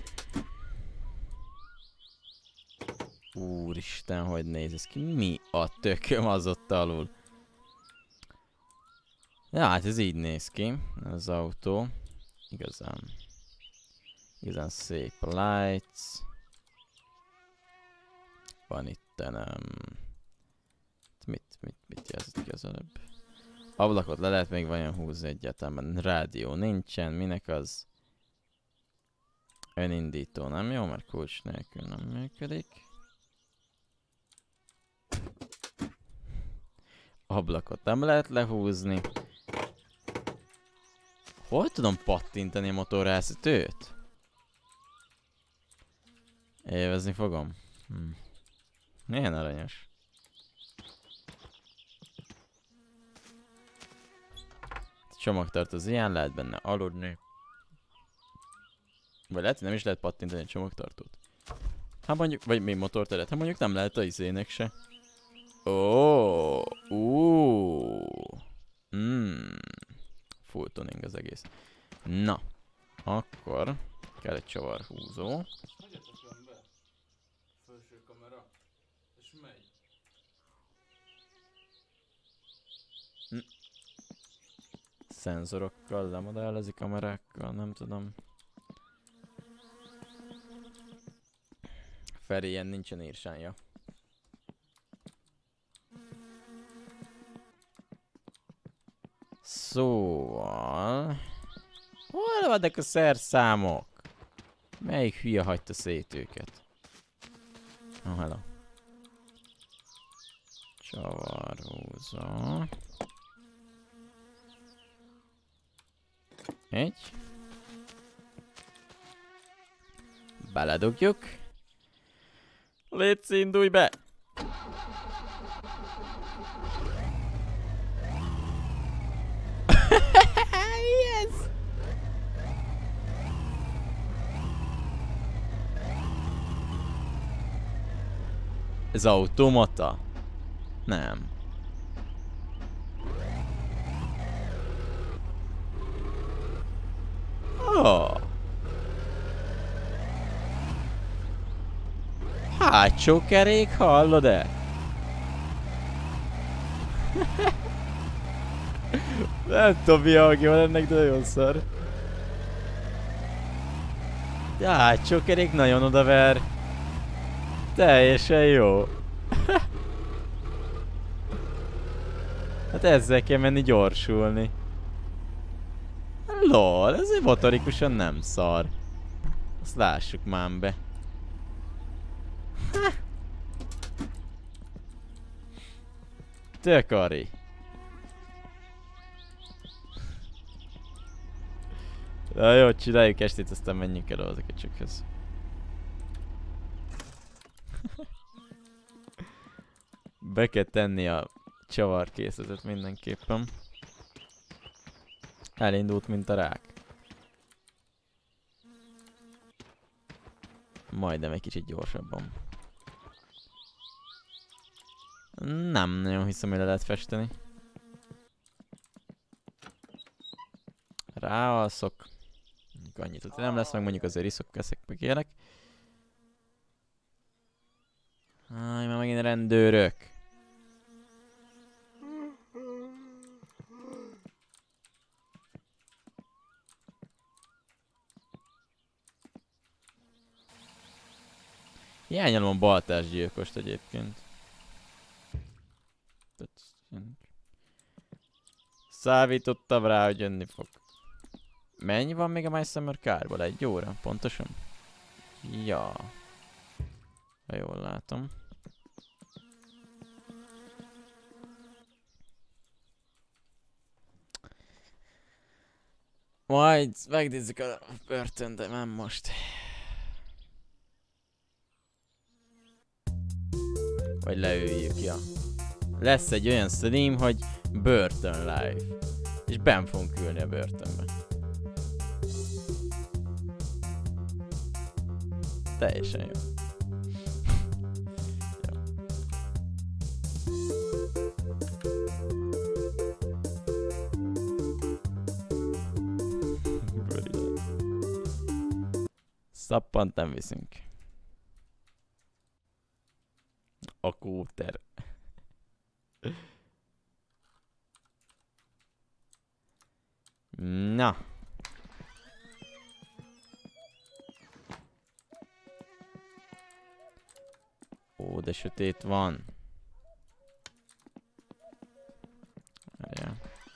Úristen, hogy néz ez ki? Mi a tököm az ott alul? Ja, hát ez így néz ki. Az autó. Igazán. Igazán szép lights. Van itt nem... Mit, mit, mit jelzett ki az előbb? Ablakot le lehet még vajon húzni egyáltalán. Rádió nincsen, minek az? Önindító nem jó, mert kulcs nélkül nem működik. Ablakot nem lehet lehúzni. Hol tudom pattintani a motorháztetőt? Élvezni fogom. Hm. Milyen aranyos. Csomagtartó az ilyen, lehet benne aludni. Vagy lehet, hogy nem is lehet pattintani egy csomagtartót. Hát mondjuk, vagy még motorteret, hát mondjuk nem lehet a izének se. Ó, ú. Mm. Full tuning az egész. Na, akkor kell egy csavarhúzó. Hagyjatok be. Felső kamera. És megy. Hm. Szenzorokkal, lemodellezik kamerákkal, nem tudom. Feri, ilyen nincsen írsánja. Szóval... Hol vannak a szerszámok? Melyik hülye hagyta szét őket? Oh, hello. Csavarhúzó. Egy. Beledugjuk. Légy indulj be! Yes! Ez automata? Nem. Oh. Hátsó kerék, hallod-e? Nem tudom mi hangja van ennek, de nagyon szar. De hátsó kerék nagyon odaver. Teljesen jó. Hát ezzel kell menni gyorsulni. Lol, ez motorikusan nem szar. Azt lássuk már be. Tök ari. Na jó, csináljuk estét, aztán menjünk el az a köcsökhöz. Be kell tenni a csavarkészletet mindenképpen. Elindult, mint a rák. Majdnem egy kicsit gyorsabban. Nem nagyon hiszem, hogy le lehet festeni. Ráalszok. Annyit, hogy nem lesz meg, mondjuk azért iszok, keszek, meg ilyenek. Áj, már megint rendőrök. Hiányolom a baltásgyilkost egyébként. Számítottam rá, hogy jönni fog. Mennyi van még a My Summer Car-ból? Egy óra? Pontosan? Ja. Ha jól látom. Majd megnézzük a börtön, de nem most. Vagy leüljük, ja. Lesz egy olyan stream, hogy börtön live. És benn fogunk ülni a börtönbe. Teljesen jó. Szappant nem viszünk. A kúter. Na. Ó, de sötét van. Ja.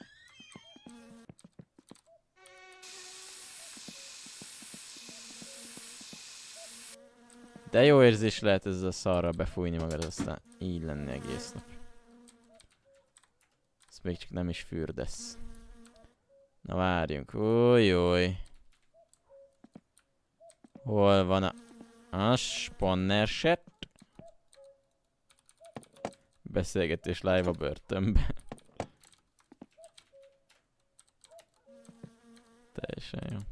De jó érzés lehet ezzel a szarral befújni magad, aztán így lenni egész nap. Ez még csak nem is fürdesz. Na várjunk, újjúj. Hol van a... A spanner set? Beszélgetés live a börtönben. Teljesen jó.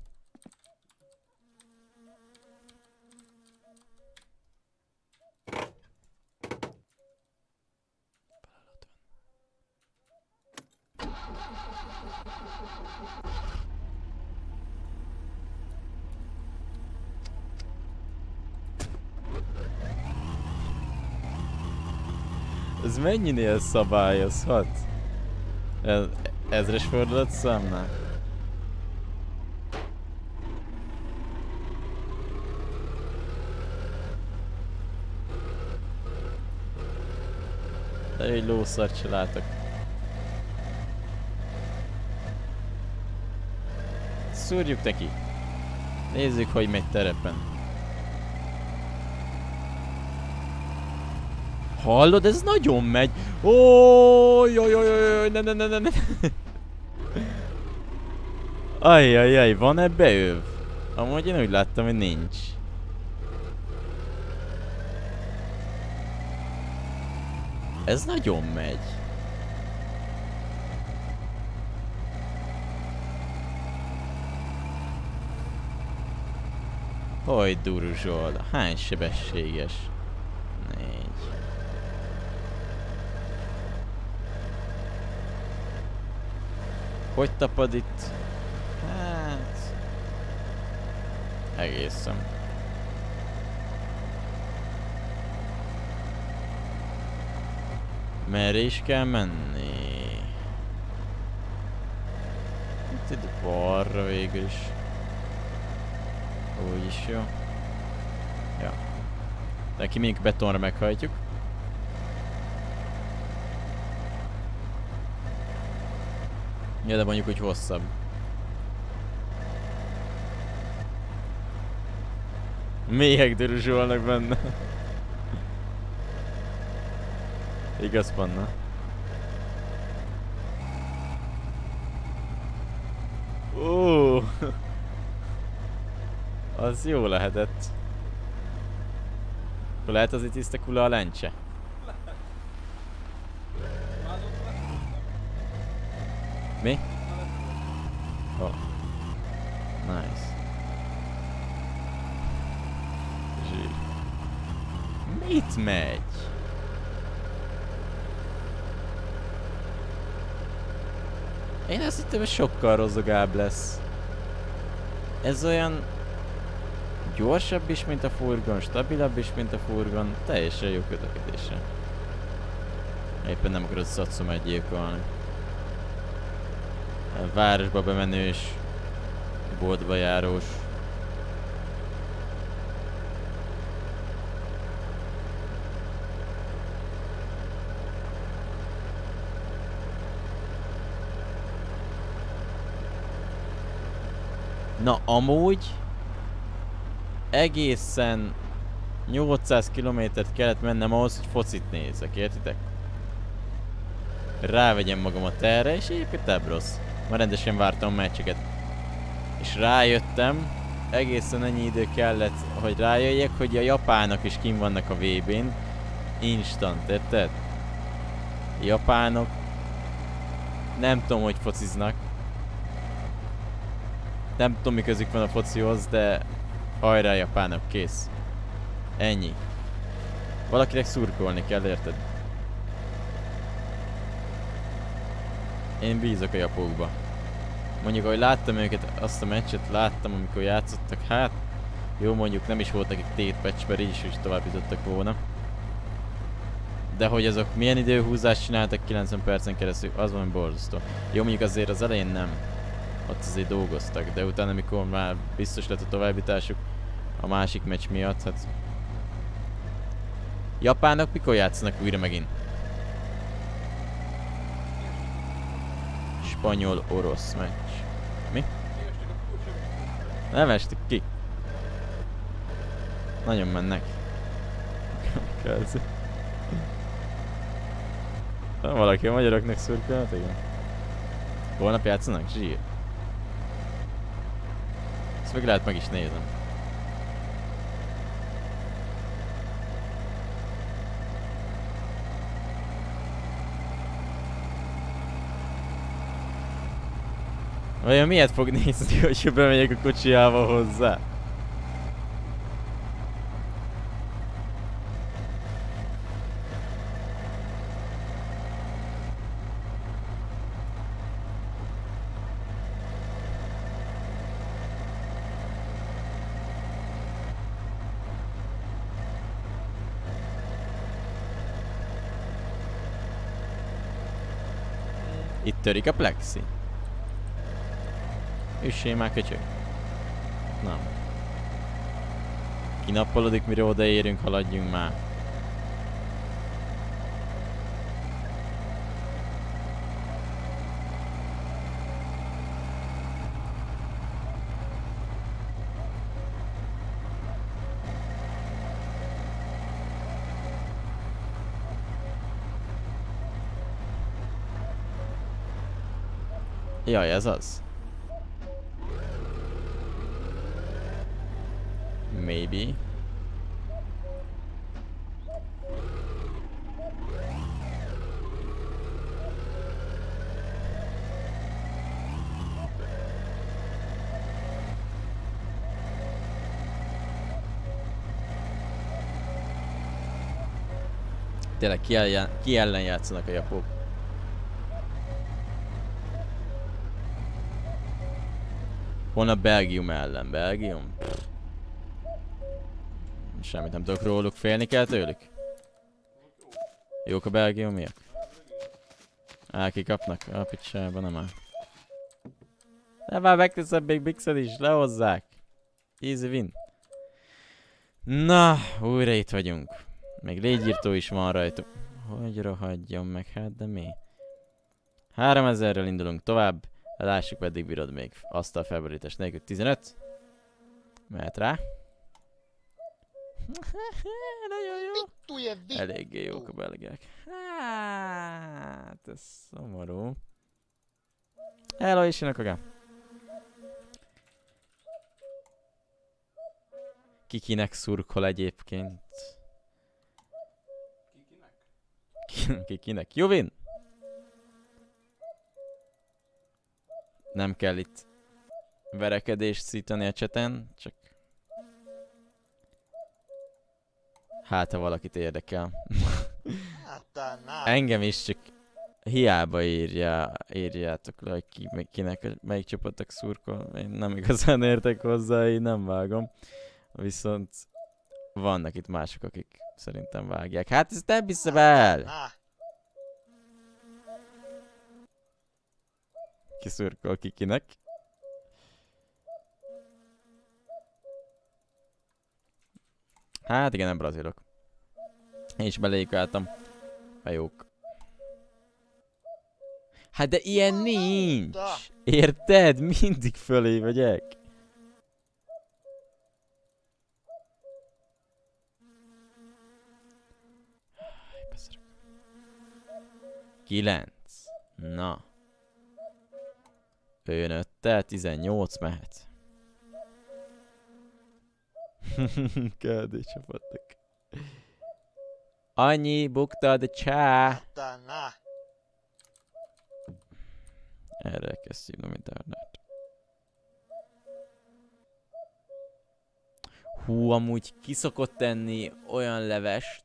Ez mennyinél szabályozhat? Ez, ezres fordulat számnál? De egy lószart se látok. Szúrjuk neki. Nézzük, hogy megy terepen. Hallod? Ez nagyon megy! Ó, jaj, jaj, jaj, ne, ne, ne, ne, ne. Ajjajjaj, van ebbe öv? Amúgy én úgy láttam, hogy nincs. Ez nagyon megy. Hogy duruzsol, hány sebességes? Négy. Hogy tapad itt? Hát... Egészen. Merre is kell menni? Itt ide balra végül is. Úgy is jó. Ja. De ki mindig betonra meghajtjuk. Ja, de mondjuk, hogy hosszabb. Méhek dörözsolnak benne. Igaz, Panna? Ó, az jó lehetett. Akkor lehet az itt tiszta kula a lencse? Mi? Oh. Nice. Zsír. Mit megy? Én azt hittem, hogy sokkal rozzogább lesz. Ez olyan... gyorsabb is, mint a furgon, stabilabb is, mint a furgon. Teljesen jó közlekedése. Éppen nem akarod Satsumát gyilkolni. A városba bemenős, boltba járós. Na amúgy egészen nyolcszáz kilométert kellett mennem ahhoz, hogy focit nézzek, értitek? Rávegyem magamat erre, és egyébként Ebrosz. Már rendesen vártam a meccseket. És rájöttem, egészen ennyi idő kellett, hogy rájöjjek, hogy a japánok is kim vannak a vé bén. Instant, érted? A japánok nem tudom, hogy fociznak. Nem tudom, mi közük van a focihoz, de hajrá japánok, kész. Ennyi. Valakinek szurkolni kell, érted? Én bízok a japókba. Mondjuk, ahogy láttam őket, azt a meccset láttam, amikor játszottak, hát jó, mondjuk nem is volt nekik tétpatch, mert így is, is tovább jutottak volna. De hogy azok milyen időhúzást csináltak kilencven percen keresztül, az van borzasztó. Jó, mondjuk azért az elején nem. Ott azért dolgoztak, de utána, amikor már biztos lett a továbbításuk a másik meccs miatt, hát... Japánok mikor játszanak újra megint? Spanyol-orosz meccs. Mi? Nem estik ki. Nagyon mennek. Nem valaki a magyaroknak szurkolt, igen. Holnap játszanak? Zsír. Ezt meg lehet meg is nézem. Vajon miért fog nézni, hogyha bemegyek a kocsijával hozzá? Itt törik a plexi. Üssél már, köcsög. Nem. Kinappalodik, mire odaérünk, haladjunk már. Jaj, ez az. Maybe. Tényleg ki ellen, ki ellen játszanak a japók? Hol a Belgium ellen? Belgium? Pff. Semmit nem tudok róluk, félni kell tőlük? Jók a belgiumiak? Á, kikapnak? A picsába nem áll. De már megteszem még Bixen is, lehozzák. Easy win. Na, újra itt vagyunk. Még légyírtó is van rajta. Hogy rohadjon meg, hát de mi? háromezerrel indulunk tovább. Lássuk, meddig bírod még azt a felborítás nélkül. tizenöt. Mehet rá. Nagyon jó. Eléggé jók a belgák. Hát, ez szomorú. Hello, Isinak agám. Kikinek szurkol egyébként? Kikinek? Kikinek? Jovin! Nem kell itt verekedést szítani a cseten, csak... Hát, ha valakit érdekel. Engem is csak hiába írja, írjátok le, hogy ki, kinek, melyik csapatnak szurkol. Én nem igazán értek hozzá, így nem vágom. Viszont vannak itt mások, akik szerintem vágják. Hát ezt nem hiszem el! Ki szurkol kikinek. Hát igen, nem brazilok. Én is beléjük álltam. A jók. Hát de ilyen nincs! Érted? Mindig fölé vagyok. Kilenc. Na. Ő jön öttel, tizennyolc mehet. Kádé csapattak. Annyi bukta, de csá. Erre kell szívnom internet. Hú, amúgy ki szokott tenni olyan levest,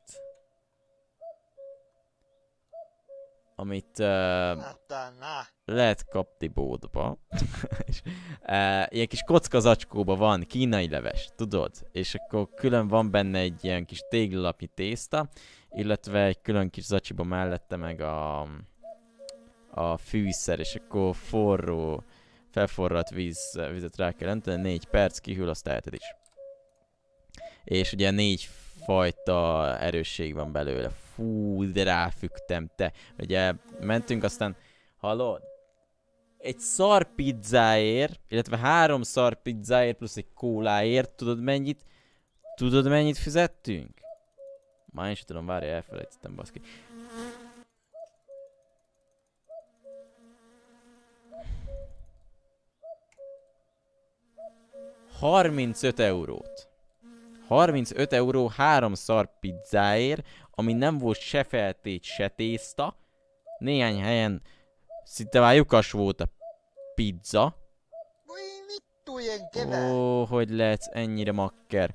amit uh, lehet kapni bódba. És, uh, ilyen kis kocka zacskóba van kínai leves, tudod? És akkor külön van benne egy ilyen kis téglalapnyi tészta, illetve egy külön kis zacsiba mellette meg a, a fűszer, és akkor forró, felforrat víz, vizet rá kell önteni, négy perc, kihűl, azt eheted is. És ugye négy fajta erősség van belőle. Fú, de ráfügtem, te. Ugye mentünk, aztán, hallod? Egy szar pizzáért, illetve három szar pizzáért plusz egy kóláért, tudod mennyit? Tudod mennyit fizettünk? Már én sem tudom, várja, elfelejtettem, baszki. harmincöt eurót. harmincöt euró három szar pizzáért, ami nem volt se feltét, se tészta. Néhány helyen szinte már lyukas volt a pizza. Ó, hogy lehetsz ennyire makker.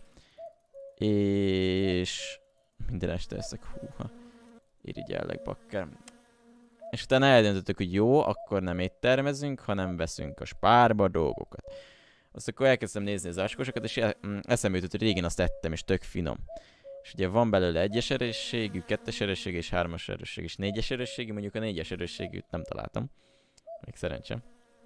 És... minden este eszek, húha. Irigyellek, bakker. És utána eldöntöttük, hogy jó, akkor nem éttermezünk, hanem veszünk a spárba dolgokat. Azt akkor elkezdtem nézni az áskosokat, és eszembe jutott, hogy régen azt ettem, és tök finom. És ugye van belőle egyes erősségű, kettes erősségű, és hármas erősségű, és négyes erősségű, mondjuk a négyes erősségűt nem találtam. Még szerencsém.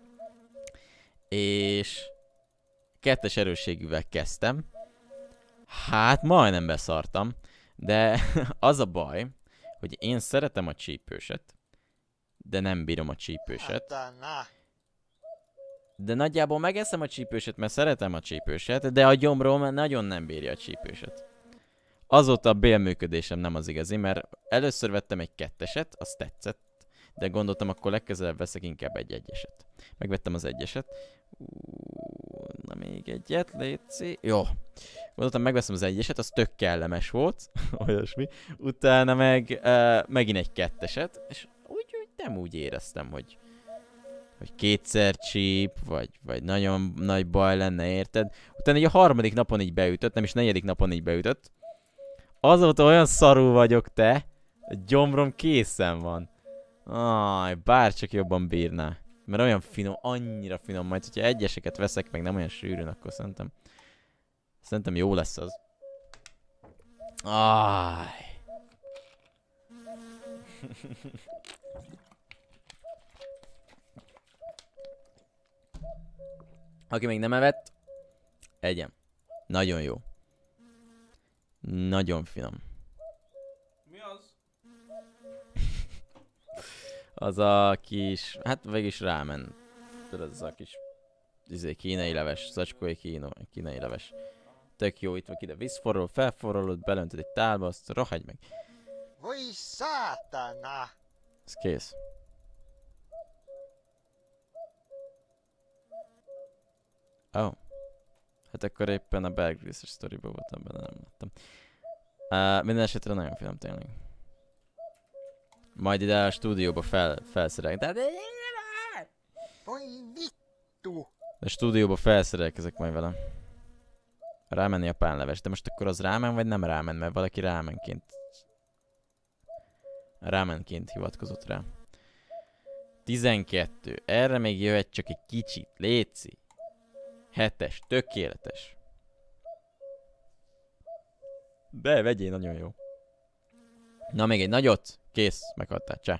És kettes erősségűvel kezdtem. Hát majdnem beszartam. De az a baj, hogy én szeretem a csípőset, de nem bírom a csípőset. Satana. De nagyjából megeszem a csípőset, mert szeretem a csípőset, de a gyomrom nagyon nem bírja a csípőset. Azóta a bélműködésem nem az igazi, mert először vettem egy ketteset, az tetszett, de gondoltam, akkor legközelebb veszek inkább egy egyeset. Megvettem az egyeset. Ú, na még egyet, létszi. Jó. Gondoltam, megveszem az egyeset, az tök kellemes volt, olyasmi. Utána meg uh, megint egy ketteset, és úgy, úgy nem úgy éreztem, hogy hogy kétszer csíp, vagy, vagy nagyon nagy baj lenne, érted? Utána így a harmadik napon így beütött, nem is negyedik napon így beütött. Azóta olyan szarul vagyok, te, a gyomrom készen van. Aj, bárcsak jobban bírná. Mert olyan finom, annyira finom, majd hogyha egyeseket veszek, meg nem olyan sűrűn, akkor szerintem, szerintem jó lesz az. Aj. Aki még nem evett, egyen. Nagyon jó. Nagyon finom. Mi az? Az a kis, hát végig rámen. Tudod, az a kis izé, kínai leves, zacskói kínó, kínai leves. Tök jó, itt vagy ide vízforró, felforrolod, belöntöd egy tálba, azt rohagy meg. Voi saatana. Ez kész. Oh. Hát akkor éppen a Bear Grylls-es sztoriba voltam benne, nem láttam. Uh, minden esetre nagyon finom tényleg. Majd ide a stúdióba fel, felszerelek. De... Voi vittu. A stúdióba felszerelkezek majd vele. Rámenni a pánleves. De most akkor az rámen vagy nem rámen? Mert valaki rámenként... Rámenként hivatkozott rá. tizenkettő. Erre még jöhet csak egy kicsit. Léci. Hetes. Tökéletes. De vegyél, nagyon jó. Na még egy nagyot. Kész. Meghaltál. Csá.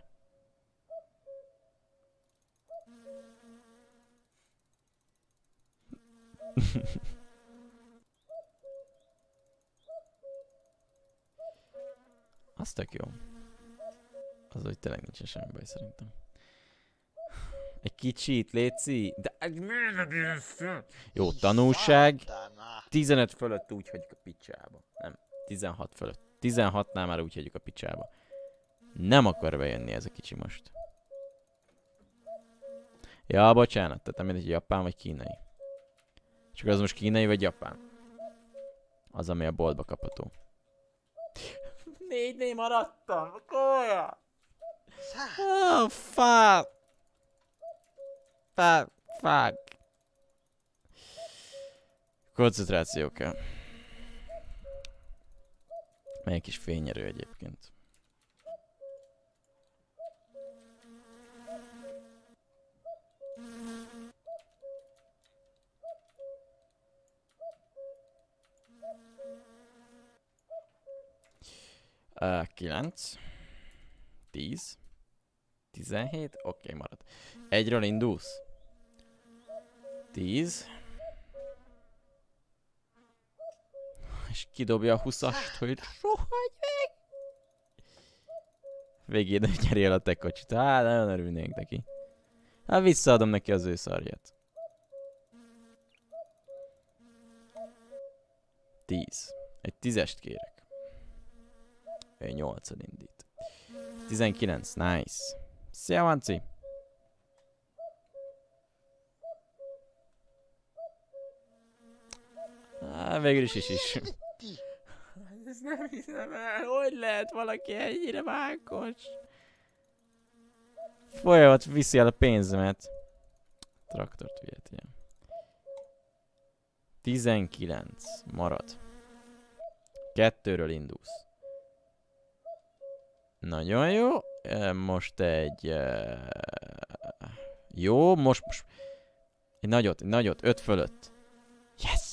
Az tök jó. Az, hogy tényleg nincsen semmi baj szerintem. Egy kicsit, léci. De... Jó, tanulság. tizenöt fölött úgy hagyjuk a picsába. Nem, tizenhat fölött. tizenhatnál már úgy hagyjuk a picsába. Nem akar bejönni ez a kicsi most. Ja, bocsánat, tehát nem mindegy, japán vagy kínai. Csak az most kínai vagy japán? Az, ami a boltba kapható. Négynél maradtam, komolyan! Oh, fuck! Fuck, fuck. Koncentráció kell. Melyik kis fényerő egyébként. Uh, kilenc. tíz. tizenhét. Oké, okay, marad. Egyről indulsz. tíz. És kidobja a huszast, hogy rohagy meg! Végén nyeri el a te kocsit. Hát, nagyon örülnénk neki. Hát visszaadom neki az ő szarját. tíz. Egy tízest kérek. Ő nyolcad indít. tizenkilenc. Nice. Szia, Vanci! Á, végül is is is. Ez nem hiszem el. Hogy lehet valaki ennyire mákos? Folyamat viszi el a pénzemet. Traktort vihet, ilyen. tizenkilenc. Marad. Kettőről indulsz. Nagyon jó. Most egy... Uh, jó, most, most... Egy nagyot, egy nagyot. Öt fölött. Yes!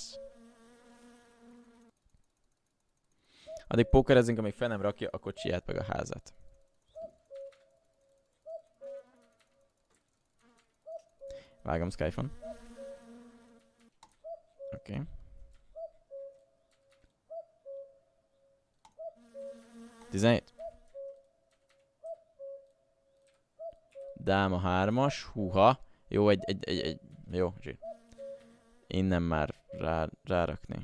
Addig pókerezünk, amíg fel nem rakja a kocsiját meg a házát. Vágom Skyphone. Oké. Okay. tizenhét. Dáma hármas, húha. Jó, egy, egy, egy, egy. Jó, zsír. Innen már rá, rárakni.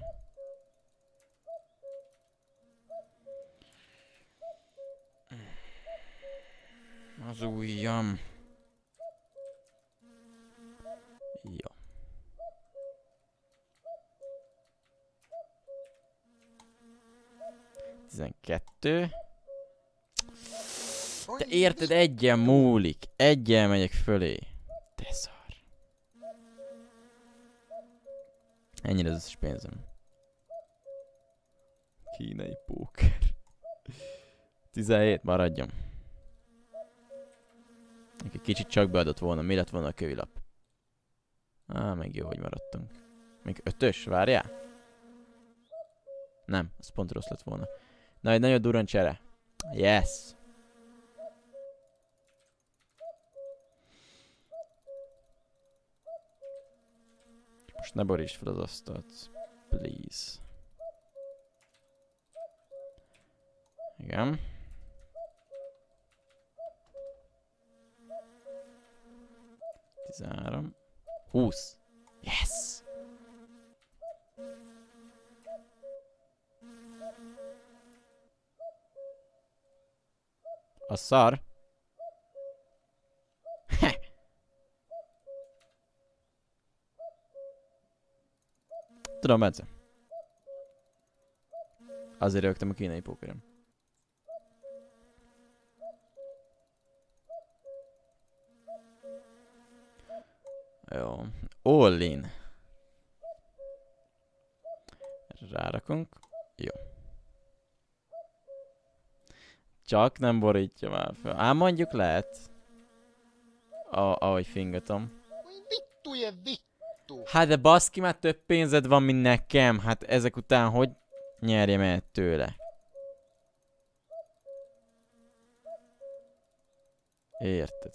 Az ujjam. Jó. tizenkettő. Te érted, egyen múlik. Egyen megyek fölé. Te szar. Ennyire az összes pénzem. Kínai póker. tizenhét, maradjon. Egy kicsit csak beadott volna. Mi lett volna a kövilap? Á, meg jó, hogy maradtunk. Még ötös, várjál? Nem, az pont rossz lett volna. Na, egy nagyon durran csere. Yes! Most ne borítsd fel az asztalt. Please. Igen. tizenhárom. húsz. Yes! A szar. Tudom, Bence. Azért rögtem a kínai pókerem. Jó. All in. Rárakunk. Jó. Csak nem borítja már fel. Ám mondjuk lehet. A ahogy fingatom. Vittujen vittu! Hát de baszki, már több pénzed van, mint nekem. Hát ezek után hogy nyerjem el tőle? Érted?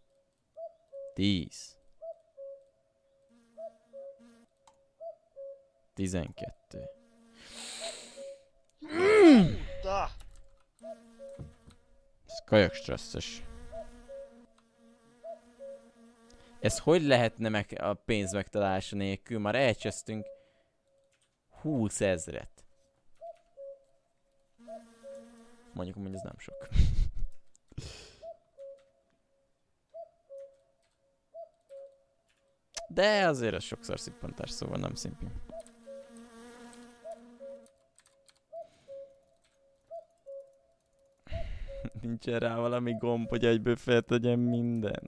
tíz. tizenkettő. Da! Ez kajak stresszes. Ez hogy lehetne meg a pénz megtalálása nélkül? Már elcsesztünk húszezret. Mondjuk, hogy ez nem sok. De azért ez sokszor szippantás, szóval nem szimpi. Nincsen rá valami gomb, hogy egyből feltegyem mindent.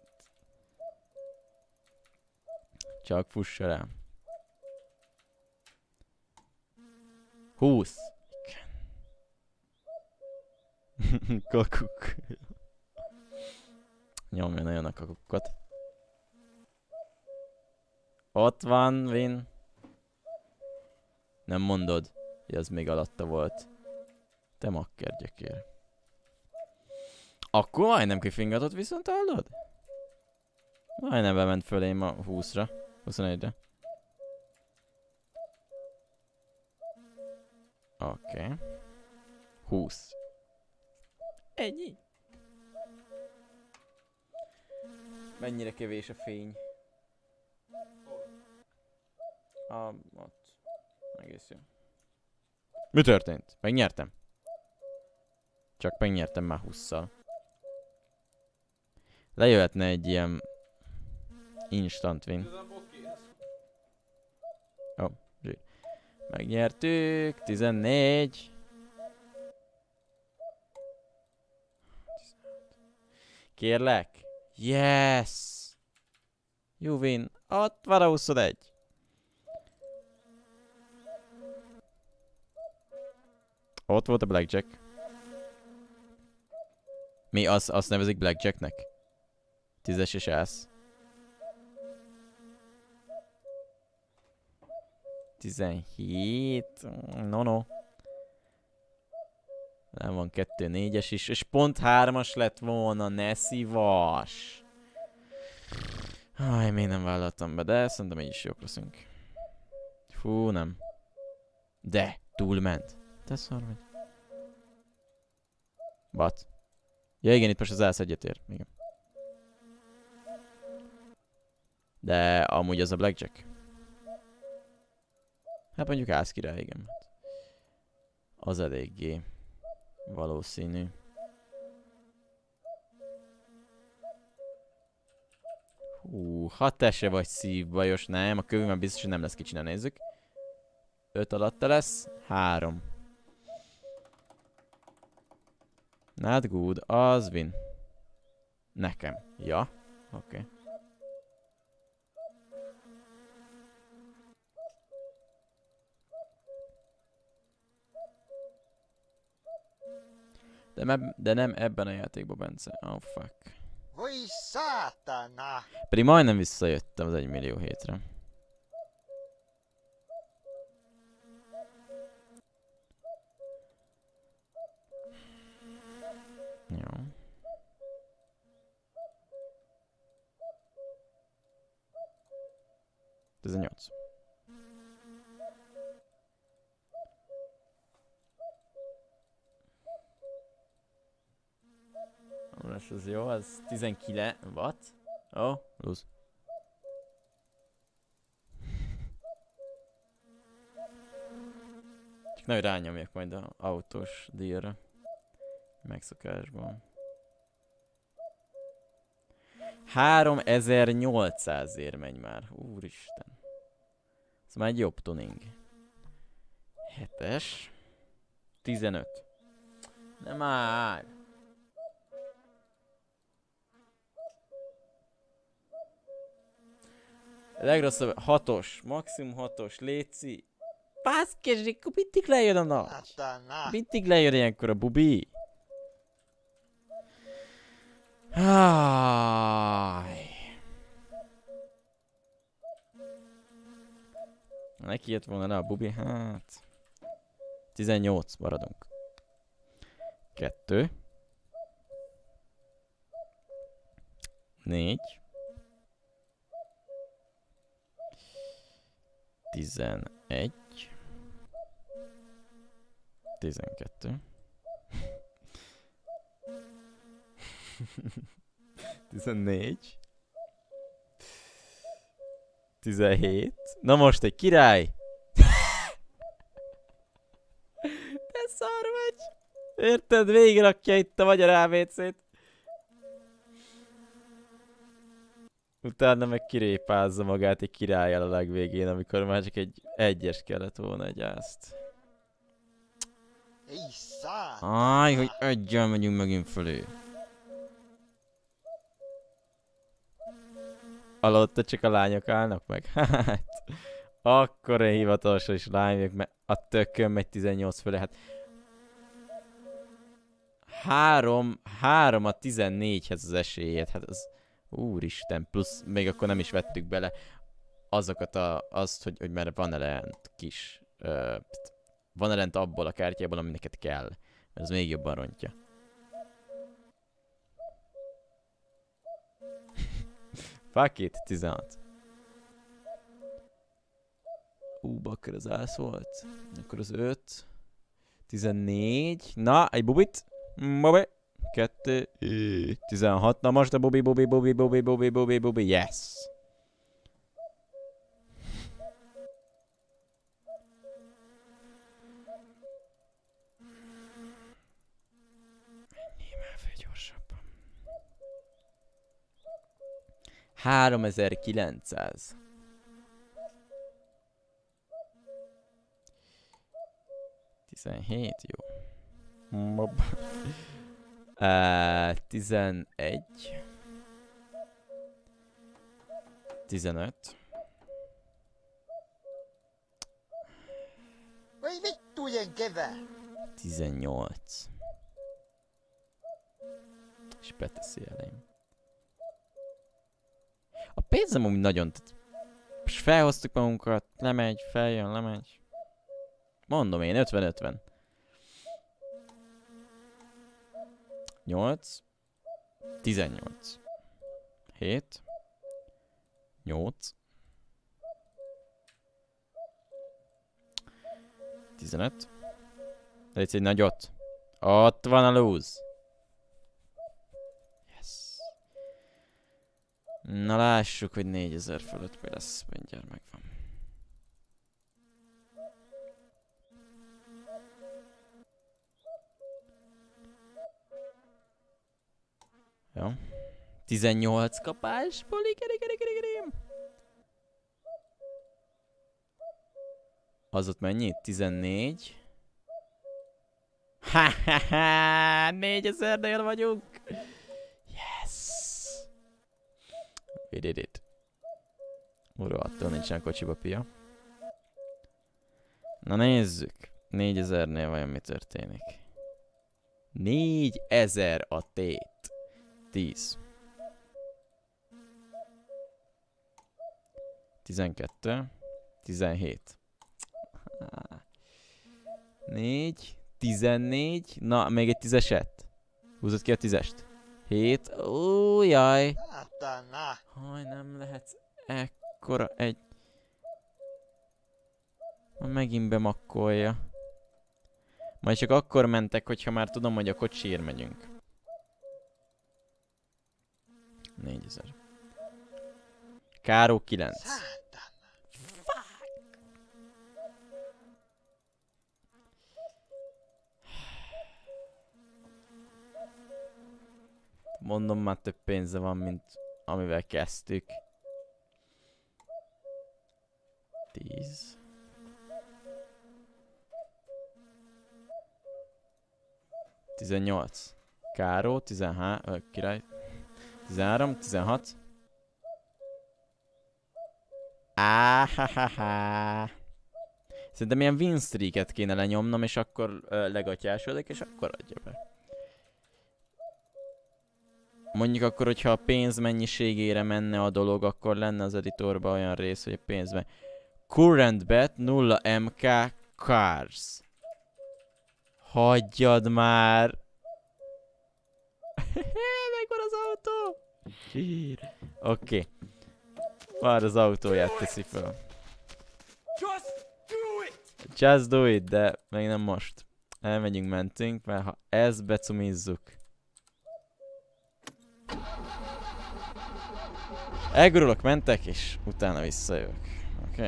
Csak fussa rá. húsz. Kakuk. Nyomja nagyon a kakukat. Ott van, Vin. Nem mondod, hogy az még alatta volt. Te makker gyökér. Akkor majdnem kifingatott, viszont hallod? Majdnem bement fölém a húszra. huszonegyre. Oké. Okay. húsz. Ennyi. Mennyire kevés a fény. A, ott. Egész jó. Mi történt? Megnyertem. Csak megnyertem már hússzal. Lejöhetne egy ilyen instant win. Ó, oh, zsír. Megnyertük. tizennégy. Kérlek. Yes! Jó win. Ott van a huszonegy. Ott volt a blackjack. Mi? Azt, azt nevezik blackjacknek? Tízes és ász. tizenhét. No, no. Nem van kettő négyes is. És pont hármas lett volna. Ne szívas. Háj, még nem vállaltam be, de szerintem így is jók leszünk. Fú, nem. De, túlment. Te szar vagy. Bat. Ja igen, itt most az állsz egyetér. Igen. De amúgy az a blackjack. Hát mondjuk állsz király, igen. Az eléggé valószínű. Hú, ha te se vagy szívbajos, nem, a kövű már biztos, hogy nem lesz kicsi, ne nézzük. öt alatta lesz, három. Not good, az win. Nekem, ja, oké. Okay. De, me- de nem ebben a játékban, Bence. Oh fuck. Voi saatana! Pedig majdnem visszajöttem az egy millió hétre. Jó. tizennyolc. Most az jó, az tizenkilenc. What? Oh, lose. Csak nagyon rányomjak majd az autós díjra. Megszokásban. háromezer-nyolcszázért megy már. Úristen. Ez már egy jobb tuning. hetes. tizenöt. Nem már. Legrosszabb, hatos, maximum hatos, léci. Baszkes, akkor mindig lejön a nagy. Satana! Mindig lejön ilyenkor a bubi. Háj. Neki jött volna le a bubi, hát. tizennyolc, maradunk. Kettő. Négy. Tizenegy. Tizenkettő. Tizennégy. Tizenhét. Na most egy király! Te szar vagy! Érted? Végigrakja itt a magyar á vé cét. Utána meg kirépázza magát egy királlyal a legvégén, amikor már csak egy egyes kellett volna egy ászt. Ei saatana! Áj, hogy egyen megyünk megint fölé. Alatta csak a lányok állnak meg? Hát, akkor én hivatalosan is lány vagyok, mert a tökön megy tizennyolc fölé. Hát három, három a tizennégyhez az esélyed, hát az... Úristen, plusz még akkor nem is vettük bele azokat a, azt, hogy, hogy már van ellent kis, uh, van ellent abból a kártyából, ami neked kell, mert az még jobban rontja. Fuck it, tizenhat. Ú, bakker az ász volt. Akkor az öt. tizennégy. Na, egy bubit. Bubi. Kettő. tizenhat. Na most a bubi, bubi, bubi, bubi, bubi, bubi, bubi. Yes. Menjél már fel gyorsabban. háromezer-kilencszáz. tizenhét, jó. Mob. Uh, tizenegy. tizenöt. Voi vittujen kevää! tizennyolc. És beteszi elém. A pénzem amúgy nagyon... És felhoztuk magunkat, lemegy, feljön, lemegy. Mondom én, ötven-ötven. nyolc. tizennyolc. hét. nyolc. tizenöt. Légy egy nagyot. Ott van a lose. Yes. Na lássuk, hogy négyezer fölött mi lesz. Mindjárt megvan. Jó. tizennyolc kapásból. Az ott mennyi? tizennégy. Ha ha ha! négyezernél vagyunk! Yes! We did it. Ura, attól nincsen kocsiba, pia. Na nézzük. négyezernél vajon mi történik? négyezer a tét. tíz. tizenkettő. tizenhét. négy. tizennégy. Na, még egy tízeset. Húzod ki a tízest. hét. Ó, jaj. Sátana! Haj, nem lehet ekkora egy... Ma megint bemakkolja. Majd csak akkor mentek, hogyha már tudom, hogy a kocsiért megyünk. négyezer. Káró kilenc. Sátana! Mondom, már több pénze van, mint amivel kezdtük. tíz. tizennyolc. Káró, tizenhárom, király. tizenhárom, tizenhat. Áháháhá. Szerintem ilyen win streaket kéne lenyomnom, és akkor uh, legatyásodik, és akkor adja be. Mondjuk akkor, hogyha a pénz mennyiségére menne a dolog, akkor lenne az editorban olyan rész, hogy a pénzben... Current bet nulla em ká cars. Hagyjad már! Megvan az autó! Oké. Okay. Már az autóját teszi fel. Just do it! Just do it, de még nem most. Elmegyünk, mentünk, mert ha ezt becumizzuk... Elgurulok, mentek, és utána visszajövök. Oké?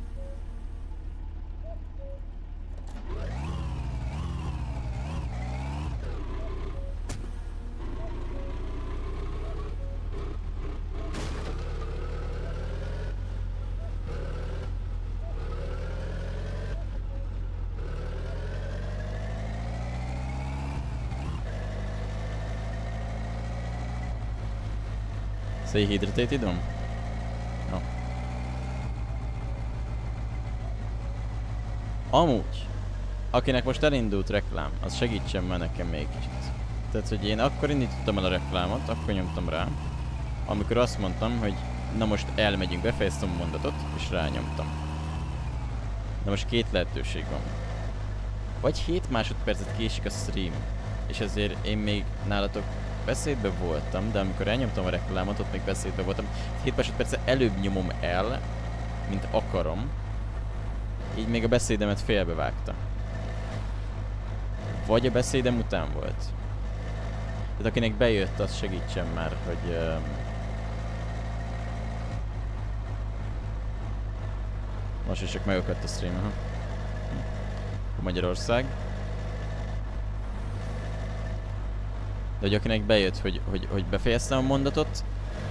Say hydrated on? No. Amúgy, akinek most elindult reklám, az segítsen már nekem még kicsit. Tehát, hogy én akkor indítottam el a reklámot, akkor nyomtam rá, amikor azt mondtam, hogy na most elmegyünk, befejeztem a mondatot, és rányomtam. Na most két lehetőség van. Vagy hét másodpercet késik a stream, és ezért én még nálatok beszédbe voltam, de amikor elnyomtam a reklámot, ott még beszédbe voltam. hét másodperce előbb nyomom el, mint akarom. Így még a beszédemet félbevágta. Vagy a beszédem után volt. Tehát akinek bejött, az segítsen már, hogy... Uh... Most is csak megakadt a stream, ha? Hm. Magyarország. De hogy akinek bejött, hogy, hogy, hogy befejeztem a mondatot,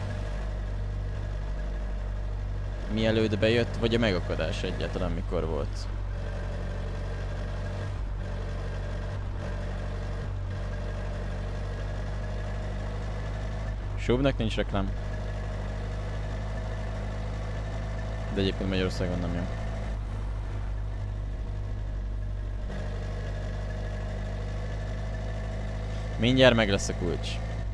mielőtt bejött, vagy a megakadás egyáltalán mikor volt. Shubnak nincs reklám. De egyébként Magyarországon nem jön. Mindjárt meg lesz a kulcs.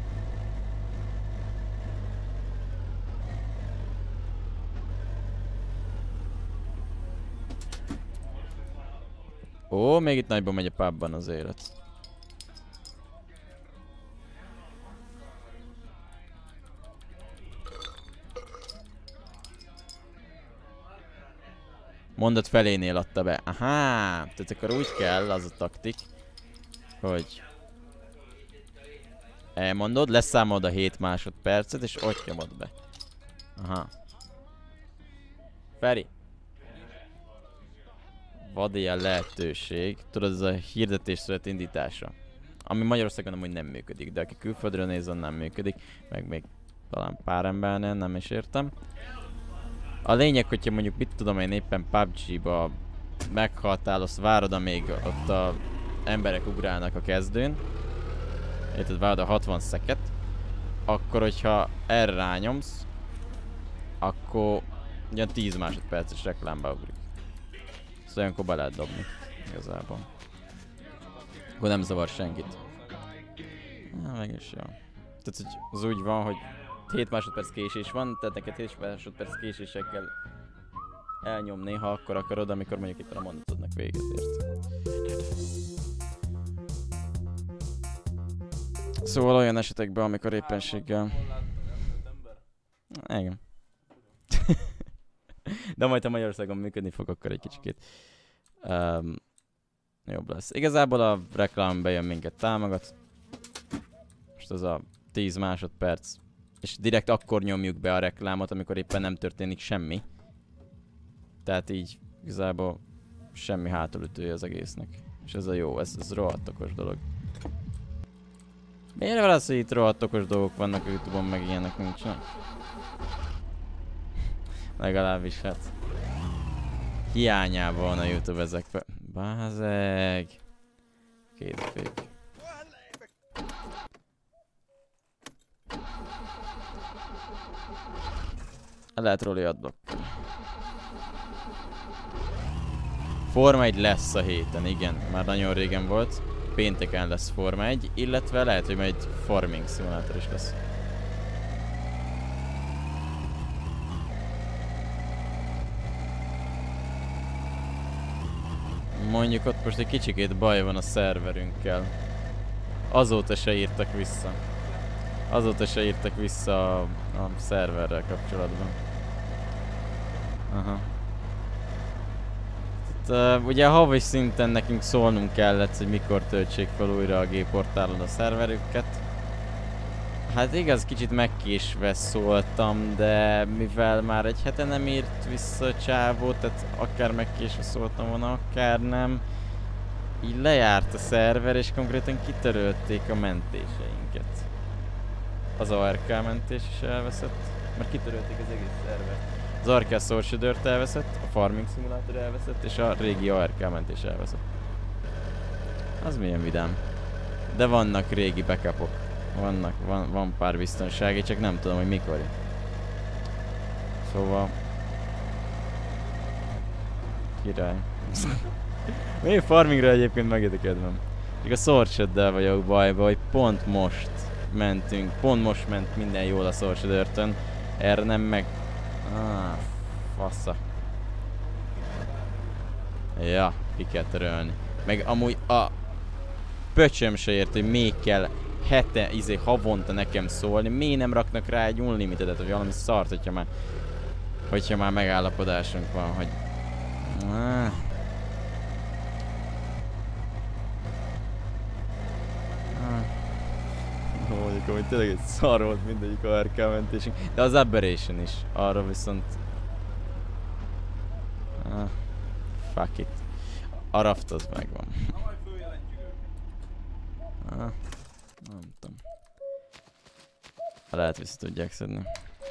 Ó, még itt nagyban megy a pubban az élet. mondat felénél adta be. Aha, tehát akkor úgy kell, az a taktik, hogy elmondod, leszámolod a hét másodpercet, és ott nyomod be. Aha. Feri. Vad ilyen lehetőség. Tudod, ez a hirdetés szület indítása. Ami Magyarországon amúgy nem működik, de aki külföldről néz, nem működik. Meg még talán pár embernél, nem is értem. A lényeg, hogyha mondjuk mit tudom én éppen pé u bé gé-ba meghaltál, azt várod, amíg ott a emberek ugrálnak a kezdőn. Érted, várod a hatvan szeket. Akkor, hogyha erre rányomsz, akkor ilyen tíz másodperces reklámba ugrik. Szóval olyankor be lehet dobni, igazából. Akkor nem zavar senkit. Na, mégis jó. Tehát, hogy az úgy van, hogy hét másodperc késés van, tehát neked hét másodperc késéssel kell elnyomni, ha akkor akarod, amikor mondjuk itt a mondatodnak véget ért. Szóval olyan esetekben, amikor éppenséggel... Igen. De majd ha Magyarországon működni fog, akkor egy kicsikét um, jobb lesz. Igazából a reklám bejön, minket támogat. Most az a tíz másodperc. És direkt akkor nyomjuk be a reklámot, amikor éppen nem történik semmi. Tehát így igazából semmi hátulütője az egésznek. És ez a jó, ez, ez rohadt okos dolog. Miért van az, hogy itt rohadt okos dolgok vannak a YouTube-on, meg ilyenek nincsenek? Legalábbis hát... hiányában van a YouTube ezekben. Bázeg! Két fék. Lehet róla adblock. Forma egy lesz a héten, igen. Már nagyon régen volt. Pénteken lesz Forma egy, illetve lehet, hogy majd Farming Simulator is lesz. Mondjuk ott most egy kicsikét baj van a szerverünkkel. Azóta se írtak vissza. Azóta se írtak vissza a, a szerverrel kapcsolatban. Aha. Tehát, uh, ugye havi szinten nekünk szólnunk kellett, hogy mikor töltsék fel újra a G-portálon a szerverüket. Hát igaz, kicsit megkésve szóltam, de mivel már egy hete nem írt vissza a csávó, tehát akár megkésve szóltam volna, akár nem, így lejárt a szerver, és konkrétan kitörölték a mentéseinket. Az á er ká mentés is elveszett, mert kitörölték az egész szervert. Az Arca Source-t elveszett, a Farming Simulator elveszett, és a régi á er ká mentés elveszett. Az milyen vidám. De vannak régi backupok. Vannak, van, van pár biztonsági, csak nem tudom, hogy mikor. Szóval... király. Még Farmingra egyébként megjött a kedvem. Csak a Source-del vagyok bajba, hogy pont most mentünk, pont most ment minden jól a Source-dörtön. Erre nem meg... Ah, fassa. Ja, ki kell törölni. Meg amúgy a... pöcsöm se ért, hogy még kell hete, izé, havonta nekem szólni. Miért nem raknak rá egy unlimitedet, vagy valami szart, hogyha már... hogyha már megállapodásunk van, hogy... Ah. Mondjuk, hogy tényleg egy szar volt mindegyik á er ká mentésünk. De az Aberration is. Arra viszont... Ah, fuck it. A raft az megvan. Ah, nem tudom. Lehet vissza tudják szedni.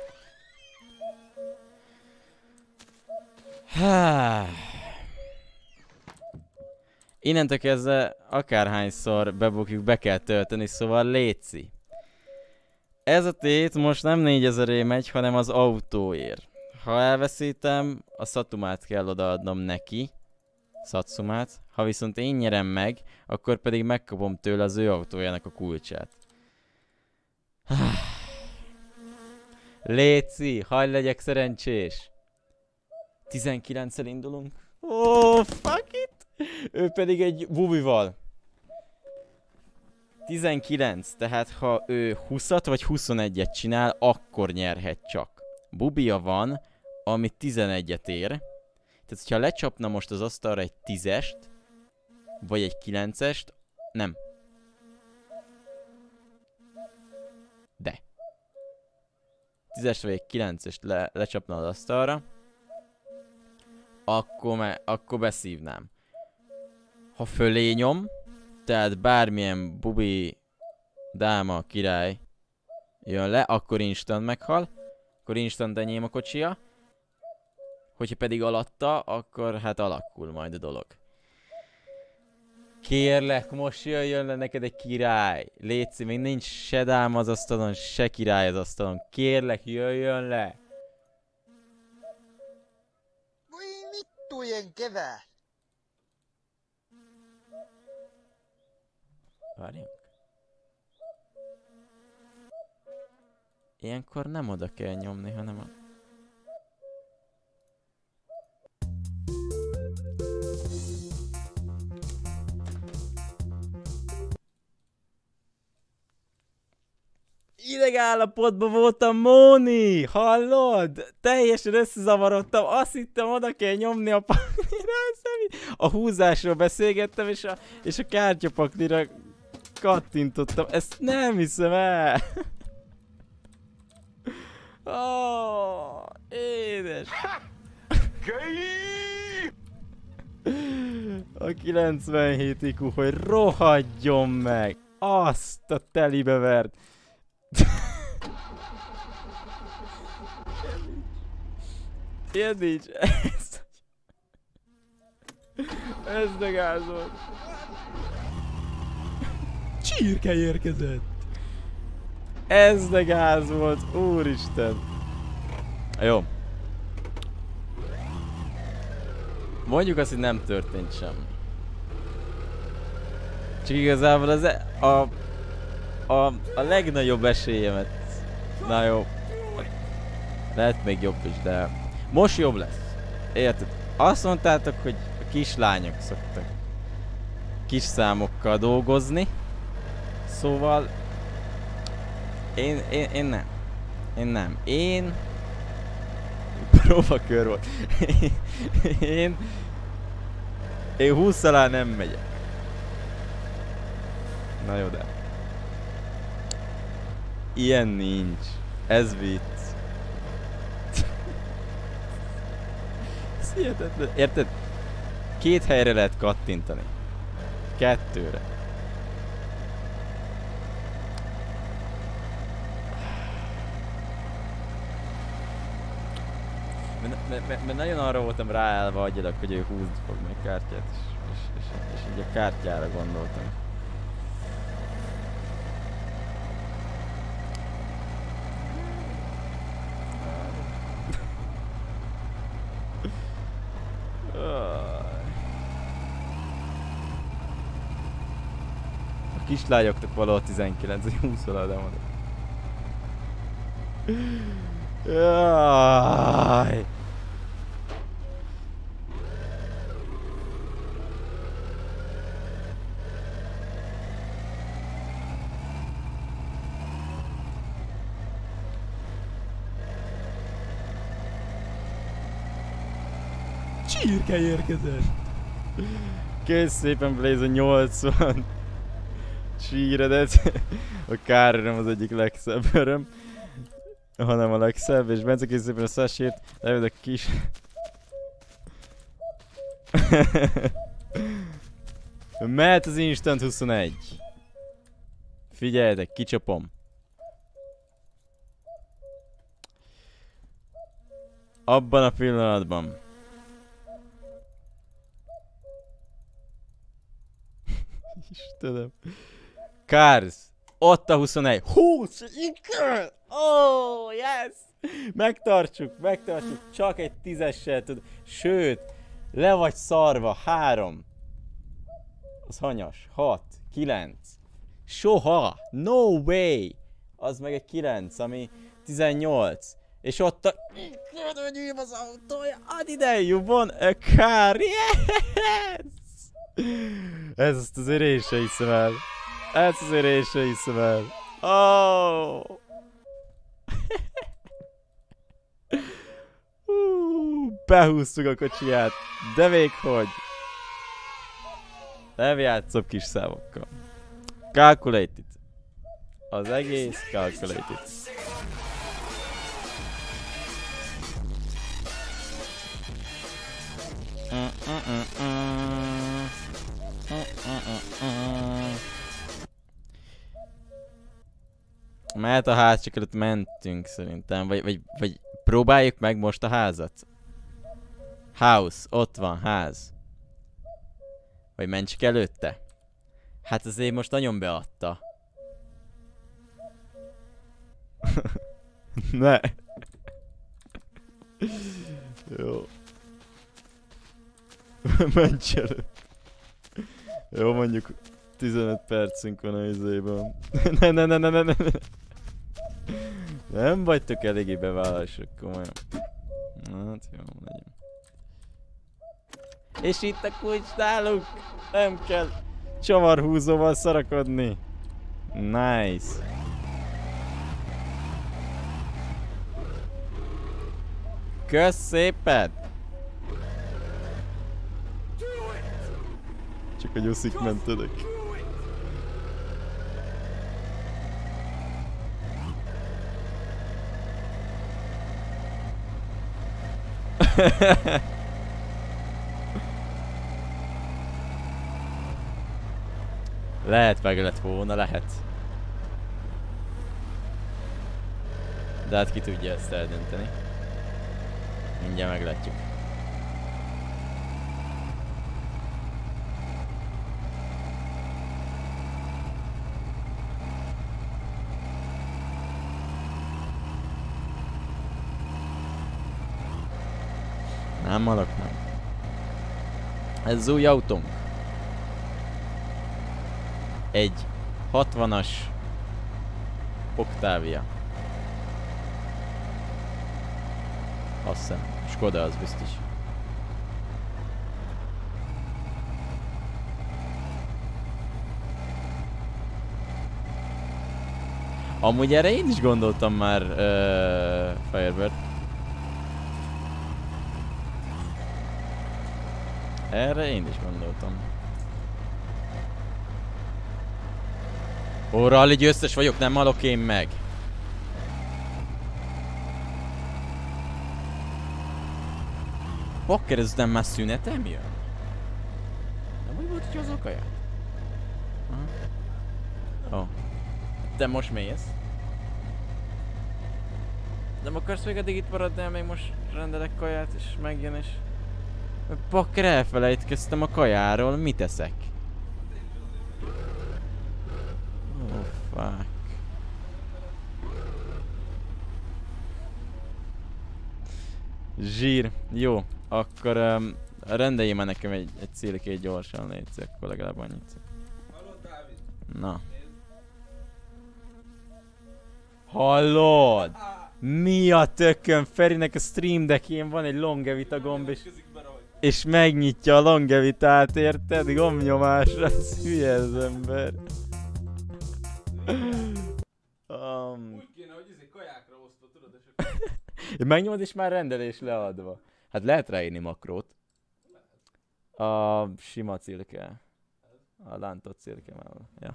Innentől kezdve akárhányszor bebukjuk, be kell tölteni, szóval léci. Ez a tét most nem négyezeré megy, hanem az autóért. Ha elveszítem, a Satsumát kell odaadnom neki. Satsumát. Ha viszont én nyerem meg, akkor pedig megkapom tőle az ő autójának a kulcsát. Léci, hagyd legyek szerencsés. tizenkilenccel indulunk. Oh, fuck it! Ő pedig egy bubival. tizenkilenc, tehát ha ő húszat vagy huszonegyet csinál, akkor nyerhet csak. Bubia van, ami tizenegyet ér. Tehát, hogyha lecsapna most az asztalra egy tízest, vagy egy kilencest, nem. De. Tízest vagy egy kilencest le, lecsapna az asztalra, akkor, me, akkor beszívnám. Ha fölé nyom, tehát bármilyen bubi, dáma, király jön le, akkor instant meghal. Akkor instant enyém a kocsia. Hogyha pedig alatta, akkor hát alakul majd a dolog. Kérlek, most jöjjön le neked egy király. Léci, még nincs se dám az asztalon, se király az asztalon. Kérlek, jöjjön le. Voi vittujen kevät. Várjunk. Ilyenkor nem oda kell nyomni, hanem a... Idegállapotban voltam, Móni! Hallod? Teljesen összezavarodtam, azt hittem, oda kell nyomni a paknira, a húzásról beszélgettem, és a, és a kártyapaknira kattintottam. Ezt nem hiszem el! Ó, oh, édes! A kilencvenhét i kú, hogy rohadjon meg! Azt a telibe vert! Ilyen nincs. Ez, ez de gáz volt. Csirke érkezett. Ez de gáz volt, úristen. Jó. Mondjuk azt, hogy nem történt semmi. Csak igazából az e a, a, a legnagyobb esélyemet. Na jó. Lehet még jobb is, de most jobb lesz. Érted? Azt mondtátok, hogy a kislányok szoktak kis számokkal dolgozni. Szóval én, én, én nem. Én nem. Én próbakör volt. Én én húsz alá nem megyek. Na jó, de ilyen nincs. Ez vicc. Ez hihetetlen. Érted? Két helyre lehet kattintani. Kettőre. Mert nagyon arra voltam ráállva agyilag, hogy ő húzni fog meg kártyát, és, és, és, és így a kártyára gondoltam. A kislányoknak valahol tizenkilenc, húsz alá, de mondom. Jaj. Csirke érkezett. Kész szépen Blaze a nyolcvan. Csíredet. A kár nem az egyik legszebb öröm, hanem a legszebb, és Bence kész szépen a szásért, lejöved a kis... Mehet az instant huszonegy. Figyeljetek, kicsapom. Abban a pillanatban. Istenem. Cars. Ott a huszonegy. húsz! Igen! Oh, yes! Megtartsuk, megtartsuk. Csak egy tízessel tud. Sőt, le vagy szarva. három. Az hanyas. hat. kilenc. Soha. No way. Az meg egy kilenc, ami tizennyolc. És ott a... Hogy az autója. Add ide, you won a car. Yes! Ez azt azért én se hiszem el. Ezt azért én se hiszem el. Oh! uh, Behúztuk a kocsiját. De véghogy. Nem játszom kis számokkal. Calculated. Az egész calculated. Mm, mm, mm, mm. Mm, mm, mm, mm. Mert a ház csak előtt mentünk szerintem, vagy, vagy, vagy próbáljuk meg most a házat. House, ott van, ház. Vagy menj csak előtte. Hát azért most nagyon beadta. Ne. Jó. Menj előtt. Jó, mondjuk tizenöt percünk van a izében. Ne, ne, ne, ne, ne, ne. Nem vagytok eléggé bevállalások, komolyan. Hát jó, legyen. És itt a kulcs nálunk! Nem kell csavarhúzóval szarakodni. Nice. Kösz szépen! Csak a nyuszik mentetek. Lehet meg lett volna, lehet. De hát ki tudja ezt eldönteni. Mindjárt meglátjuk. Nem malak, nem. Ez az új autónk. Egy hatvanas Octavia. Azt hiszem. Skoda az biztos. Amúgy erre én is gondoltam már, uh, Firebird. Erre én is gondoltam. Ó, rally győztes vagyok, nem halok én meg. Bakker, ezután már szünetem jön? Nem úgy volt, hogy az a kaját? Ó. Oh. De most mész? Nem akarsz még addig itt maradni, még most rendelek kaját és megjön és... Bakker, elfelejtkeztem a kajáról, mit eszek? Oh, fuck. Zsír. Jó, akkor um, rendeljél már nekem egy, egy célkét gyorsan, légy, akkor legalább annyit. Na. Hallod? Mi a tökön? Ferinek a Stream Deckjén van egy longevita gomb és... És megnyitja a longevitát, érted? Gombnyomásra, ez hülye az ember. um... Úgy kéne, hogy izé kajákra osztva, tudod, és akkor... Megnyomod és már rendelés leadva. Hát lehet ráírni makrót. A sima cirke. A lántott cirke mellett.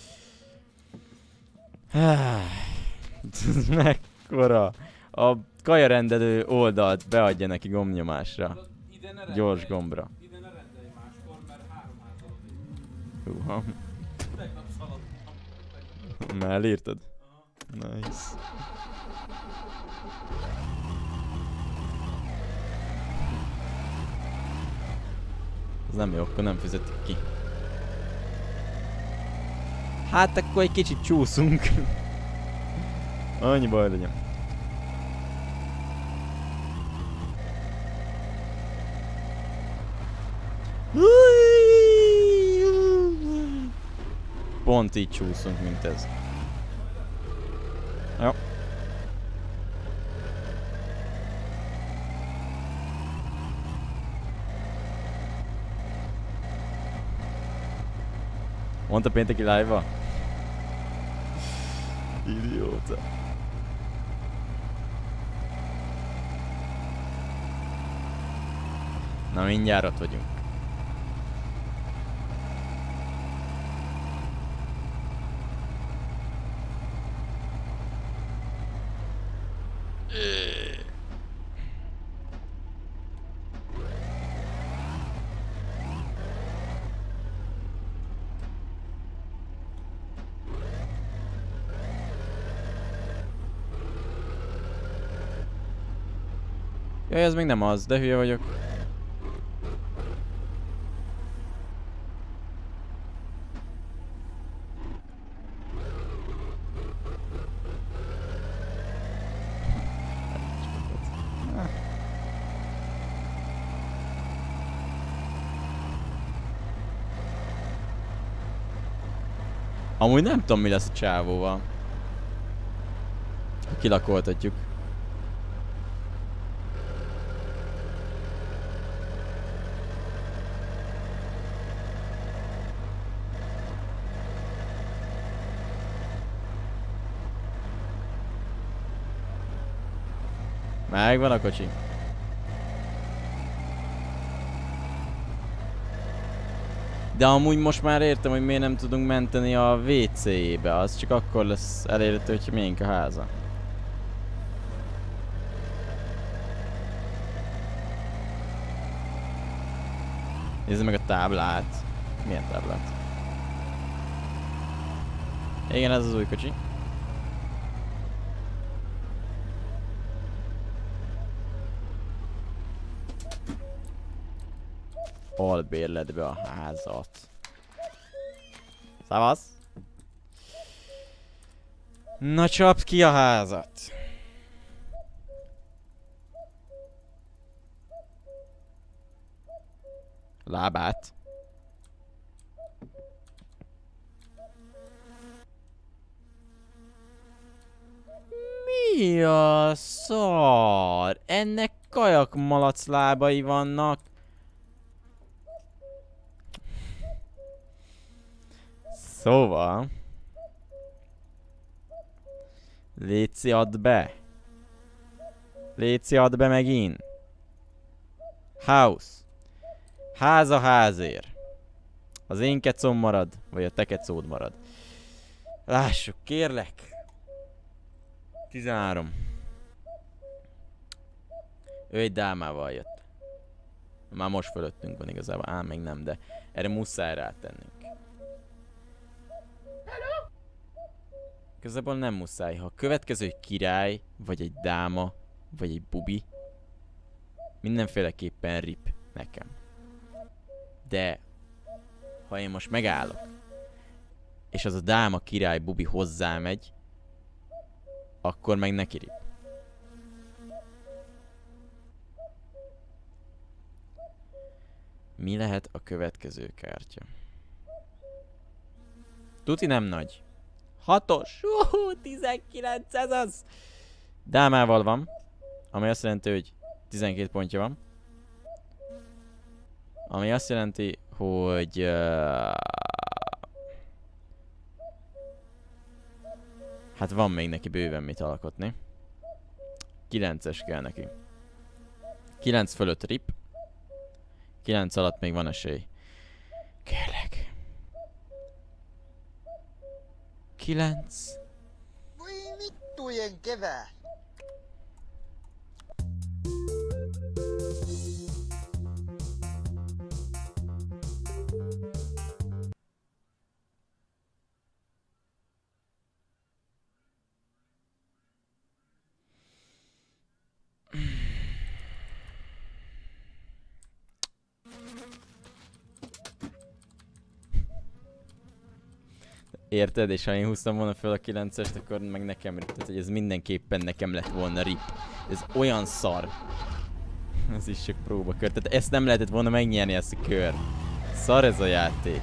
Ja. Mekkora? A kajarendelő oldalt beadja neki gombnyomásra. Gyors gombra. Ide ne rendelj máskor, mert három házal. Húha. Tegnap szaladtam. Már elírtad? Aha. Nice. Ez nem jó, akkor nem fizetik ki. Hát akkor egy kicsit csúszunk. Annyi baj legyen. Pont így csúszunk, mint ez. Jó. Mondta pénteki live-ba? Idióta. Na mindjárt ott vagyunk. Jaj, ez még nem az, de hülye vagyok. Amúgy nem tudom, mi lesz a csávóval. Kilakoltatjuk. Megvan a kocsi. De amúgy most már értem, hogy miért nem tudunk menteni a vé cé-jébe. Az csak akkor lesz elérhető, hogyha miénk a háza. Nézd meg a táblát. Milyen táblát? Igen, ez az új kocsi. Albérletbe a házat. Szavasz! Na csapd ki a házat! Lábát. Mi a szar? Ennek kajakmalac lábai vannak. Szóval... Léci, add be. Léci, add be megint. House. Ház a házért. Az én kecom marad, vagy a te kecód marad. Lássuk, kérlek. tizenhárom. Ő egy dámával jött. Már most fölöttünk van igazából, ám még nem, de erre muszáj rátennünk. Igazából nem muszáj, ha a következő egy király, vagy egy dáma, vagy egy bubi, mindenféleképpen rip nekem. De ha én most megállok, és az a dáma, király, bubi hozzámegy, akkor meg neki rip. Mi lehet a következő kártya? Tuti nem nagy. Hatos! Uhú, tizenkilenc, ez az! Dámával van, ami azt jelenti, hogy tizenkét pontja van. Ami azt jelenti, hogy... Uh, hát van még neki bőven mit alkotni. kilences kell neki. kilenc fölött rip. kilenc alatt még van esély. Kérlek. kilenc. Voi vittujen kevät. Érted? És ha én húztam volna fel a kilencest, akkor meg nekem rip. Tehát, hogy ez mindenképpen nekem lett volna rip. Ez olyan szar. Ez is csak próbakör. Tehát ezt nem lehetett volna megnyerni, ezt a kör. Szar ez a játék.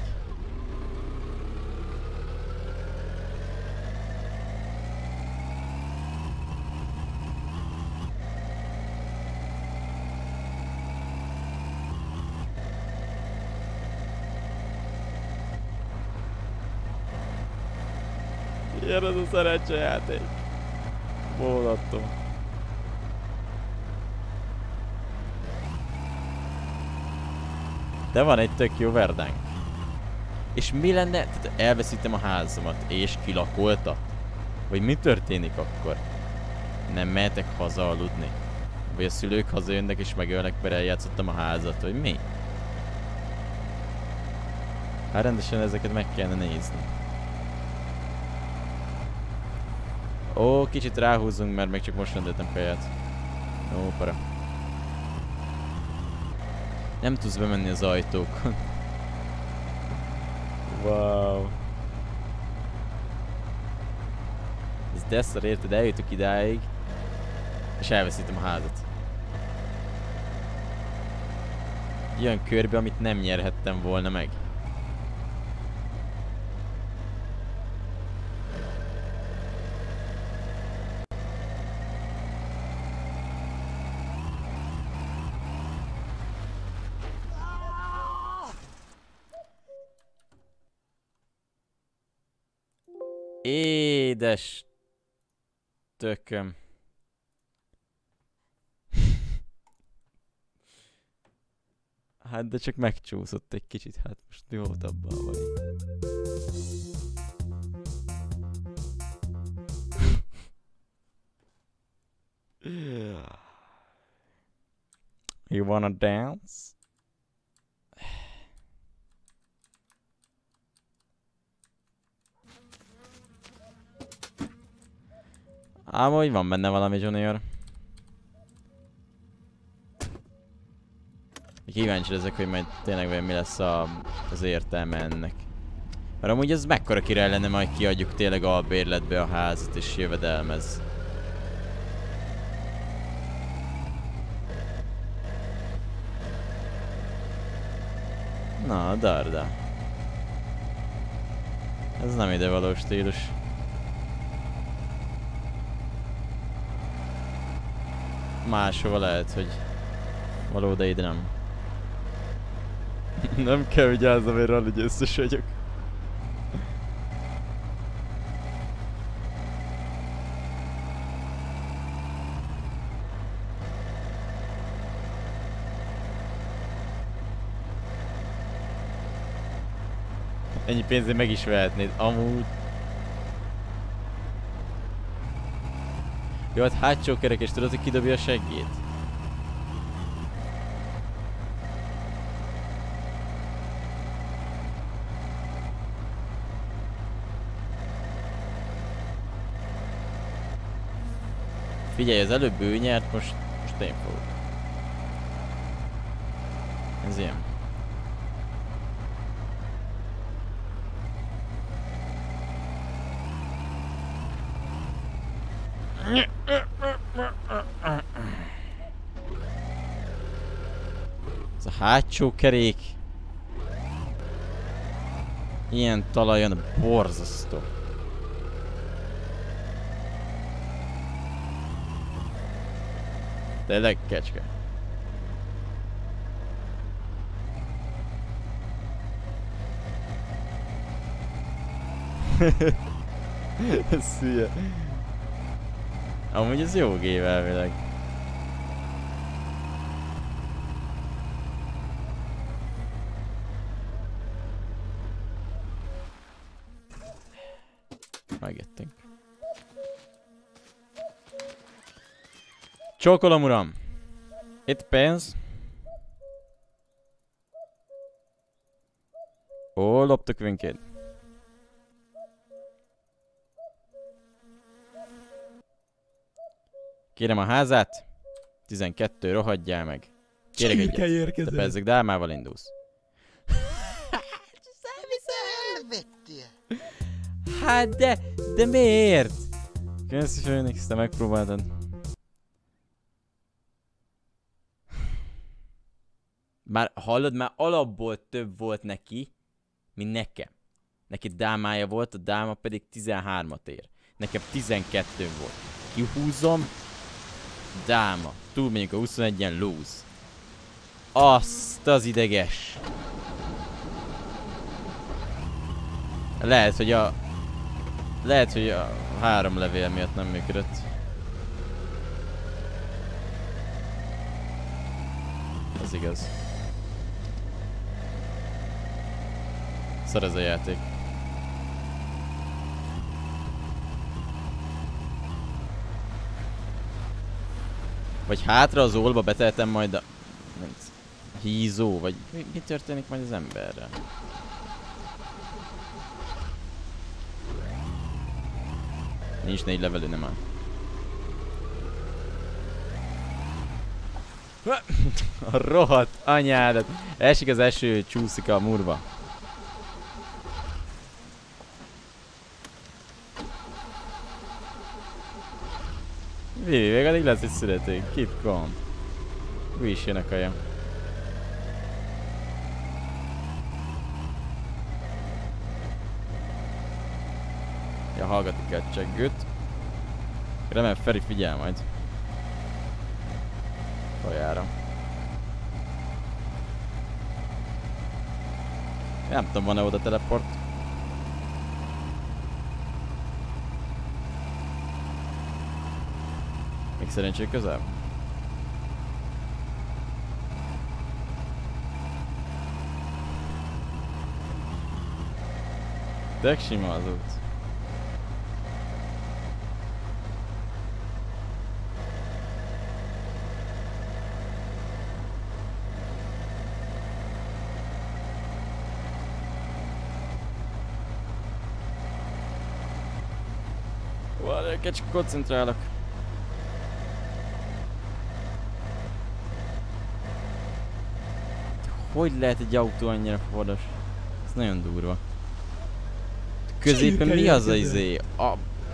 Ilyen az a szerencsejáték. Bólattom. De van egy tök jó verdánk. És mi lenne? Tehát elveszítem a házamat, és kilakoltat? Vagy mi történik akkor? Nem mehetek haza aludni? Vagy a szülők hazajönnek és megölnek, mert eljátszottam a házat, vagy mi? Hát rendesen ezeket meg kellene nézni. Ó, kicsit ráhúzunk, mert még csak most rendeltem kaját. Ó, para. Nem tudsz bemenni az ajtókon. Wow. Ez deszar, érted? Eljutok idáig. És elveszítem a házat. Olyan körbe, amit nem nyerhettem volna meg. Édes tököm. Hát de csak megcsúszott egy kicsit, hát most jó volt abban vagy. You wanna dance? Ám hogy van benne valami, Junior. Kíváncsi leszek, hogy majd tényleg mi lesz a, az értelme ennek. Mert amúgy ez mekkora király lenne, majd kiadjuk tényleg albérletbe a házat és jövedelmez. Na, Darda. Ez nem idevaló stílus. Máshova lehet, hogy való, de ide nem. Nem kell vigyázzam, én rally győztes vagyok. Ennyi pénzért meg is vehetnéd, amúgy. Jó, hát hátsó kerekes, tudod, hogy kidobja a seggét? Figyelj, az előbb ő nyert, most, most én fogok. Ez ilyen. Ez a hátsó kerék. Ilyen talajon borzasztó. Tényleg, kecske. Ez hülye. Amúgy ez jó gép elvileg. Megjöttünk. Csókolom, uram! Itt pénz. Ó, loptuk vinkét. Kérem a házát. tizenkettő, rohadjál meg. Kérek egyet. Te persze dámával indulsz. Hát de, de miért? Köszi Phoenix, te megpróbáltad. Már hallod, már alapból több volt neki, mint nekem. Neki dámája volt, a dáma pedig tizenhármat ér. Nekem tizenkettő volt. Kihúzom. Dáma. Túl megyünk a huszonegyen, lose. Azt az ideges. Lehet, hogy a... Lehet, hogy a három levél miatt nem működött. Ez igaz. Szar ez a játék. Vagy hátra az olba betehetem majd a... hízó, vagy mi, mi történik majd az emberrel? Nincs négy levelő, nem áll. A rohadt anyádat! Esik az eső, csúszik a murva. Vivi, még addig lesz, hogy születik. Keep calm. Új is jön a kaja. Ja, hallgatni kell cseggőt. Remélem Feri figyel majd. Kajára. Nem tudom, van-e oda teleport. Még szerencség közel? Tök sima az út. Várj, csak koncentrálok. Hogy lehet egy autó annyira fordas? Ez nagyon durva. Középen mi az a izé? A...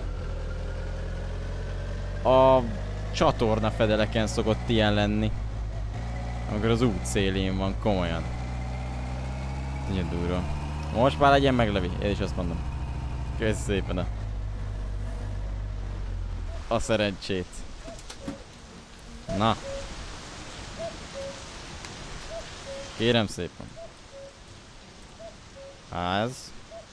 A csatorna fedeleken szokott ilyen lenni. Amikor az út szélén van, komolyan. Nagyon durva. Most már legyen meg, Levi, én is azt mondom. Kösz szépen a... A szerencsét. Na. Kérem szépen. Ház.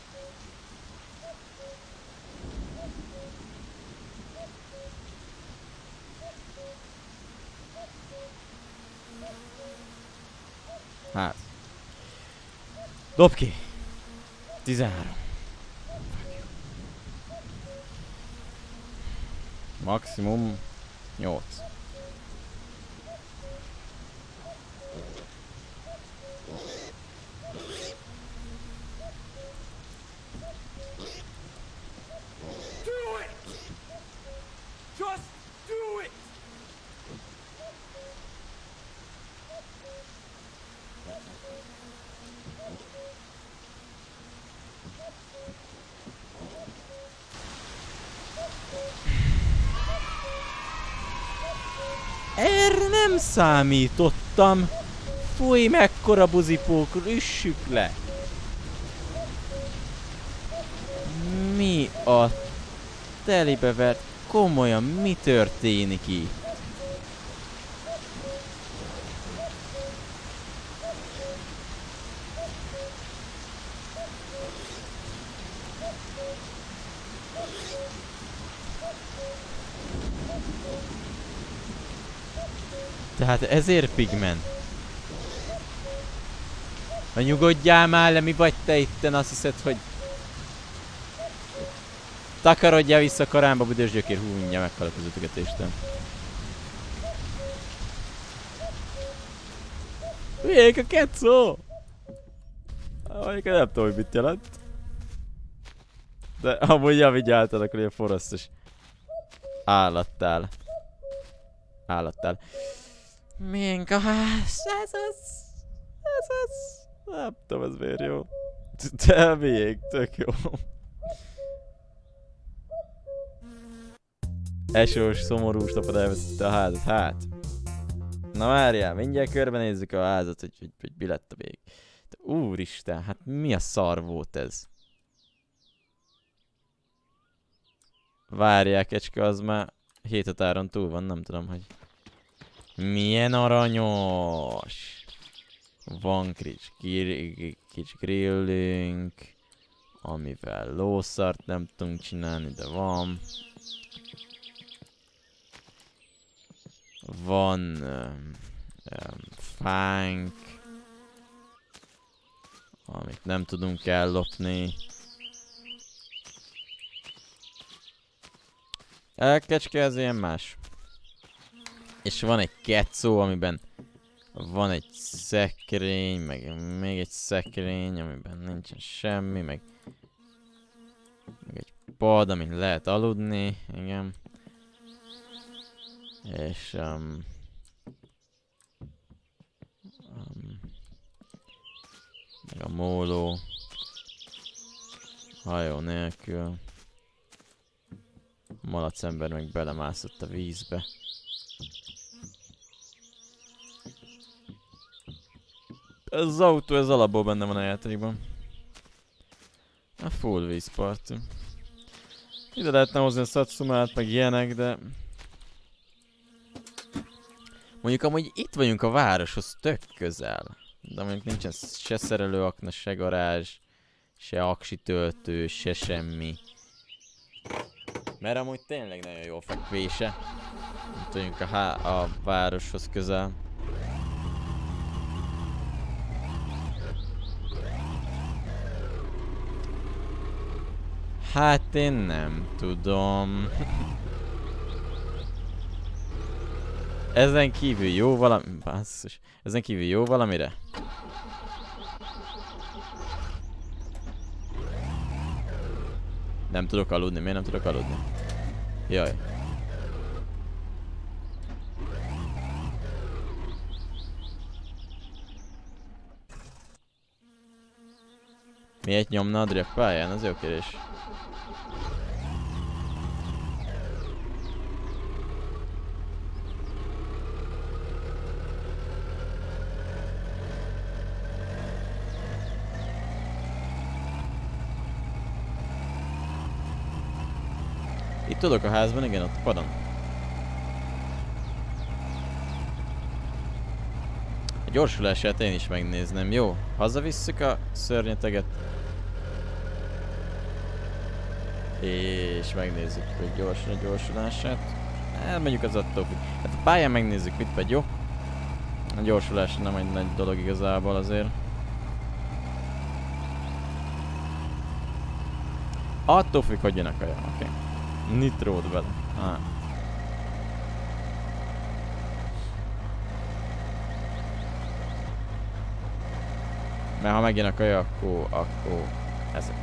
Ház. Dob ki. tizenhárom. Maximum nyolc. Do it! Just do it! Erre nem számítottam. Fúj, mekkora buzipók, üssük le. Mi a telibe vert? Komolyan, mi történik itt? Tehát ezért pigment. Ha nyugodjál már le, mi vagy te itten, azt hiszed, hogy... Takarodjál vissza a karámba, büdös gyökér, hú, mindjárt meghalok az ütögetéstől. Hülyék a kecó! Mondjuk nem tudom, hogy mit jelent. De amúgy javígyáltanak, hogy a forrasztos állattál. Állattál. Mink a ház? Ez az... Ez az... Nem tudom, ez miért jó. De miénk, tök jó. Esős, szomorús napod elvesztette a házat, hát. Na várjál, mindjárt körbenézzük a házat, hogy, hogy, hogy mi lett a vég. De úristen, hát mi a szar volt ez? Várjál, kecske, az már hét határon túl van, nem tudom, hogy... Milyen aranyos! Van kis, kis grillünk, amivel lószart nem tudunk csinálni, de van. Van um, um, fánk, Amit nem tudunk ellopni. Elkecske ez ilyen más. És van egy kecó, amiben van egy szekrény, meg még egy szekrény, amiben nincsen semmi, meg, meg egy pad, amin lehet aludni, igen. És um, um, meg a móló hajó nélkül. A malacember meg belemászott a vízbe. Ez az autó, ez alapból benne van a játékban. A full vízparti. Ide lehetne hozni a Satsumát, meg ilyenek, de... Mondjuk amúgy itt vagyunk a városhoz tök közel. De mondjuk nincsen se szerelőakna, se garázs, se aksi töltő, se semmi. Mert amúgy tényleg nagyon jó fekvése. Itt vagyunk a, há a városhoz közel. Hát én nem tudom. Ezen kívül jó valami... Basszus. Ezen kívül jó valamire? Nem tudok aludni. Miért nem tudok aludni? Jaj. Miért nyomna a drip pályán? Az jó kérdés. Itt tudok a házban, igen, ott a padon. A gyorsulását én is megnézném, jó? Hazavisszük a szörnyeteget. És megnézzük, hogy gyorsul a gyorsulását. Elmegyük az attól függ. Hát a pályán megnézzük, mit megy, jó? A gyorsulás nem egy nagy dolog igazából azért. Attól függ, hogy jön a kaja, oké. Okay. Nitrót vele. Ah. Mert ha megjön a kaja, akkor... akkor... ezek.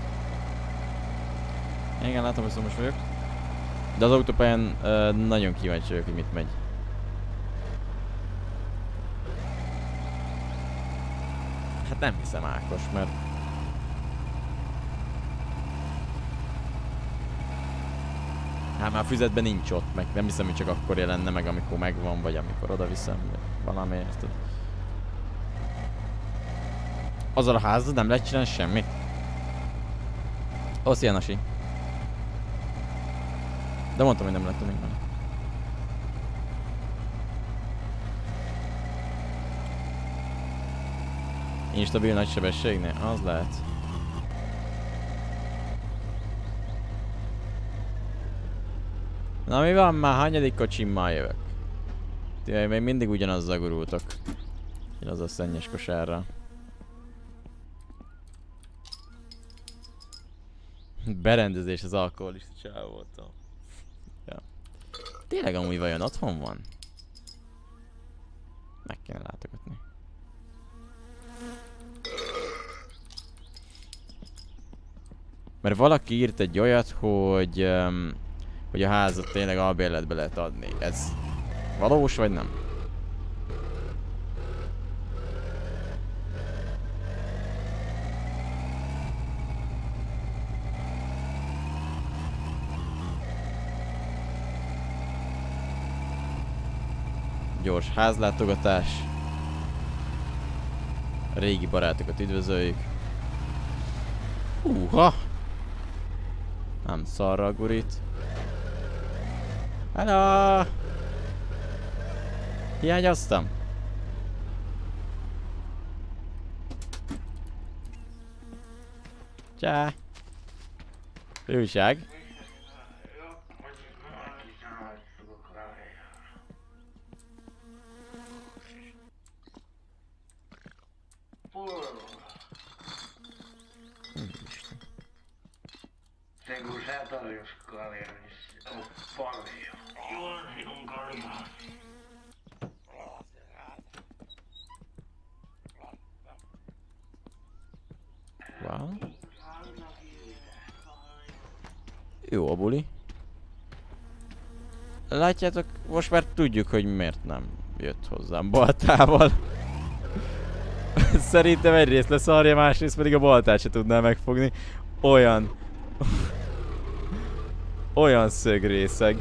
Igen, látom, hogy szomos vagyok. De az autópályán uh, nagyon kíváncsi vagyok, hogy mit megy. Hát nem hiszem, Ákos, mert... Hát már a füzetben nincs ott, meg nem hiszem, hogy csak akkor jelenne meg, amikor megvan, vagy amikor oda viszem, valami, érted? Azzal a házzal nem lehet csinálni semmit. Oszi Janasi. De mondtam, hogy nem lehet tudni vele. Instabil nagy sebességnél? Az lehet. Na mi van már? Hanyadik kocsimmal jövök? Ti még mindig ugyanazzal gurultok. Én az a szennyes kosárra. Berendezés az alkoholista csávótól. Ja. Tényleg amúgy vajon otthon van? Meg kéne látogatni. Mert valaki írt egy olyat, hogy... Um, hogy a házat tényleg albérletbe lehet adni. Ez valós vagy nem? Gyors házlátogatás. A régi barátokat üdvözöljük. Húha! Nem szarra a gurit. Hello! Hiányoztam? Csá! Újság? Se kun sä tarjos kaljaa, niin se on paljon. Juon sinun kaljaa. Wow. Jó a buli. Látjátok, most már tudjuk, hogy miért nem jött hozzám baltával. Szerintem egyrészt leszarja, másrészt pedig a baltát se tudná megfogni. Olyan... Olyan szögrészeg.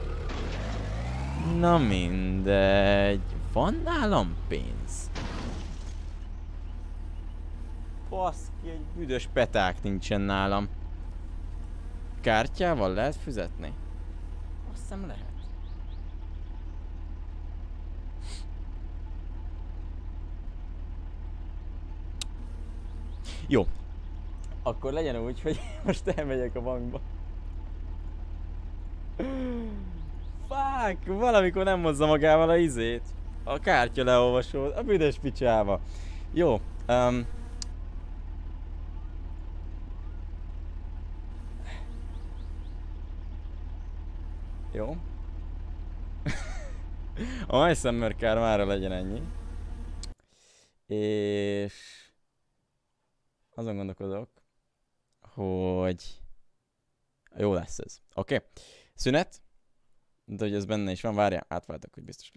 Na mindegy. Van nálam pénz? Baszki, egy büdös peták nincsen nálam. Kártyával lehet fizetni? Azt hiszem lehet. Jó. Akkor legyen úgy, hogy most elmegyek a bankba. Fuck, valamikor nem hozza magával a izét. A kártya leolvasót, a büdös picsába. Jó. Um, Jó. A Majszemmer kár mára legyen ennyi. És... azon gondolkodok, hogy... jó lesz ez. Oké? Okay. Szünet. De hogy ez benne is van, várjál, átváltok, hogy biztos